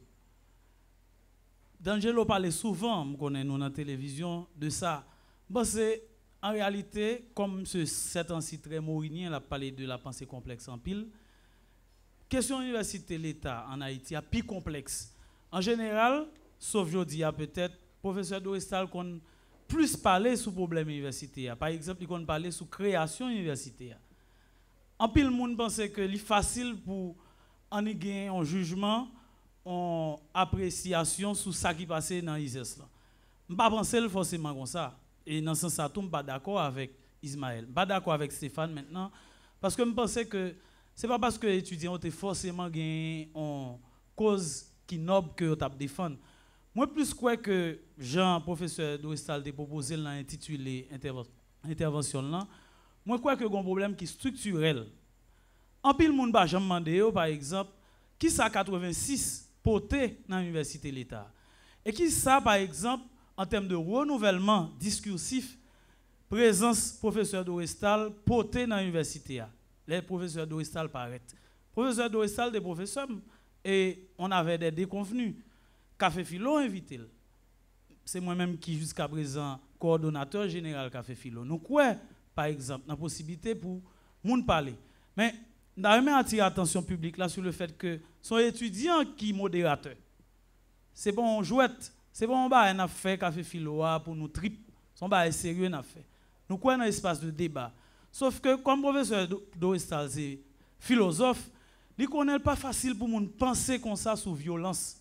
D'Angelo parlait souvent, nous connaissons dans la télévision, de ça. Bon, c'est en réalité, comme cet ancien très maurinien, il a parlé de la pensée complexe en pile, question université l'État en Haïti a plus complexe. En général, sauf jeudi, peut-être, professeur Doristal qu'on plus parler sur problème universitaire. Par exemple, il qu'on parler sur création universitaire. En pile, le monde pensait que c'est facile pour en gagner un jugement, en appréciation sur ce qui passait dans l'ISES. Je ne pense pas forcément comme ça. Et dans ce sens, je ne suis pas d'accord avec Ismaël. Je ne suis pas d'accord avec Stéphane maintenant. Parce que je pensais que ce n'est pas parce que les étudiants ont forcément gagné une cause qui noble que vous défendre. Moi, plus quoi que Jean, professeur Doristal, a proposé l'intitulé intervention là, moi, crois que y a un problème qui est structurel. En pile, le monde va jamais demander, par exemple, qui ça 86 poté dans l'université de l'État. Et qui ça, par exemple, en termes de renouvellement discursif, présence professeur Doristal poté dans l'université. Les professeurs Doristal paraissent. Professeur Doristal, des professeurs, et on avait des déconvenus. Café Philo invité. C'est moi-même qui, jusqu'à présent, coordonnateur général Café Philo. Nous croyons, par exemple, la possibilité pour nous parler. Mais nous avons attiré l'attention publique là sur le fait que son étudiant qui est modérateur. C'est bon, on jouette. C'est bon, on a fait Café Philo pour nous trip. Son bas est sérieux, on a fait. Nous croyons dans l'espace de débat. Sauf que, comme professeur Doristal, c'est philosophe, il n'est pas facile pour nous penser comme ça sur violence.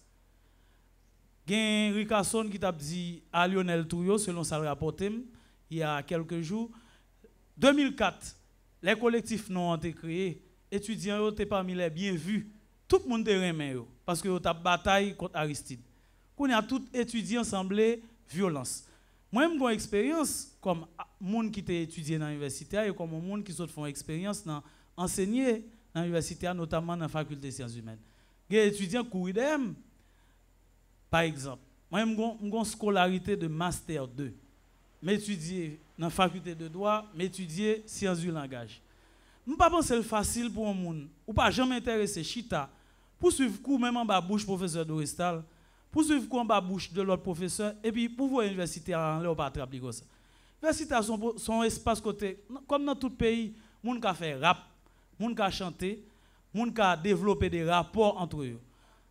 Il y a un Ricasson qui t'a dit à Lionel Touyo, selon sa rapporté, il y a quelques jours. 2004, les collectifs non ont été créés. Étudiants étaient parmi les bien vus. Tout le monde est remis parce que vous avez bataille contre Aristide. Quand il y a tout étudiant semblé violence. Moi, j'ai une expérience comme monde qui était étudié dans l'université et comme monde qui font expérience dans enseigner dans l'université, notamment dans la faculté des sciences humaines. Il y a des étudiants qui courent d'eux. Par exemple, moi, j'ai une scolarité de Master 2. M'étudier dans la faculté de droit, m'étudier sciences du langage. Je ne pense pas que c'est facile pour un monde, ou pas jamais intéressé, chita, pour suivre cours même en bas bouche professeur Doristal, pour suivre cours en bas bouche de l'autre professeur, et puis pour voir l'université en l'air, pas attraper comme ça. L'université a son espace côté, comme dans tout pays, les gens qui fait rap, les gens qui chantent, les gens qui développé des rapports entre eux.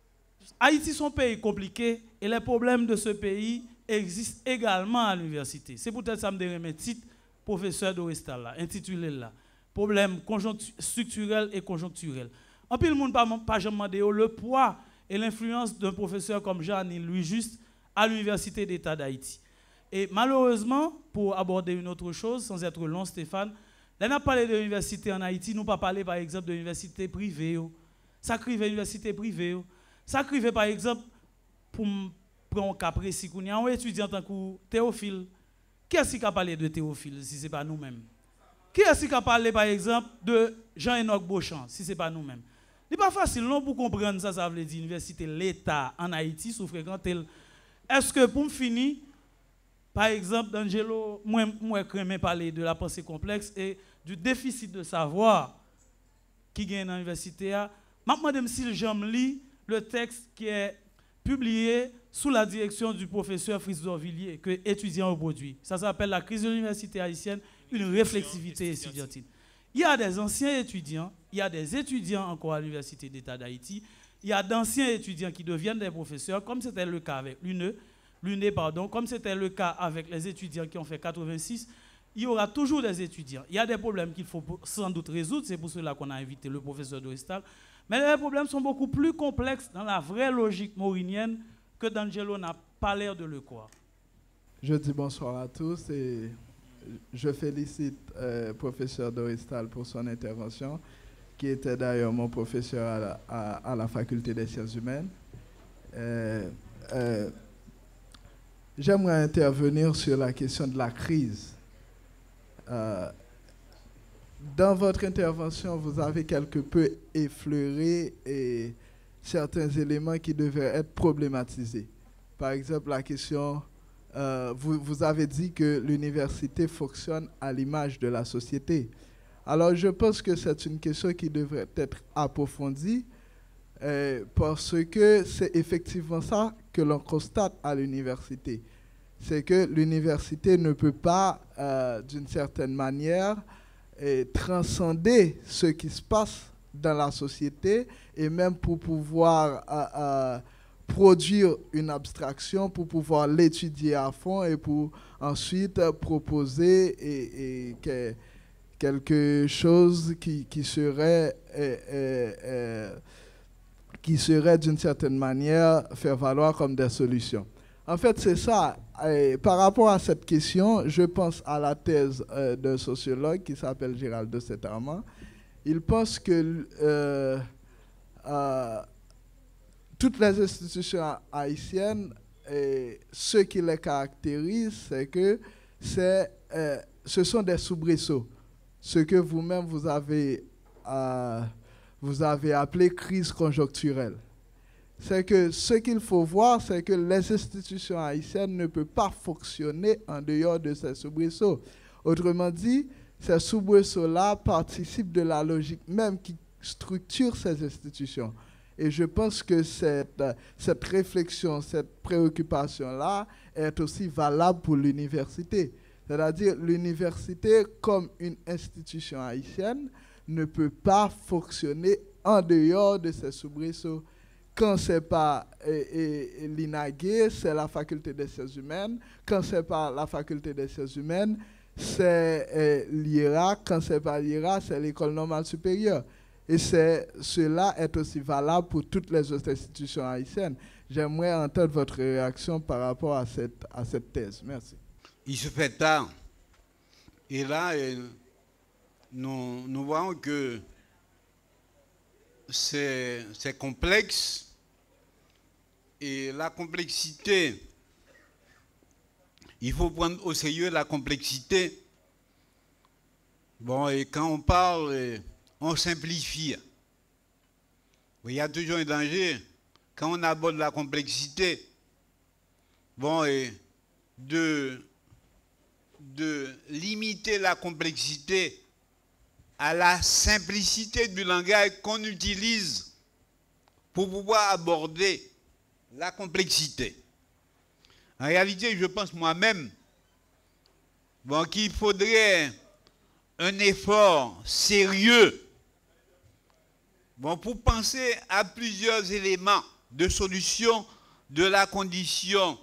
Haïti est un pays compliqué et les problèmes de ce pays existent également à l'université. C'est peut-être ça me dérange mes titres, professeur Doristal, là, intitulé là. Problème structurel et conjoncturel. En plus, le monde pas jamais demandé le poids et l'influence d'un professeur comme Jean-Anil Louis Juste à l'Université d'État d'Haïti. Et malheureusement, pour aborder une autre chose, sans être long, Stéphane, là, on a parlé de l'université en Haïti, nous pas parlé par exemple de l'université privée. Ça crive l'université privée. Ça crive par exemple, pour prendre un cas précis, il y a un étudiant en tant que Théophile. Qui est-ce qui a parlé de Théophile si ce n'est pas nous-mêmes? Qui est-ce qui a parlé par exemple de Jean-Enoch Beauchamp si ce n'est pas nous-mêmes? Ce n'est pas facile non pour comprendre ça, ça veut dire l'université, l'État en Haïti, sous fréquenter. Est-ce que pour me finir, par exemple, D'Angelo, moi, je parler de la pensée complexe et du déficit de savoir qui gagne dans l'université. Je me demande si j'aime lire le texte qui est publié sous la direction du professeur Fritz Dorvilliers, que étudiant au produit. Ça s'appelle La crise de l'université haïtienne, une réflexivité étudiantine. Il y a des anciens étudiants, il y a des étudiants encore à l'Université d'État d'Haïti, il y a d'anciens étudiants qui deviennent des professeurs, comme c'était le cas avec l'UNE, comme c'était le cas avec les étudiants qui ont fait 86, il y aura toujours des étudiants. Il y a des problèmes qu'il faut sans doute résoudre, c'est pour cela qu'on a invité le professeur Doristal, mais les problèmes sont beaucoup plus complexes dans la vraie logique maurinienne que D'Angelo n'a pas l'air de le croire. Je dis bonsoir à tous et je félicite professeur Doristal pour son intervention, qui était d'ailleurs mon professeur à la faculté des sciences humaines. J'aimerais intervenir sur la question de la crise. Dans votre intervention, vous avez quelque peu effleuré certains éléments qui devaient être problématisés. Par exemple, la question, vous avez dit que l'université fonctionne à l'image de la société. Alors, je pense que c'est une question qui devrait être approfondie parce que c'est effectivement ça que l'on constate à l'université. c'est que l'université ne peut pas, d'une certaine manière, transcender ce qui se passe dans la société, et même pour pouvoir produire une abstraction, pour pouvoir l'étudier à fond et pour ensuite proposer quelque chose qui serait d'une certaine manière faire valoir comme des solutions. En fait, c'est ça. Et par rapport à cette question, je pense à la thèse d'un sociologue qui s'appelle Gérald de Saint-Amand. Il pense que toutes les institutions haïtiennes, ce qui les caractérise, c'est que ce sont des soubresauts. Ce que vous-même vous avez appelé crise conjoncturelle. C'est que ce qu'il faut voir, c'est que les institutions haïtiennes ne peuvent pas fonctionner en dehors de ces soubresauts. Autrement dit, ces soubresauts-là participent de la logique même qui structure ces institutions. Et je pense que cette réflexion, cette préoccupation-là est aussi valable pour l'université. C'est-à-dire l'université, comme une institution haïtienne, ne peut pas fonctionner en dehors de ces soubresauts. Quand ce n'est pas l'INAGUE, c'est la faculté des sciences humaines. Quand ce n'est pas la faculté des sciences humaines, c'est l'IRA. Quand ce n'est pas l'IRA, c'est l'école normale supérieure. Et cela est aussi valable pour toutes les autres institutions haïtiennes. J'aimerais entendre votre réaction par rapport à cette thèse. Merci. Il se fait tard. Et là, nous voyons que c'est complexe. Et la complexité, il faut prendre au sérieux la complexité. Bon, et quand on parle, on simplifie. Il y a toujours un danger quand on aborde la complexité. Bon, et de limiter la complexité à la simplicité du langage qu'on utilise pour pouvoir aborder la complexité. En réalité, je pense moi-même qu'il faudrait un effort sérieux pour penser à plusieurs éléments de solution de la condition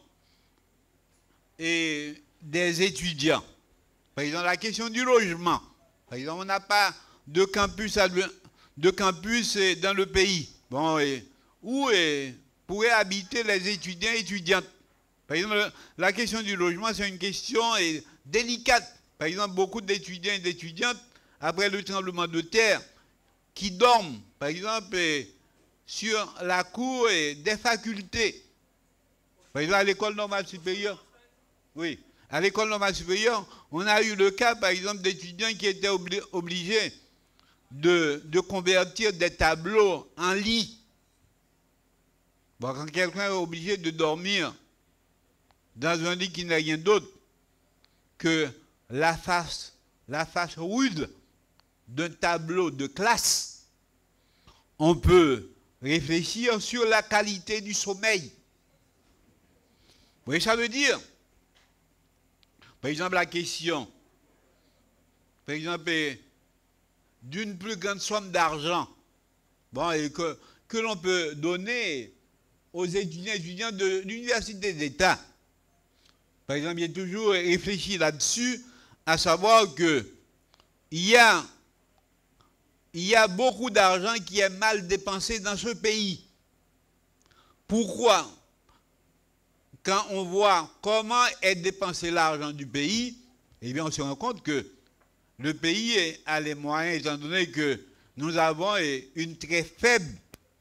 et des étudiants. Par exemple, la question du logement. Par exemple, on n'a pas de campus dans le pays. Bon, où pourraient habiter les étudiants et étudiantes. Par exemple, la question du logement, c'est une question délicate. Par exemple, beaucoup d'étudiants et d'étudiantes, après le tremblement de terre, qui dorment, par exemple, sur la cour des facultés. Par exemple, à l'école normale supérieure. Oui, à l'école normale supérieure, on a eu le cas, par exemple, d'étudiants qui étaient obligés de convertir des tableaux en lit. Bon, quand quelqu'un est obligé de dormir dans un lit qui n'a rien d'autre que la face rude d'un tableau de classe, on peut réfléchir sur la qualité du sommeil. Vous voyez, ça veut dire, par exemple, la question, par exemple, d'une plus grande somme d'argent, et que l'on peut donner aux étudiants et étudiantes de l'université d'État. Par exemple, j'ai toujours réfléchi là-dessus, à savoir qu'il y a beaucoup d'argent qui est mal dépensé dans ce pays. Pourquoi? Quand on voit comment est dépensé l'argent du pays, eh bien on se rend compte que le pays a les moyens, étant donné que nous avons une très faible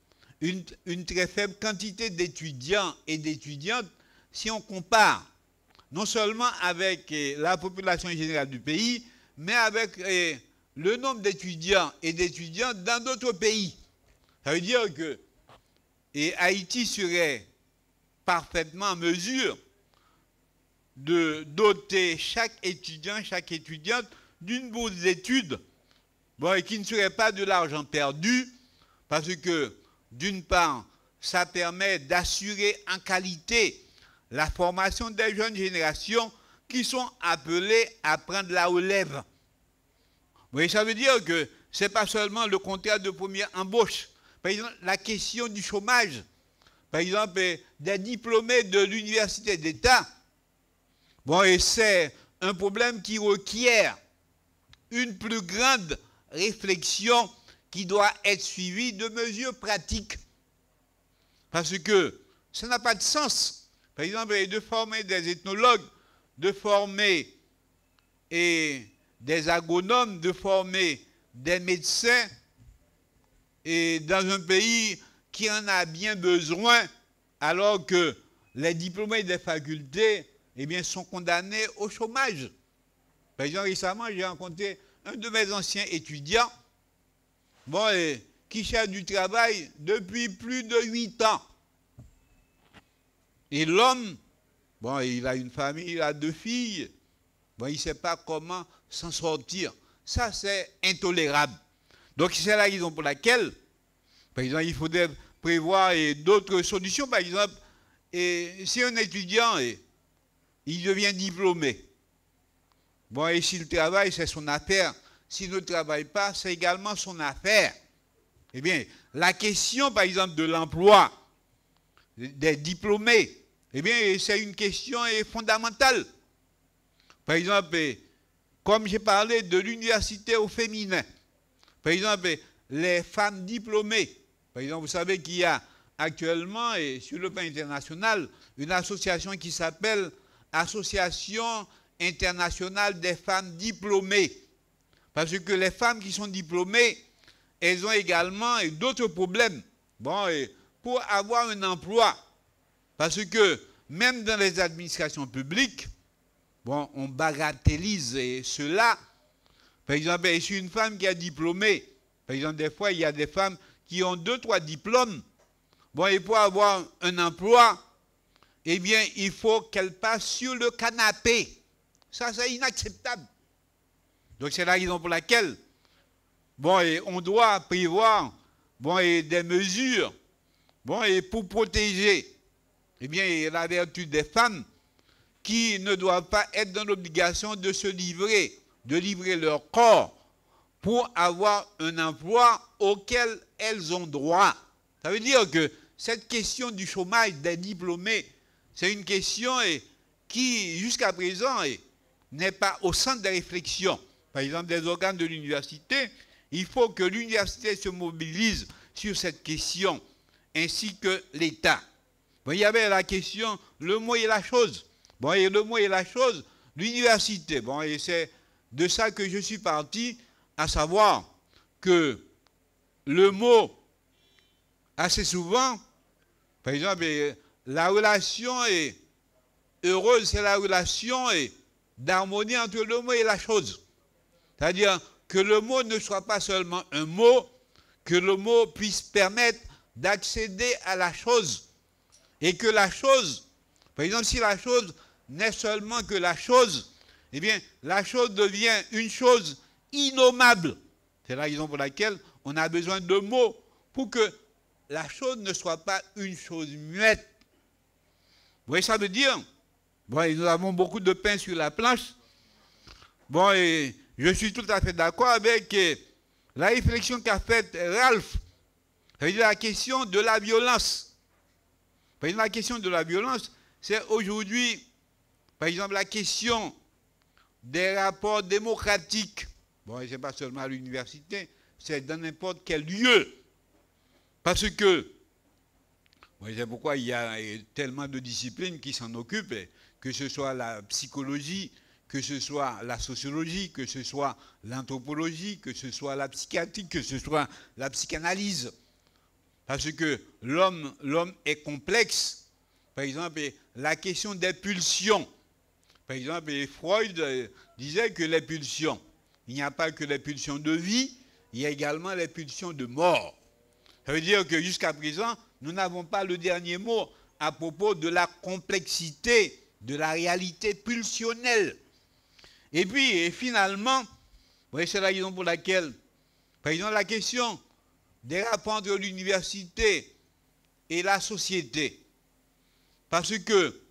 quantité d'étudiants et d'étudiantes si on compare non seulement avec la population générale du pays, mais avec le nombre d'étudiants et d'étudiantes dans d'autres pays. Ça veut dire que Haïti serait parfaitement en mesure de doter chaque étudiant, chaque étudiante d'une bourse d'études, et qui ne serait pas de l'argent perdu, parce que, d'une part, ça permet d'assurer en qualité la formation des jeunes générations qui sont appelées à prendre la relève. Vous voyez, ça veut dire que ce n'est pas seulement le contrat de première embauche. Par exemple, la question du chômage, par exemple, des diplômés de l'université d'État, bon, et c'est un problème qui requiert une plus grande réflexion qui doit être suivie de mesures pratiques. Parce que ça n'a pas de sens. Par exemple, de former des ethnologues, de former des agronomes, de former des médecins, et dans un pays qui en a bien besoin, alors que les diplômés des facultés sont condamnés au chômage. Par exemple, récemment, j'ai rencontré un de mes anciens étudiants qui cherche du travail depuis plus de 8 ans. Et l'homme, il a une famille, il a 2 filles, il ne sait pas comment s'en sortir. Ça, c'est intolérable. Donc, c'est la raison pour laquelle, par exemple, il faudrait prévoir d'autres solutions. Par exemple, si un étudiant, il devient diplômé, et s'il travaille, c'est son affaire. S'il ne travaille pas, c'est également son affaire. Eh bien, la question, par exemple, de l'emploi des diplômés, c'est une question fondamentale. Par exemple, comme j'ai parlé de l'université au féminin, par exemple, les femmes diplômées, par exemple, vous savez qu'il y a actuellement, sur le plan international, une association qui s'appelle Association internationale des femmes diplômées. Parce que les femmes qui sont diplômées, elles ont également d'autres problèmes. Pour avoir un emploi, parce que même dans les administrations publiques, on bagatellise cela. Par exemple, je suis une femme qui est diplômée. Par exemple, des fois, il y a des femmes qui ont 2-3 diplômes. Et pour avoir un emploi, il faut qu'elles passent sur le canapé. Ça, c'est inacceptable. Donc, c'est la raison pour laquelle, on doit prévoir, des mesures, pour protéger, la vertu des femmes qui ne doivent pas être dans l'obligation de se livrer, de livrer leur corps pour avoir un emploi auquel elles ont droit. Ça veut dire que cette question du chômage des diplômés, c'est une question qui, jusqu'à présent, n'est pas au centre des réflexions. Par exemple, des organes de l'université, il faut que l'université se mobilise sur cette question, ainsi que l'État. Il y avait la question, le mot et la chose. Et le mot et la chose, l'université. Et c'est de ça que je suis parti, à savoir que le mot, assez souvent, par exemple, la relation est heureuse, c'est la relation d'harmonie entre le mot et la chose. C'est-à-dire que le mot ne soit pas seulement un mot, que le mot puisse permettre d'accéder à la chose. Et que la chose, par exemple, si la chose n'est seulement que la chose, la chose devient une chose innommable. C'est la raison pour laquelle on a besoin de mots pour que la chose ne soit pas une chose muette. Vous voyez, ça veut dire, nous avons beaucoup de pain sur la planche. Et je suis tout à fait d'accord avec la réflexion qu'a faite Ralph. C'est-à-dire la question de la violence. Par exemple, la question de la violence, c'est aujourd'hui, par exemple, la question des rapports démocratiques. Ce n'est pas seulement à l'université, c'est dans n'importe quel lieu. Parce que, c'est pourquoi il y a tellement de disciplines qui s'en occupent, que ce soit la psychologie, que ce soit la sociologie, que ce soit l'anthropologie, que ce soit la psychiatrie, que ce soit la psychanalyse. Parce que l'homme est complexe. Par exemple, la question des pulsions. Par exemple, Freud disait que les pulsions, il n'y a pas que les pulsions de vie, il y a également les pulsions de mort. Ça veut dire que jusqu'à présent, nous n'avons pas le dernier mot à propos de la complexité de la réalité pulsionnelle. Et puis, finalement, c'est la raison pour laquelle, par exemple, la question des rapports entre l'université et la société. Parce que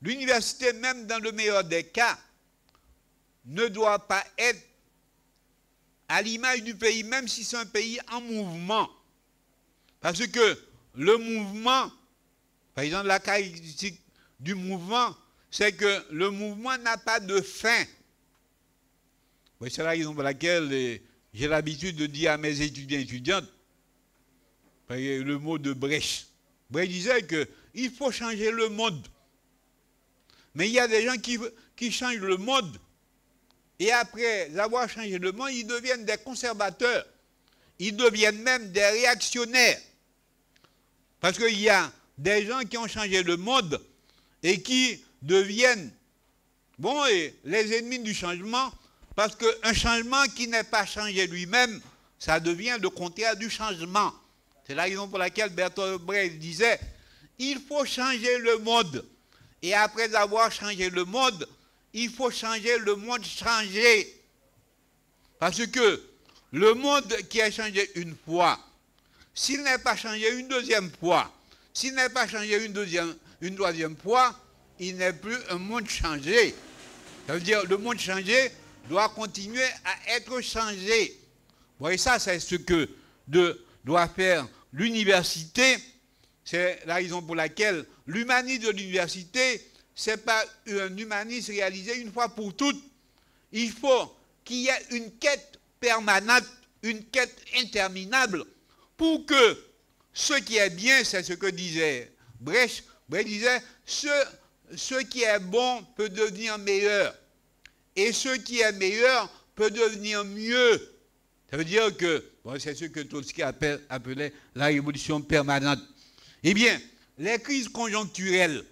l'université, même dans le meilleur des cas, ne doit pas être à l'image du pays, même si c'est un pays en mouvement. Parce que le mouvement, par exemple, la caractéristique du mouvement, c'est que le mouvement n'a pas de fin. C'est la raison pour laquelle j'ai l'habitude de dire à mes étudiants et étudiantes, le mot de Brecht. Brecht disait qu'il faut changer le monde. Mais il y a des gens qui changent le monde, et après avoir changé le monde, ils deviennent des conservateurs. Ils deviennent même des réactionnaires. Parce qu'il y a des gens qui ont changé le monde et qui deviennent les ennemis du changement, parce qu'un changement qui n'est pas changé lui-même, ça devient le contraire du changement. C'est la raison pour laquelle Bertolt Brecht disait, il faut changer le monde. Et après avoir changé le monde, il faut changer le monde changé. Parce que le monde qui a changé une fois, s'il n'est pas changé une deuxième fois, s'il n'est pas changé une troisième fois, il n'est plus un monde changé. Ça veut dire le monde changé doit continuer à être changé. Bon, et ça, c'est ce que doit faire l'université. C'est la raison pour laquelle l'humanisme de l'université, ce n'est pas un humanisme réalisé une fois pour toutes. Il faut qu'il y ait une quête permanente, une quête interminable, pour que ce qui est bien, c'est ce que disait Brecht. Brecht disait, ce qui est bon peut devenir meilleur. Et ce qui est meilleur peut devenir mieux. Ça veut dire que, c'est ce que Trotsky appelait la révolution permanente. Eh bien, les crises conjoncturelles,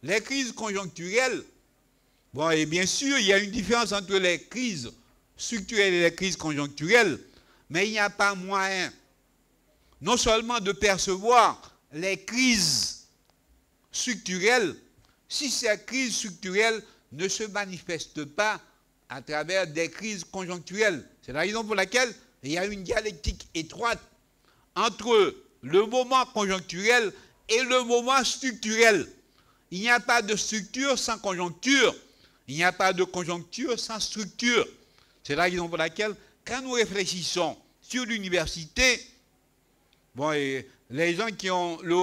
et bien sûr, il y a une différence entre les crises structurelles et les crises conjoncturelles, mais il n'y a pas moyen non seulement de percevoir les crises structurelles, si ces crises structurelles ne se manifestent pas à travers des crises conjoncturelles. C'est la raison pour laquelle il y a une dialectique étroite entre le moment conjoncturel et le moment structurel. Il n'y a pas de structure sans conjoncture. Il n'y a pas de conjoncture sans structure. C'est la raison pour laquelle, quand nous réfléchissons sur l'université, et les gens qui ont le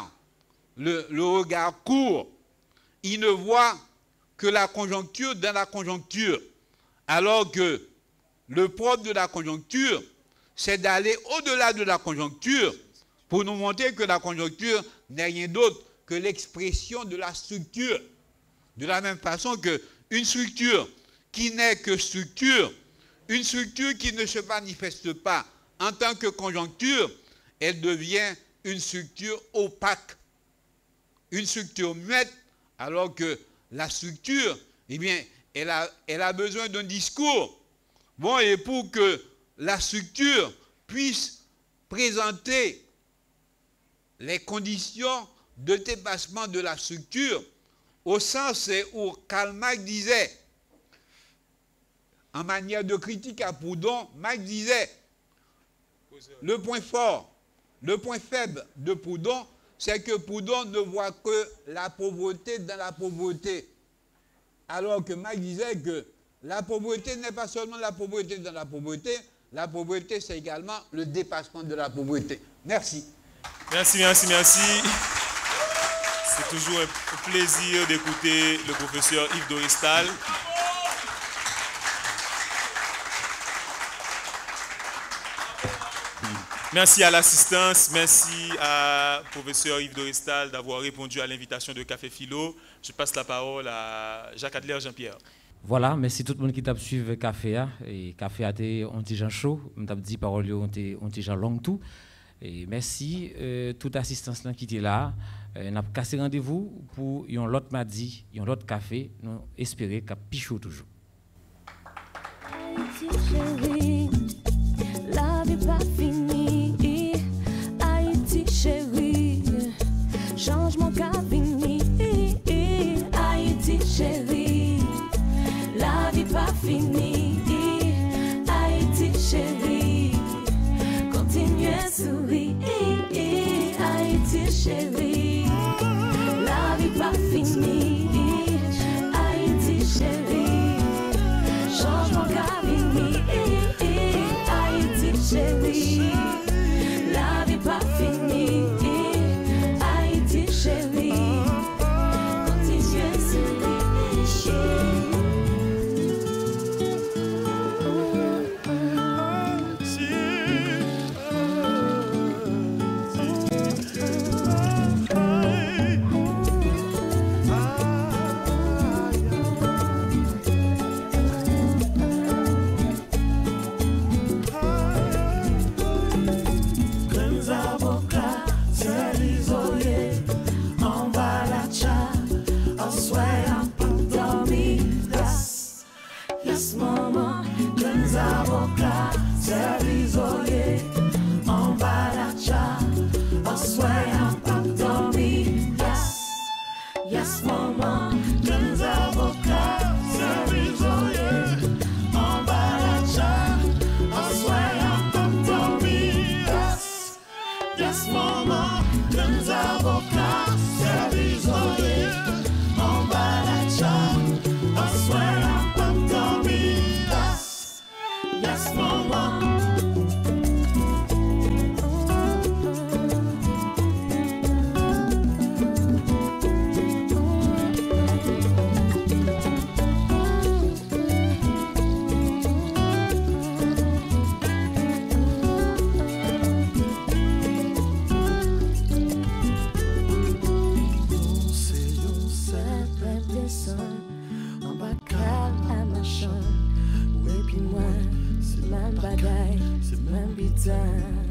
regard court, ils ne voient que la conjoncture dans la conjoncture. Alors que le propre de la conjoncture, c'est d'aller au-delà de la conjoncture pour nous montrer que la conjoncture n'est rien d'autre que l'expression de la structure. De la même façon qu'une structure qui n'est que structure, une structure qui ne se manifeste pas en tant que conjoncture, elle devient une structure opaque, une structure muette, alors que la structure, elle a besoin d'un discours. Et pour que la structure puisse présenter les conditions de dépassement de la structure, au sens où Karl Marx disait, en manière de critique à Proudhon, Marx disait, le point fort, le point faible de Proudhon, c'est que Proudhon ne voit que la pauvreté dans la pauvreté. Alors que Marx disait que la pauvreté n'est pas seulement la pauvreté dans la pauvreté c'est également le dépassement de la pauvreté. Merci. Merci. C'est toujours un plaisir d'écouter le professeur Yves Doristal. Merci à l'assistance, merci à professeur Yves Doristal d'avoir répondu à l'invitation de Café Philo. Je passe la parole à Jacques Adler Jean-Pierre. Voilà, merci tout le monde qui t'a suivi Café. Et Café a été un petit Jean chaud, on t'a dit parole un petit Jean long tout. Et merci toute assistance qui était là. On a cassé rendez-vous pour un autre mardi, un autre café. Nous espérons qu'à pichou toujours. La vie pas finie, Haïti chérie, changement qu'a fini, Haïti chérie, la vie pas finie, Haïti chérie, continuez à sourire, Haïti chérie, la vie pas finie. Yes, maman, jeunes avocats, services en bas la chambre, I swear I'm not gonna be lost. Yes, maman. C'est même bagaille, c'est même bidon.